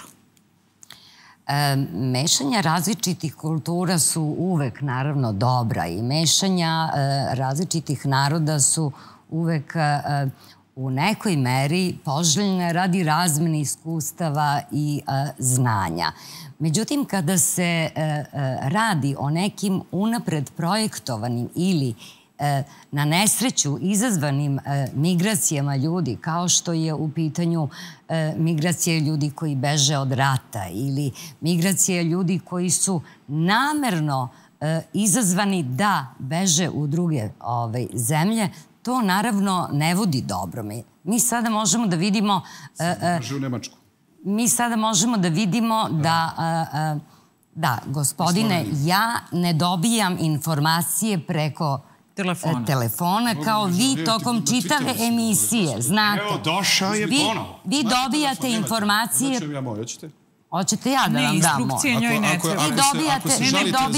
Speaker 4: Mešanja različitih kultura su uvek, naravno, dobra i mešanja različitih naroda su uvek u nekoj meri poželjne radi razmene iskustava i znanja. Međutim, kada se radi o nekim unapred projektovanim ili na nesreću izazvanim migracijama ljudi, kao što je u pitanju migracije ljudi koji beže od rata ili migracije ljudi koji su namerno izazvani da beže u druge zemlje, to naravno ne vodi dobro. Mi sada možemo da vidimo...
Speaker 6: u Nemačku.
Speaker 4: Mi sada možemo da vidimo da... Da, gospodine, ja ne dobijam informacije preko telefona kao vi tokom čitave emisije. Znate,
Speaker 5: Evo, došao je ponovo.
Speaker 4: Vi dobijate informacije...
Speaker 6: Hoćem ja moj, hoćete?
Speaker 4: Hoćete ja da vam dam moj?
Speaker 1: Ne, instrukcije njoj ne treba.
Speaker 4: Vi dobijate... Vi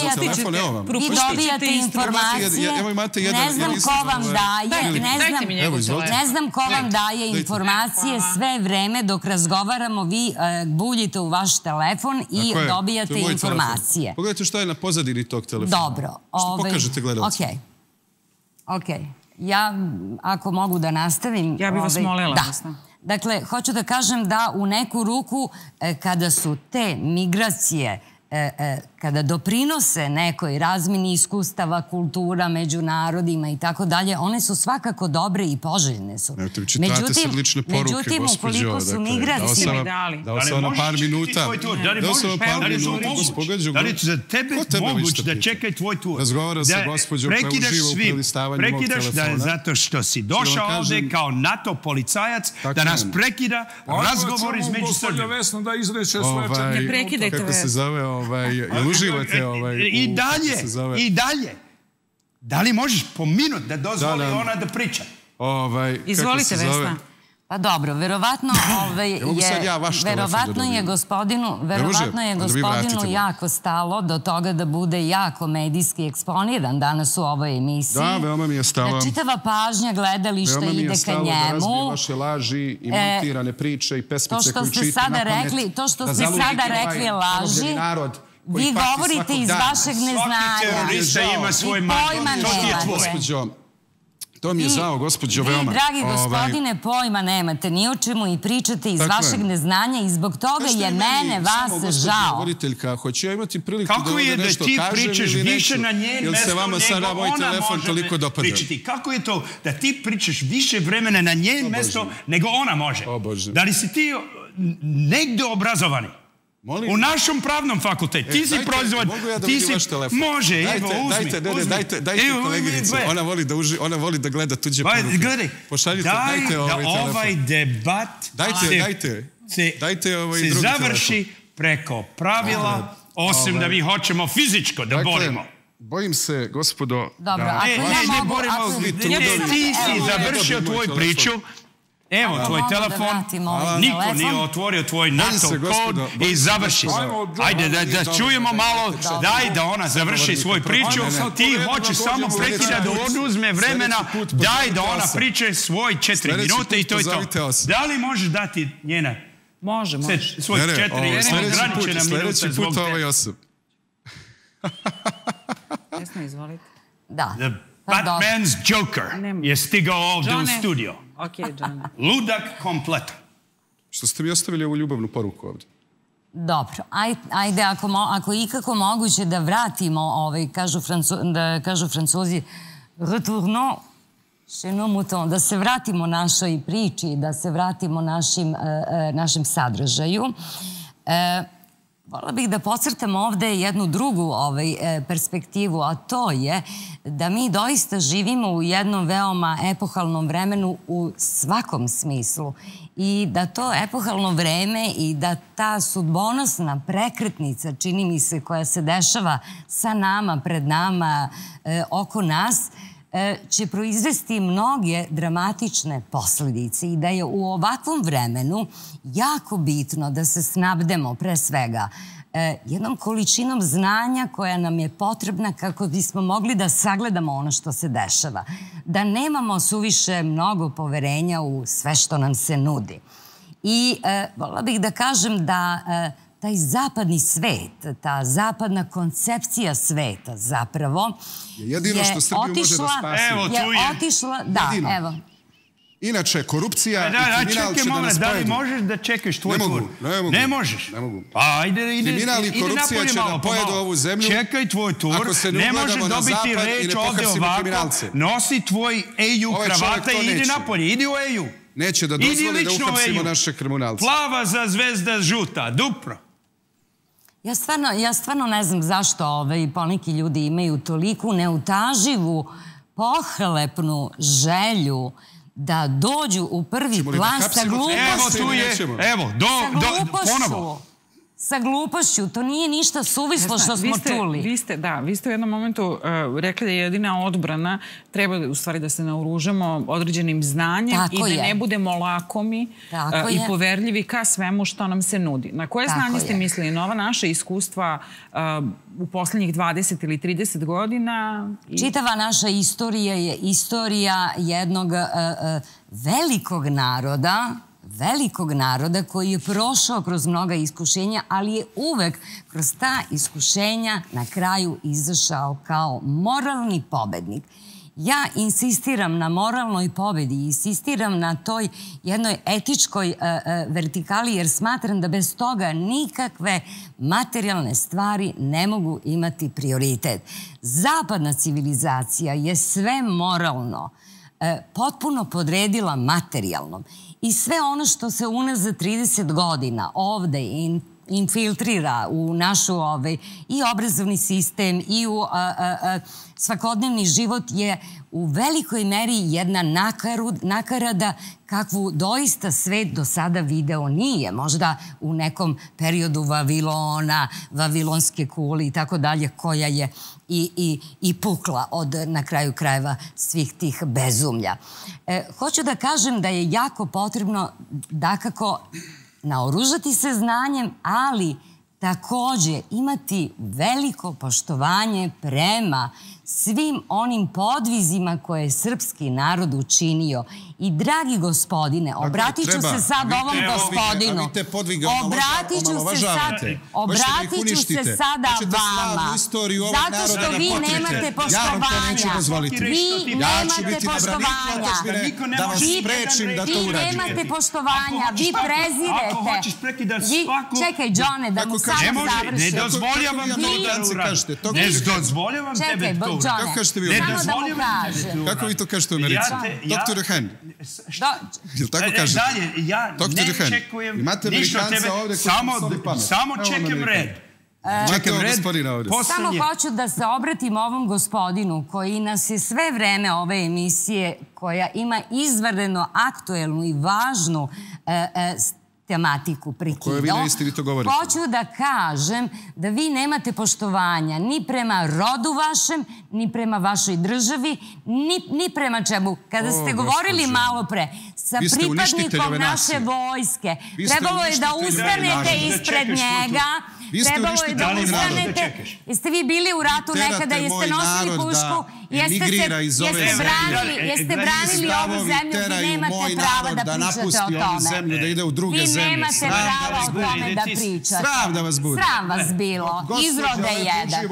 Speaker 4: dobijate informacije... Ne znam ko vam daje... Ne znam ko vam daje informacije sve vreme dok razgovaramo. Vi buljite u vaš telefon i dobijate informacije.
Speaker 6: Pogledajte šta je na pozadini tog telefona.
Speaker 4: Dobro.
Speaker 6: Što pokažete gledalcima.
Speaker 4: Okej. Ok, ja ako mogu da nastavim...
Speaker 1: Ja bih vas molila.
Speaker 4: Da. Dakle, hoću da kažem da u neku ruku kada su te migracije, kada doprinose nekoj razmini iskustava, kultura, među narodima i tako dalje, one su svakako dobre i poželjne su.
Speaker 6: Evo, čitate sad lične poruke, gospođo.
Speaker 4: Međutim, ukoliko su migracije...
Speaker 6: Dao sam ono par minuta. Dao sam ono par minuta, gospođo.
Speaker 5: Da li je za tebe moguće da čekaj tvoj tur?
Speaker 6: Razgovara sa gospođom koja uživa u prelistavanju mog telefona.
Speaker 5: Prekidaš zato što si došao ovde kao NATO policajac da nas prekida razgovor između Srbije.
Speaker 3: Ne
Speaker 1: prekidajte.
Speaker 6: Kako se zove, jel uživate?
Speaker 5: I dalje, i dalje. Da li možeš po minut da dozvoli ona da priča?
Speaker 1: Izvolite, Vesna.
Speaker 4: Pa dobro, verovatno je gospodinu verovatno je gospodinu jako stalo do toga da bude jako medijski eksponiran danas u ovoj emisiji.
Speaker 6: Da, veoma mi je stalo.
Speaker 4: Čitava pažnja gledališta ide ka njemu.
Speaker 6: Da razbije vaše laži i montirane priče i pesmice koje čite na pamet.
Speaker 4: To što ste sada rekli laži, vi govorite iz vašeg neznanja.
Speaker 5: Svaki terorista ima svoj mandat. To ti je tvoje.
Speaker 6: To mi je žao, gospođo, veoma.
Speaker 4: Vi, dragi gospodine, pojma nemate ni o čemu i pričate iz vašeg neznanja i zbog toga je mene vas žao.
Speaker 6: Voditeljka, hoću ja imati priliku da ovdje nešto kažem ili neću? Ili se vama sada moj telefon toliko dopada?
Speaker 5: Kako je to da ti pričaš više vremena na njen mesto nego ona može? Da li si ti negde obrazovani? U našom pravnom fakultetu. Ti si proizvod...
Speaker 6: Mogu ja da vidim vaš telefon?
Speaker 5: Može, evo, uzmi.
Speaker 6: Dajte, dajte koleginicu. Ona voli da gleda tuđe poruke.
Speaker 5: Gledaj, daj da ovaj debat se završi preko pravila, osim da mi hoćemo fizičko da borimo.
Speaker 6: Bojim se, gospodo...
Speaker 4: Dobro, ako ja mogu...
Speaker 5: Ti si završio tvoju priču. Evo, tvoj telefon, niko nije otvorio tvoj NATO kod i završi. Ajde, da čujemo malo, daj da ona završi svoju priču. Ti hoćeš samo prekida da oduzme vremena, daj da ona priče svoj četiri minute i to je to. Da li možeš dati njena?
Speaker 1: Može, može.
Speaker 5: Svoj četiri ograničena minuta.
Speaker 6: Sljedeći put ovaj osob.
Speaker 1: Jesno, izvolite.
Speaker 4: Da.
Speaker 5: Batman's Joker je stigao ovdje u studio.
Speaker 1: Ok, John.
Speaker 5: Ludak kompletan.
Speaker 6: Što ste mi ostavili ovu ljubavnu poruku ovdje?
Speaker 4: Dobro, ajde, ako je ikako moguće da vratimo, da kažu Francuzi, retournons Da se vratimo našoj priči, da se vratimo našem sadržaju. Vola bih da podcrtam ovde jednu drugu perspektivu, a to je da mi doista živimo u jednom veoma epohalnom vremenu u svakom smislu i da to epohalno vreme i da ta sudbonosna prekretnica, čini mi se, koja se dešava sa nama, pred nama, oko nas, će proizvesti mnoge dramatične posljedice i da je u ovakvom vremenu jako bitno da se snabdemo pre svega jednom količinom znanja koja nam je potrebna kako bismo mogli da sagledamo ono što se dešava. Da nemamo suviše mnogo poverenja u sve što nam se nudi. I vola bih da kažem da taj zapadni svet, ta zapadna koncepcija sveta zapravo
Speaker 6: jedino što Srbiju može da spasi.
Speaker 5: Evo, tu je.
Speaker 4: Otišla, da, evo.
Speaker 6: Inače, korupcija i kriminal će da nas pojedu.
Speaker 5: Da li možeš da čekaš tvoj tur?
Speaker 6: Ne mogu.
Speaker 5: Ne možeš?
Speaker 6: Ne mogu.
Speaker 5: Ajde, ide
Speaker 6: kriminal i korupcija će da pojedu ovu zemlju.
Speaker 5: Čekaj tvoj tur. Ne možeš dobiti reč ovde ovako. Nosi tvoj E U kravata i idi napolje. Idi u E U.
Speaker 6: Neće da dozvoli da uhapsimo naše kriminalce.
Speaker 5: Plava za zvezda žuta. Dupro.
Speaker 4: Ja stvarno ne znam zašto poneki ljudi imaju toliku neutaživu, pohlepnu želju da dođu u prvi plan sa glupošću.
Speaker 5: Evo tu je, evo, ponovo.
Speaker 4: Sa glupošću, to nije ništa suvislo što smo čuli.
Speaker 1: Vi ste, da, vi ste u jednom momentu rekli da je jedina odbrana, treba u stvari da se naoružamo određenim znanjem i da ne budemo lakomi i poverljivi ka svemu što nam se nudi. Na koje znanje ste mislili? Na ova naša iskustva u poslednjih dvadeset ili trideset godina?
Speaker 4: Čitava naša istorija je istorija jednog velikog naroda, velikog naroda koji je prošao kroz mnoga iskušenja, ali je uvek kroz ta iskušenja na kraju izašao kao moralni pobednik. Ja insistiram na moralnoj pobedi, insistiram na toj jednoj etičkoj vertikali, jer smatram da bez toga nikakve materijalne stvari ne mogu imati prioritet. Zapadna civilizacija je sve moralno potpuno podredila materijalnom. I sve ono što se unazad trideset godina ovde infiltrira u našu i obrazovni sistem i u svakodnevni život je u velikoj meri jedna nakarada kakvu doista svet do sada video nije. Možda u nekom periodu Vavilona, Vavilonske kule i tako dalje, koja je i pukla od, na kraju krajeva, svih tih bezumlja. Hoću da kažem da je jako potrebno dakako naoružati se znanjem, ali takođe imati veliko poštovanje prema svim onim podvizima koje je srpski narod učinio. I, dragi gospodine, obratit ću se sad ovom gospodinu. Obratit ću se sada vama. Zato što vi nemate poštovanja. Vi nemate poštovanja. Vi nemate poštovanja. Vi prezirete. Čekaj, Johne, da mu samo završim.
Speaker 5: Ne dozvoljavam to da uradite. Ne dozvoljavam tebe to uradite.
Speaker 6: Kako kažete vi u Americi? Kako vi to kažete u Americi? doktor Hen. Jel tako kažete?
Speaker 5: Dalje, ja ne čekujem ništa od tebe. Samo čekam red. Čekam red.
Speaker 4: Samo hoću da se obratim ovom gospodinu koji nas je sve vreme ove emisije, koja ima izvanredno aktuelnu i važnu tematiku prekidao.
Speaker 6: Koje vi neiste, vi to govorite.
Speaker 4: Hoću da kažem da vi nemate poštovanja ni prema rodu vašem, ni prema vašoj državi, ni prema čemu. Kada ste govorili malo pre sa pripadnikom naše vojske, trebalo je da ustanete ispred njega. Trebalo je da ustanete. Jeste vi bili u ratu nekada, jeste nosili pušku, jeste branili ovu zemlju, vi nemate prava da pričate o tome. Vi nemate prava o tome da pričate.
Speaker 6: Sram da vas bude.
Speaker 4: Sram vas bilo. Izrode jedan.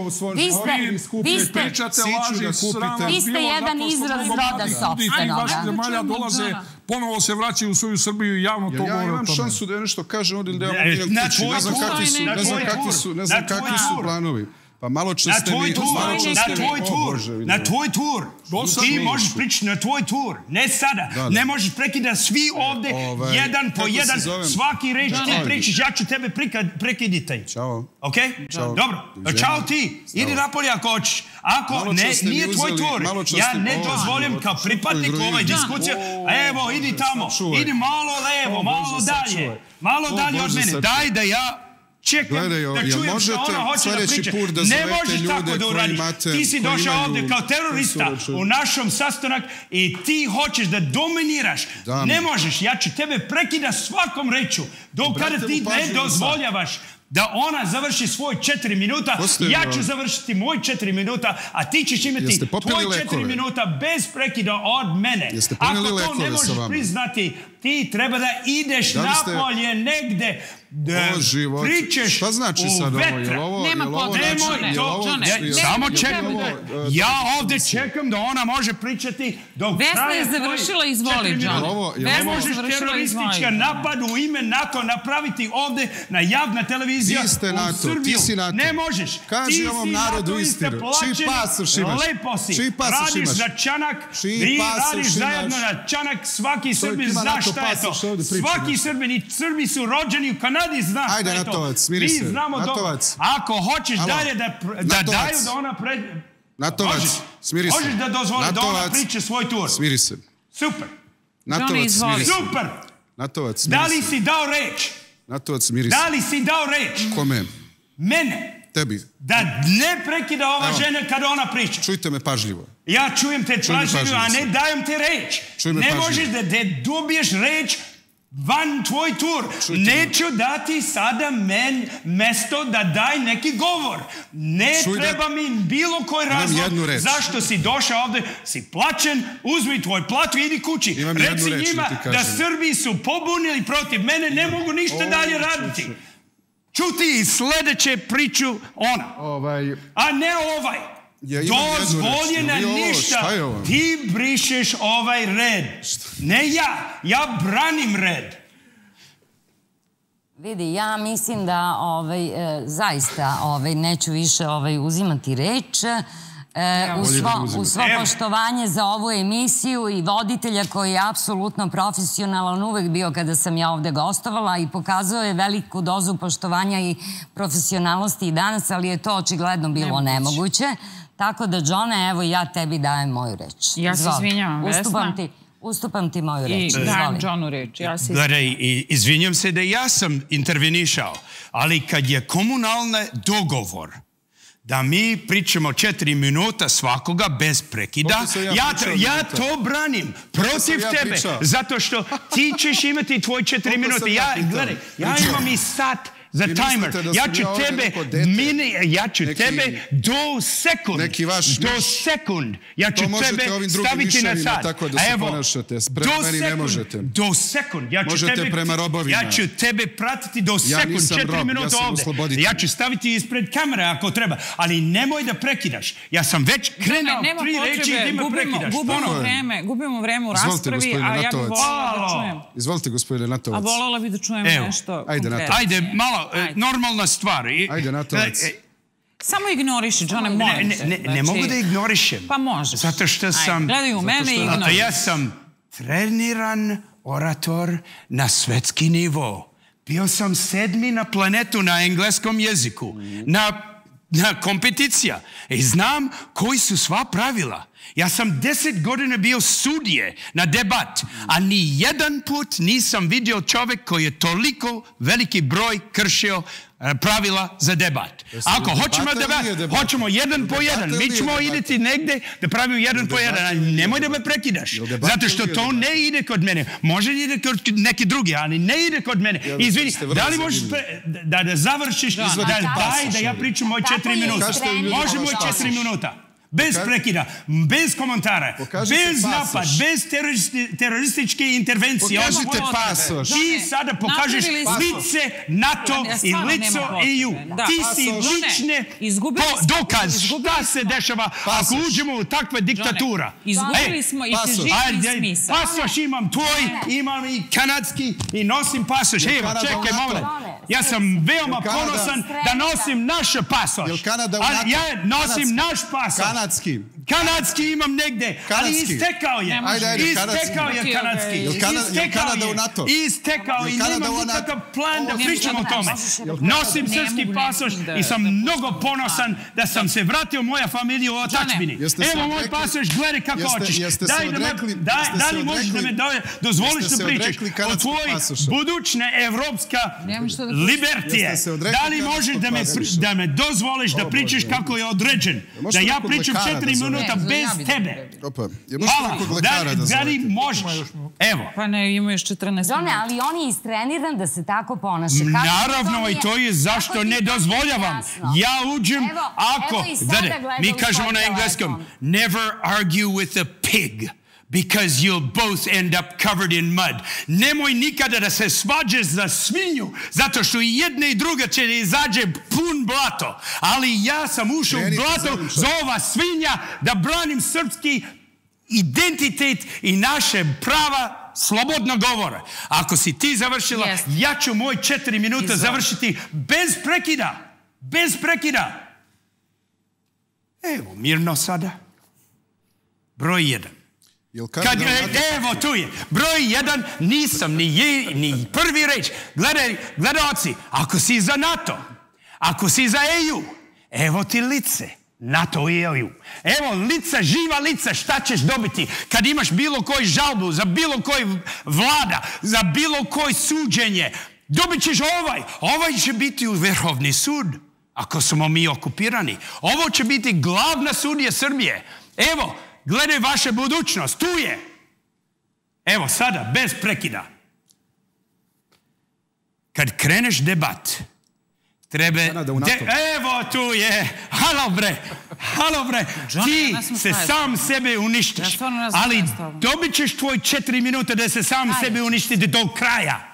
Speaker 4: Vi ste jedan izrod roda sopstvenog.
Speaker 3: Vaši zemalja dolaze, ponovo se vraćaju u svoju Srbiju i javno to govore o tome.
Speaker 6: Ja imam šansu da nešto kažem ovdje ili da ja mogu kući. Ne znam kakvi su planovi. Pa malo čas
Speaker 5: Na
Speaker 6: ste
Speaker 5: tvoj
Speaker 6: mi...
Speaker 5: tur, na tvoj tur, na tvoj tur. Ti možeš pričati na tvoj tur, ne sada. Ne možeš prekidati svi ovdje, jedan po jedan, svaki reč ti pričaš, ja ću tebe prekiditi.
Speaker 6: Ćao.
Speaker 5: Ok? Dobro. Ćao ti. Idi napolje ako hoćeš. Ako nije tvoj tur, ja ne dozvolim kao pripadnik ovoj diskusiji. Evo, idi tamo. Idi malo levo, malo dalje. Malo dalje od mene. Daj da ja čekam da čujem što ona hoće da priča. Ne možeš tako da uradiš. Ti si došao ovdje kao terorista u našom sastanak i ti hoćeš da dominiraš. Ne možeš. Ja ću tebe prekida svakom reču. Dok kada ti ne dozvoljavaš da ona završi svoj četiri minuta, ja ću završiti moj četiri minuta, a ti ćeš imati tvoj četiri minuta bez prekida od mene. Ako to ne možeš priznati, ti treba da ideš napolje negde, da pričeš u vetra.
Speaker 1: Nema potrebe.
Speaker 5: Samo čekam. Ja ovdje čekam da ona može pričati dok traje
Speaker 1: Vesna je završila, izvoli, John.
Speaker 5: Ne možeš teroristički napad u ime NATO napraviti ovdje na javna televizija u Srbiju. Ne možeš.
Speaker 6: Kaži ovom narodu istinu. Čiji pasoš imaš?
Speaker 5: Lepo si. Radiš za Čanak. Ti radiš zajedno na Čanak. Svaki Srbin zna šta je to. Svaki Srbin i Srbi su rođeni u Kanadi, zna šta je to.
Speaker 6: Ajde, Natovac, smiri se.
Speaker 5: Natovac. Ako hoćeš dalje da daju da ona pred...
Speaker 6: Natovac, smiri se.
Speaker 5: Možeš da dozvoli da ona priče svoj tur.
Speaker 6: Smiri se.
Speaker 5: Super.
Speaker 6: Natovac, smiri se.
Speaker 5: Super.
Speaker 6: Natovac, smiri se.
Speaker 5: Da li si dao reč?
Speaker 6: Natovac, smiri se.
Speaker 5: Da li si dao reč?
Speaker 6: Kome?
Speaker 5: Mene.
Speaker 6: Tebi.
Speaker 5: Da ne prekida ova žena kada ona priča.
Speaker 6: Čujte me pažljivo.
Speaker 5: Ja čujem te pažljivo, a ne dajem te reč. Ne možeš da dobiješ reč van tvoj tur. Neću dati sada men mesto da daj neki govor. Ne treba mi bilo koji razlog zašto si došao ovdje, si plaćen, uzmi tvoj platu i idi kući. Reci njima da Srbi su pobunili protiv mene, ne mogu ništa dalje raditi. Čuti sljedeće priču ona. A ne ovaj. Dozvoljena ništa. Ti brišeš ovaj red. Ne ja. Ja branim red.
Speaker 4: Vidi, ja mislim da zaista neću više uzimati reč. U svo poštovanje za ovu emisiju i voditelja koji je apsolutno profesionalan uvek bio kada sam ja ovde gostovala i pokazao je veliku dozu poštovanja i profesionalnosti i danas, ali je to očigledno bilo nemoguće. Tako da, Johne, evo ja tebi dajem moju reč.
Speaker 1: Ja se izvinjavam, Vesna.
Speaker 4: Ustupam ti moju reč.
Speaker 1: I dajem Johnu reč.
Speaker 5: Gledaj, izvinjam se da ja sam intervenišao, ali kad je komunalni dogovor da mi pričamo četiri minuta svakoga bez prekida, ja to branim protiv tebe, zato što ti ćeš imati tvoj četiri minuta. Gledaj, ja imam i sat za timer. Ja ću tebe, ja ću tebe do sekund, do sekund, ja ću tebe staviti na sat. Evo, do sekund, do sekund, ja ću tebe, ja ću tebe pratiti do sekund, četiri minuta ovdje. Ja ću staviti ispred kamere ako treba, ali nemoj da prekidaš. Ja sam već krenuo tri reći i ti me prekidaš.
Speaker 1: Gubimo vreme u raspravi, a ja bih voljela da čujem.
Speaker 6: Izvolite, gospodine Natovac.
Speaker 1: A voljela bih da čujem nešto konkretno.
Speaker 5: Ajde, malo, normalna stvar.
Speaker 6: Ajde, Natovac.
Speaker 1: Samo ignoriši, Johne, molim te.
Speaker 5: Ne mogu da ignorišem.
Speaker 1: Pa možeš.
Speaker 5: Zato što sam...
Speaker 1: Gledaj u mene i ignoriši.
Speaker 5: Ja sam treniran orator na svetski nivo. Bio sam sedmi na planetu na engleskom jeziku. Na kompeticija. I znam koji su sva pravila. Ja sam deset godina bio sudije na debat, a ni jedan put nisam vidio čovjek koji je toliko veliki broj kršio pravila za debat. Ako hoćemo debat, hoćemo jedan po jedan. Mi ćemo ideti negdje da pravimo jedan po jedan, ali nemoj da me prekidaš. Zato što to ne ide kod mene. Može ide kod neki drugi, ali ne ide kod mene. Izvini, da li možeš da završiš, daj da ja pričam moj četiri minuta. Može moj četiri minuta. Bez prekida, bez komentara, bez napad, bez terorističke intervencije.
Speaker 6: Pokažite pasoš.
Speaker 5: Ti sada pokažeš lice NATO i lice E U. Ti si lične dokaz šta se dešava ako uđemo u takva diktatura.
Speaker 1: Izgubili smo i težinu i smisao.
Speaker 5: Pasoš imam tvoj, imam i kanadski i nosim pasoš. Evo, čekaj, malo. Ja sam veoma ponosan da nosim naš pasoš.
Speaker 6: Jel Kanada u NATO?
Speaker 5: Ali ja nosim naš pasoš.
Speaker 6: Kanadski.
Speaker 5: Kanadski imam negde, ali istekao je. Istekao je kanadski.
Speaker 6: Jel Kanada u NATO?
Speaker 5: Istekao i nemam nikakav plan da pričam o tome. Nosim srpski pasoš i sam mnogo ponosan da sam se vratio moja familija u otačbini. Evo moj pasoš, gledaj kako hoćeš. Da li možeš da me dozvoliš da pričaš o tvoj budućne evropska libertije? Da li možeš da me dozvoliš da pričaš kako je određen? Da ja pričam četiri minuta bez tebe. Hvala. Da li možeš? Evo.
Speaker 1: Pa ne, ima još četrnaest minuta.
Speaker 4: Johne, ali on je istreniran da se tako ponaša.
Speaker 5: Naravno, i to je zašto ne dozvoljavam. Ja uđem ako... Mi kažemo na engleskom, never argue with a pig, because you'll both end up covered in mud. Nemoj nikada da se svađaš za svinju, zato što i jedna i druga će izađe pun blato. Ali ja sam ušao u blato za ova svinja da branim srpski identitet i naše prava slobodno govora. Ako si ti završila, ja ću moj četiri minuta završiti bez prekida. Bez prekida. Evo, mirno sada. Broj jedan. Kad, evo tu je. Broj jedan, nisam ni, je, ni prvi reč. Gledaj, gledalci, ako si za NATO, ako si za E U, evo ti lice. NATO i E U. Evo lica, živa lica, šta ćeš dobiti kad imaš bilo koju žalbu za bilo koju vlada, za bilo koje suđenje. Dobit ćeš ovaj. Ovaj će biti u Vrhovni sud, ako smo mi okupirani. Ovo će biti glavna sudija Srbije. Evo, gledaj vaša budućnost, tu je. Evo sada, bez prekida. Kad kreneš debat, treba... Evo tu je. Halo bre. Halo bre. Ti se sam sebe uništiš. Ali dobit ćeš tvoj četiri minuta da se sam sebe uništiti do kraja.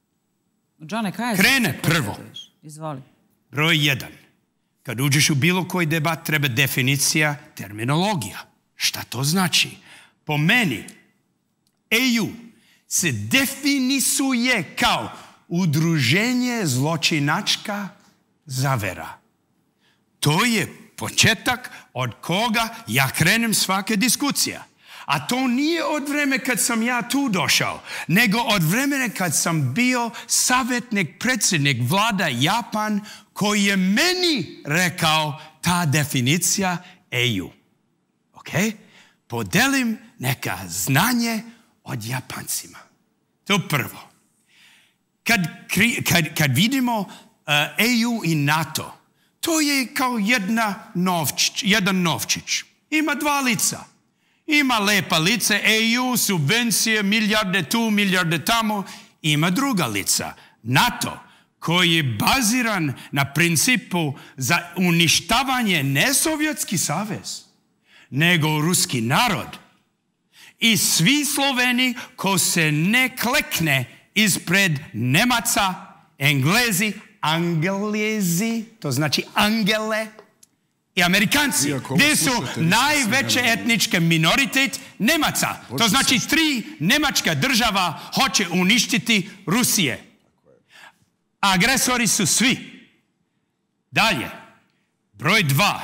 Speaker 5: Krene prvo.
Speaker 1: Izvoli.
Speaker 5: Broj jedan. Kad uđeš u bilo koji debat, treba definicija, terminologija. Šta to znači? Po meni, E U se definisuje kao udruženje zločinačka zavera. To je početak od koga ja krenem svake diskusija. A to nije od vreme kad sam ja tu došao, nego od vremena kad sam bio savjetnik, predsjednik vlada Japan, koji je meni rekao ta definicija E U. Ok? Podelim neka znanje od Japancima. To prvo. Kad, kad, kad vidimo uh, E U i NATO, to je kao jedna novčić, jedan novčić. Ima dva lica. Ima lepa lice, E U, subvencije, milijarde tu, milijarde tamo. Ima druga lica, NATO, koji je baziran na principu za uništavanje ne Sovjetski savez, nego ruski narod. I svi Sloveni ko se ne klekne ispred Nemaca, Englezi, Anglezi, to znači Angele, i Amerikanci, gdje su najveće etničke minoritet Nemaca. To znači tri nemačka država hoće uništiti Rusije. Agresori su svi. Dalje. Broj dva.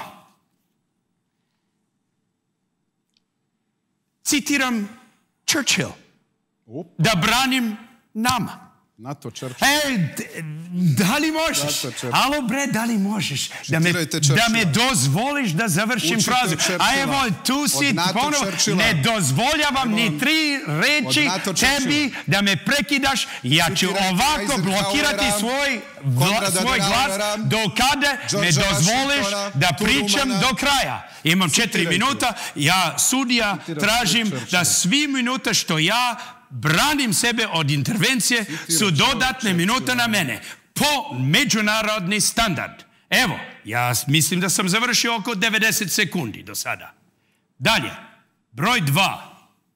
Speaker 5: Citiram Churchill. Da branim nama.
Speaker 6: NATO Churchill.
Speaker 5: E, da li možeš? Alo bre, da li možeš? Da me, da me dozvoliš da završim
Speaker 6: Učite
Speaker 5: frazu. A evo, tu si ponovo, ne dozvoljavam ni tri reči tebi da me prekidaš. Ja ću ovako blokirati svoj, vla, svoj glas do kada me dozvoliš da pričam do kraja. Imam četiri minuta, ja sudija tražim da svi minuta što ja branim sebe od intervencije su dodatne minute na mene. Po međunarodni standard. Evo, ja mislim da sam završio oko devedeset sekundi do sada. Dalje, broj dva.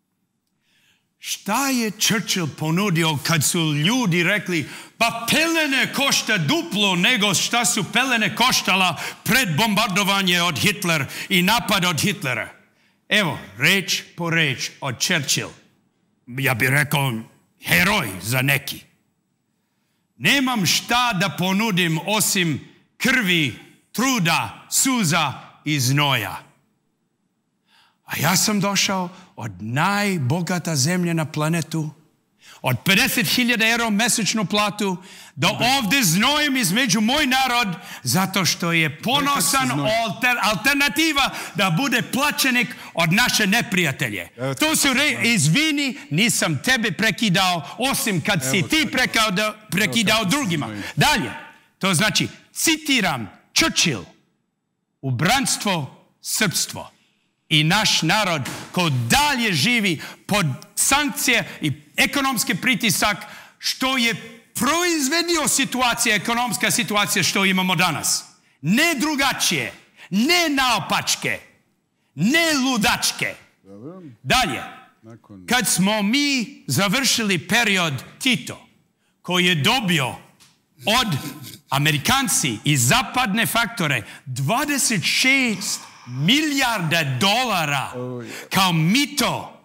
Speaker 5: Šta je Churchill ponudio kad su ljudi rekli pa pelene košta duplo nego šta su pelene koštala pred bombardovanje od Hitlera i napad od Hitlera? Evo, reč po reč od Churchill. Ja bih rekao heroj za neki. Nemam šta da ponudim osim krvi, truda, suza i znoja. A ja sam došao od najbogata zemlje na planetu, od pedeset hiljada eura mesečnu platu, da ovdje znojem između moj narod, zato što je ponosan alter, alternativa da bude plaćenik od naše neprijatelje. To su re... Izvini, nisam tebe prekidao, osim kad si ti prekidao, prekidao drugima. Dalje, to znači, citiram Churchill, u branstvo srpstvo. I naš narod ko dalje živi pod sankcije i ekonomski pritisak što je proizvedio situacija, ekonomska situacija što imamo danas. Ne drugačije, ne naopačke, ne ludačke. Dalje, kad smo mi završili period Tito, koji je dobio od Amerikanci i zapadne faktore dvadeset šest milijarda dolara kao mito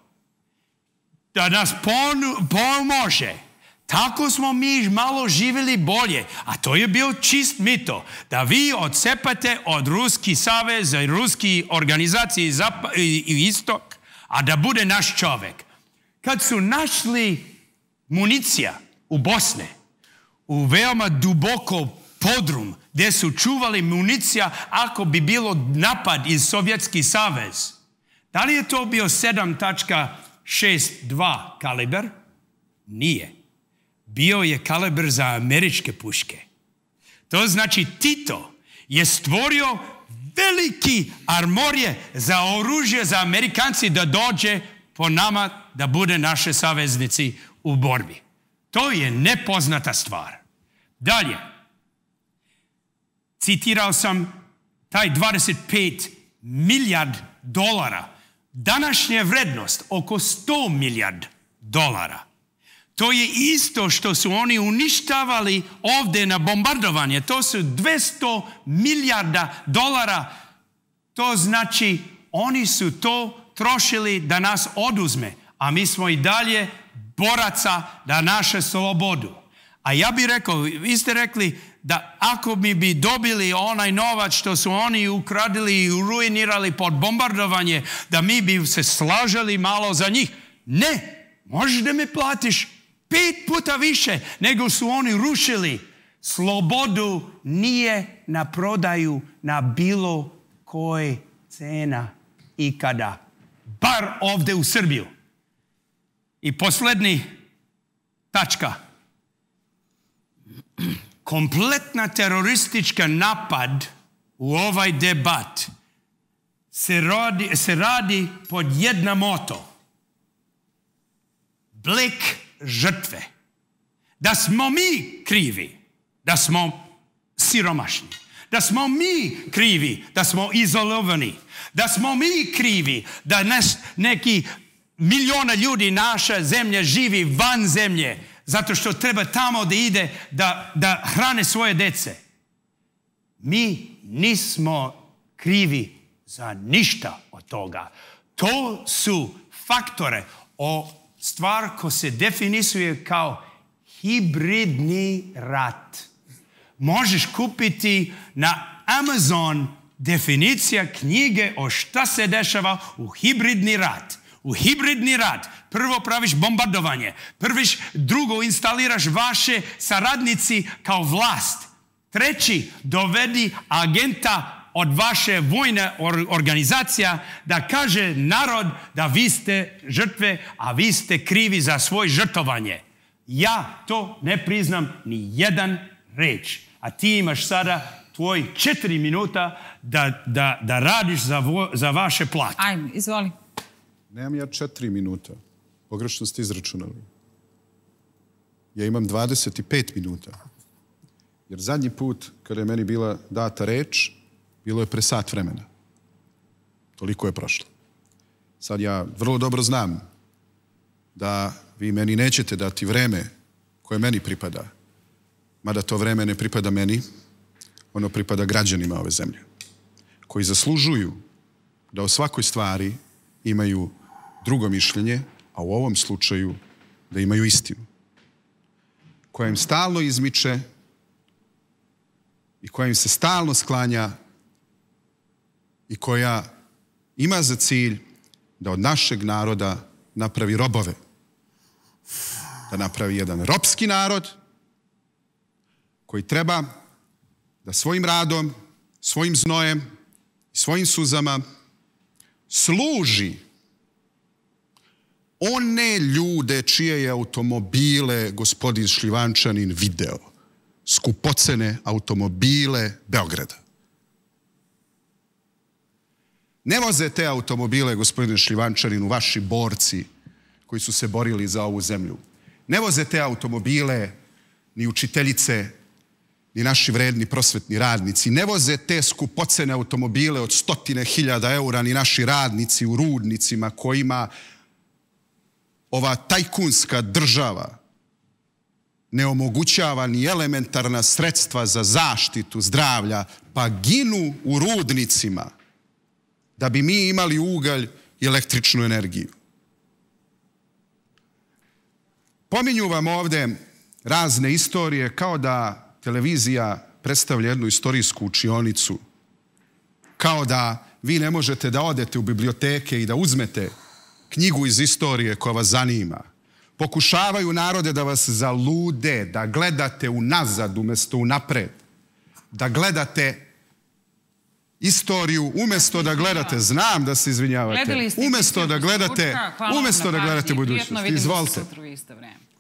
Speaker 5: da nas pomože. Tako smo mi malo živjeli bolje. A to je bio čist mito. Da vi odcepate od Ruski savez i Ruski organizacije i istok, a da bude naš čovjek. Kad su našli municija u Bosne, u veoma duboko podrum, gdje su čuvali municija ako bi bilo napad iz Sovjetski savez. Da li je to bio sedam šezdeset dva kaliber? Nije. Bio je kaliber za američke puške. To znači Tito je stvorio veliki armorije za oružje za Amerikanci da dođe po nama da bude naše saveznici u borbi. To je nepoznata stvar. Dalje. Citirao sam taj dvadeset pet milijard dolara. Današnja vrednost oko sto milijard dolara. To je isto što su oni uništavali ovdje na bombardovanje. To su dvjesto milijarda dolara. To znači oni su to trošili da nas oduzme. A mi smo i dalje boraca da naše slobodu. A ja bih rekao, vi ste rekli da ako mi bi dobili onaj novac što su oni ukradili i ruinirali pod bombardovanje, da mi bi se slažali malo za njih. Ne, možeš da me platiš pet puta više nego su oni rušili. Slobodu nije na prodaju na bilo koji cena ikada. Bar ovdje u Srbiju. I posljednji tačka. Kompletna teroristička napad u ovaj debat se radi, se radi pod jedna moto. Blik žrtve. Da smo mi krivi, da smo siromašni. Da smo mi krivi, da smo izolovani. Da smo mi krivi, da nas, neki miliona ljudi naša zemlja živi van zemlje. Zato što treba tamo da ide da, da hrane svoje dece. Mi nismo krivi za ništa od toga. To su faktore o stvar ko se definisuje kao hibridni rat. Možeš kupiti na Amazon definicija knjige o šta se dešava u hibridni rat. U hibridni rat prvo praviš bombardovanje, prviš, drugo instaliraš vaše saradnici kao vlast. Treći, dovedi agenta od vaše vojne organizacija da kaže narod da vi ste žrtve, a vi ste krivi za svoje žrtvovanje. Ja to ne priznam ni jedan reč. A ti imaš sada tvoj četiri minuta da, da, da radiš za, vo, za vaše plate.
Speaker 1: Ajme, izvoli.
Speaker 6: Nemam ja četiri minuta. Pogrešno ste izračunali. Ja imam dvadeset pet minuta. Jer zadnji put kada je meni bila data reč, bilo je pre sat vremena. Toliko je prošlo. Sad ja vrlo dobro znam da vi meni nećete dati vreme koje meni pripada. Mada to vreme ne pripada meni, ono pripada građanima ove zemlje. Koji zaslužuju da o svakoj stvari imaju drugo mišljenje, a u ovom slučaju da imaju istinu. koja im stalno izmiče i koja im se stalno sklanja i koja ima za cilj da od našeg naroda napravi robove. Da napravi jedan ropski narod koji treba da svojim radom, svojim znojem i svojim suzama služi one ljude čije je automobile gospodin Šljivančanin video. Skupocene automobile Beograda. Ne voze te automobile, gospodine Šljivančaninu, vaši borci koji su se borili za ovu zemlju. Ne voze te automobile ni učiteljice, ni naši vredni prosvetni radnici. Ne voze te skupocene automobile od stotine hiljada eura ni naši radnici u rudnicima kojima ova tajkunska država ne omogućava ni elementarna sredstva za zaštitu zdravlja, pa ginu u rudnicima da bi mi imali ugalj i električnu energiju. Pominju vam ovde razne istorije kao da televizija predstavlja jednu istorijsku učionicu, kao da vi ne možete da odete u biblioteke i da uzmete knjigu iz istorije koja vas zanima. Pokušavaju narode da vas zalude, da gledate unazad umjesto unapred, da gledate istoriju umjesto da gledate, znam da se izvinjavate, umjesto da gledate, umjesto da gledate budućnost. Izvolite.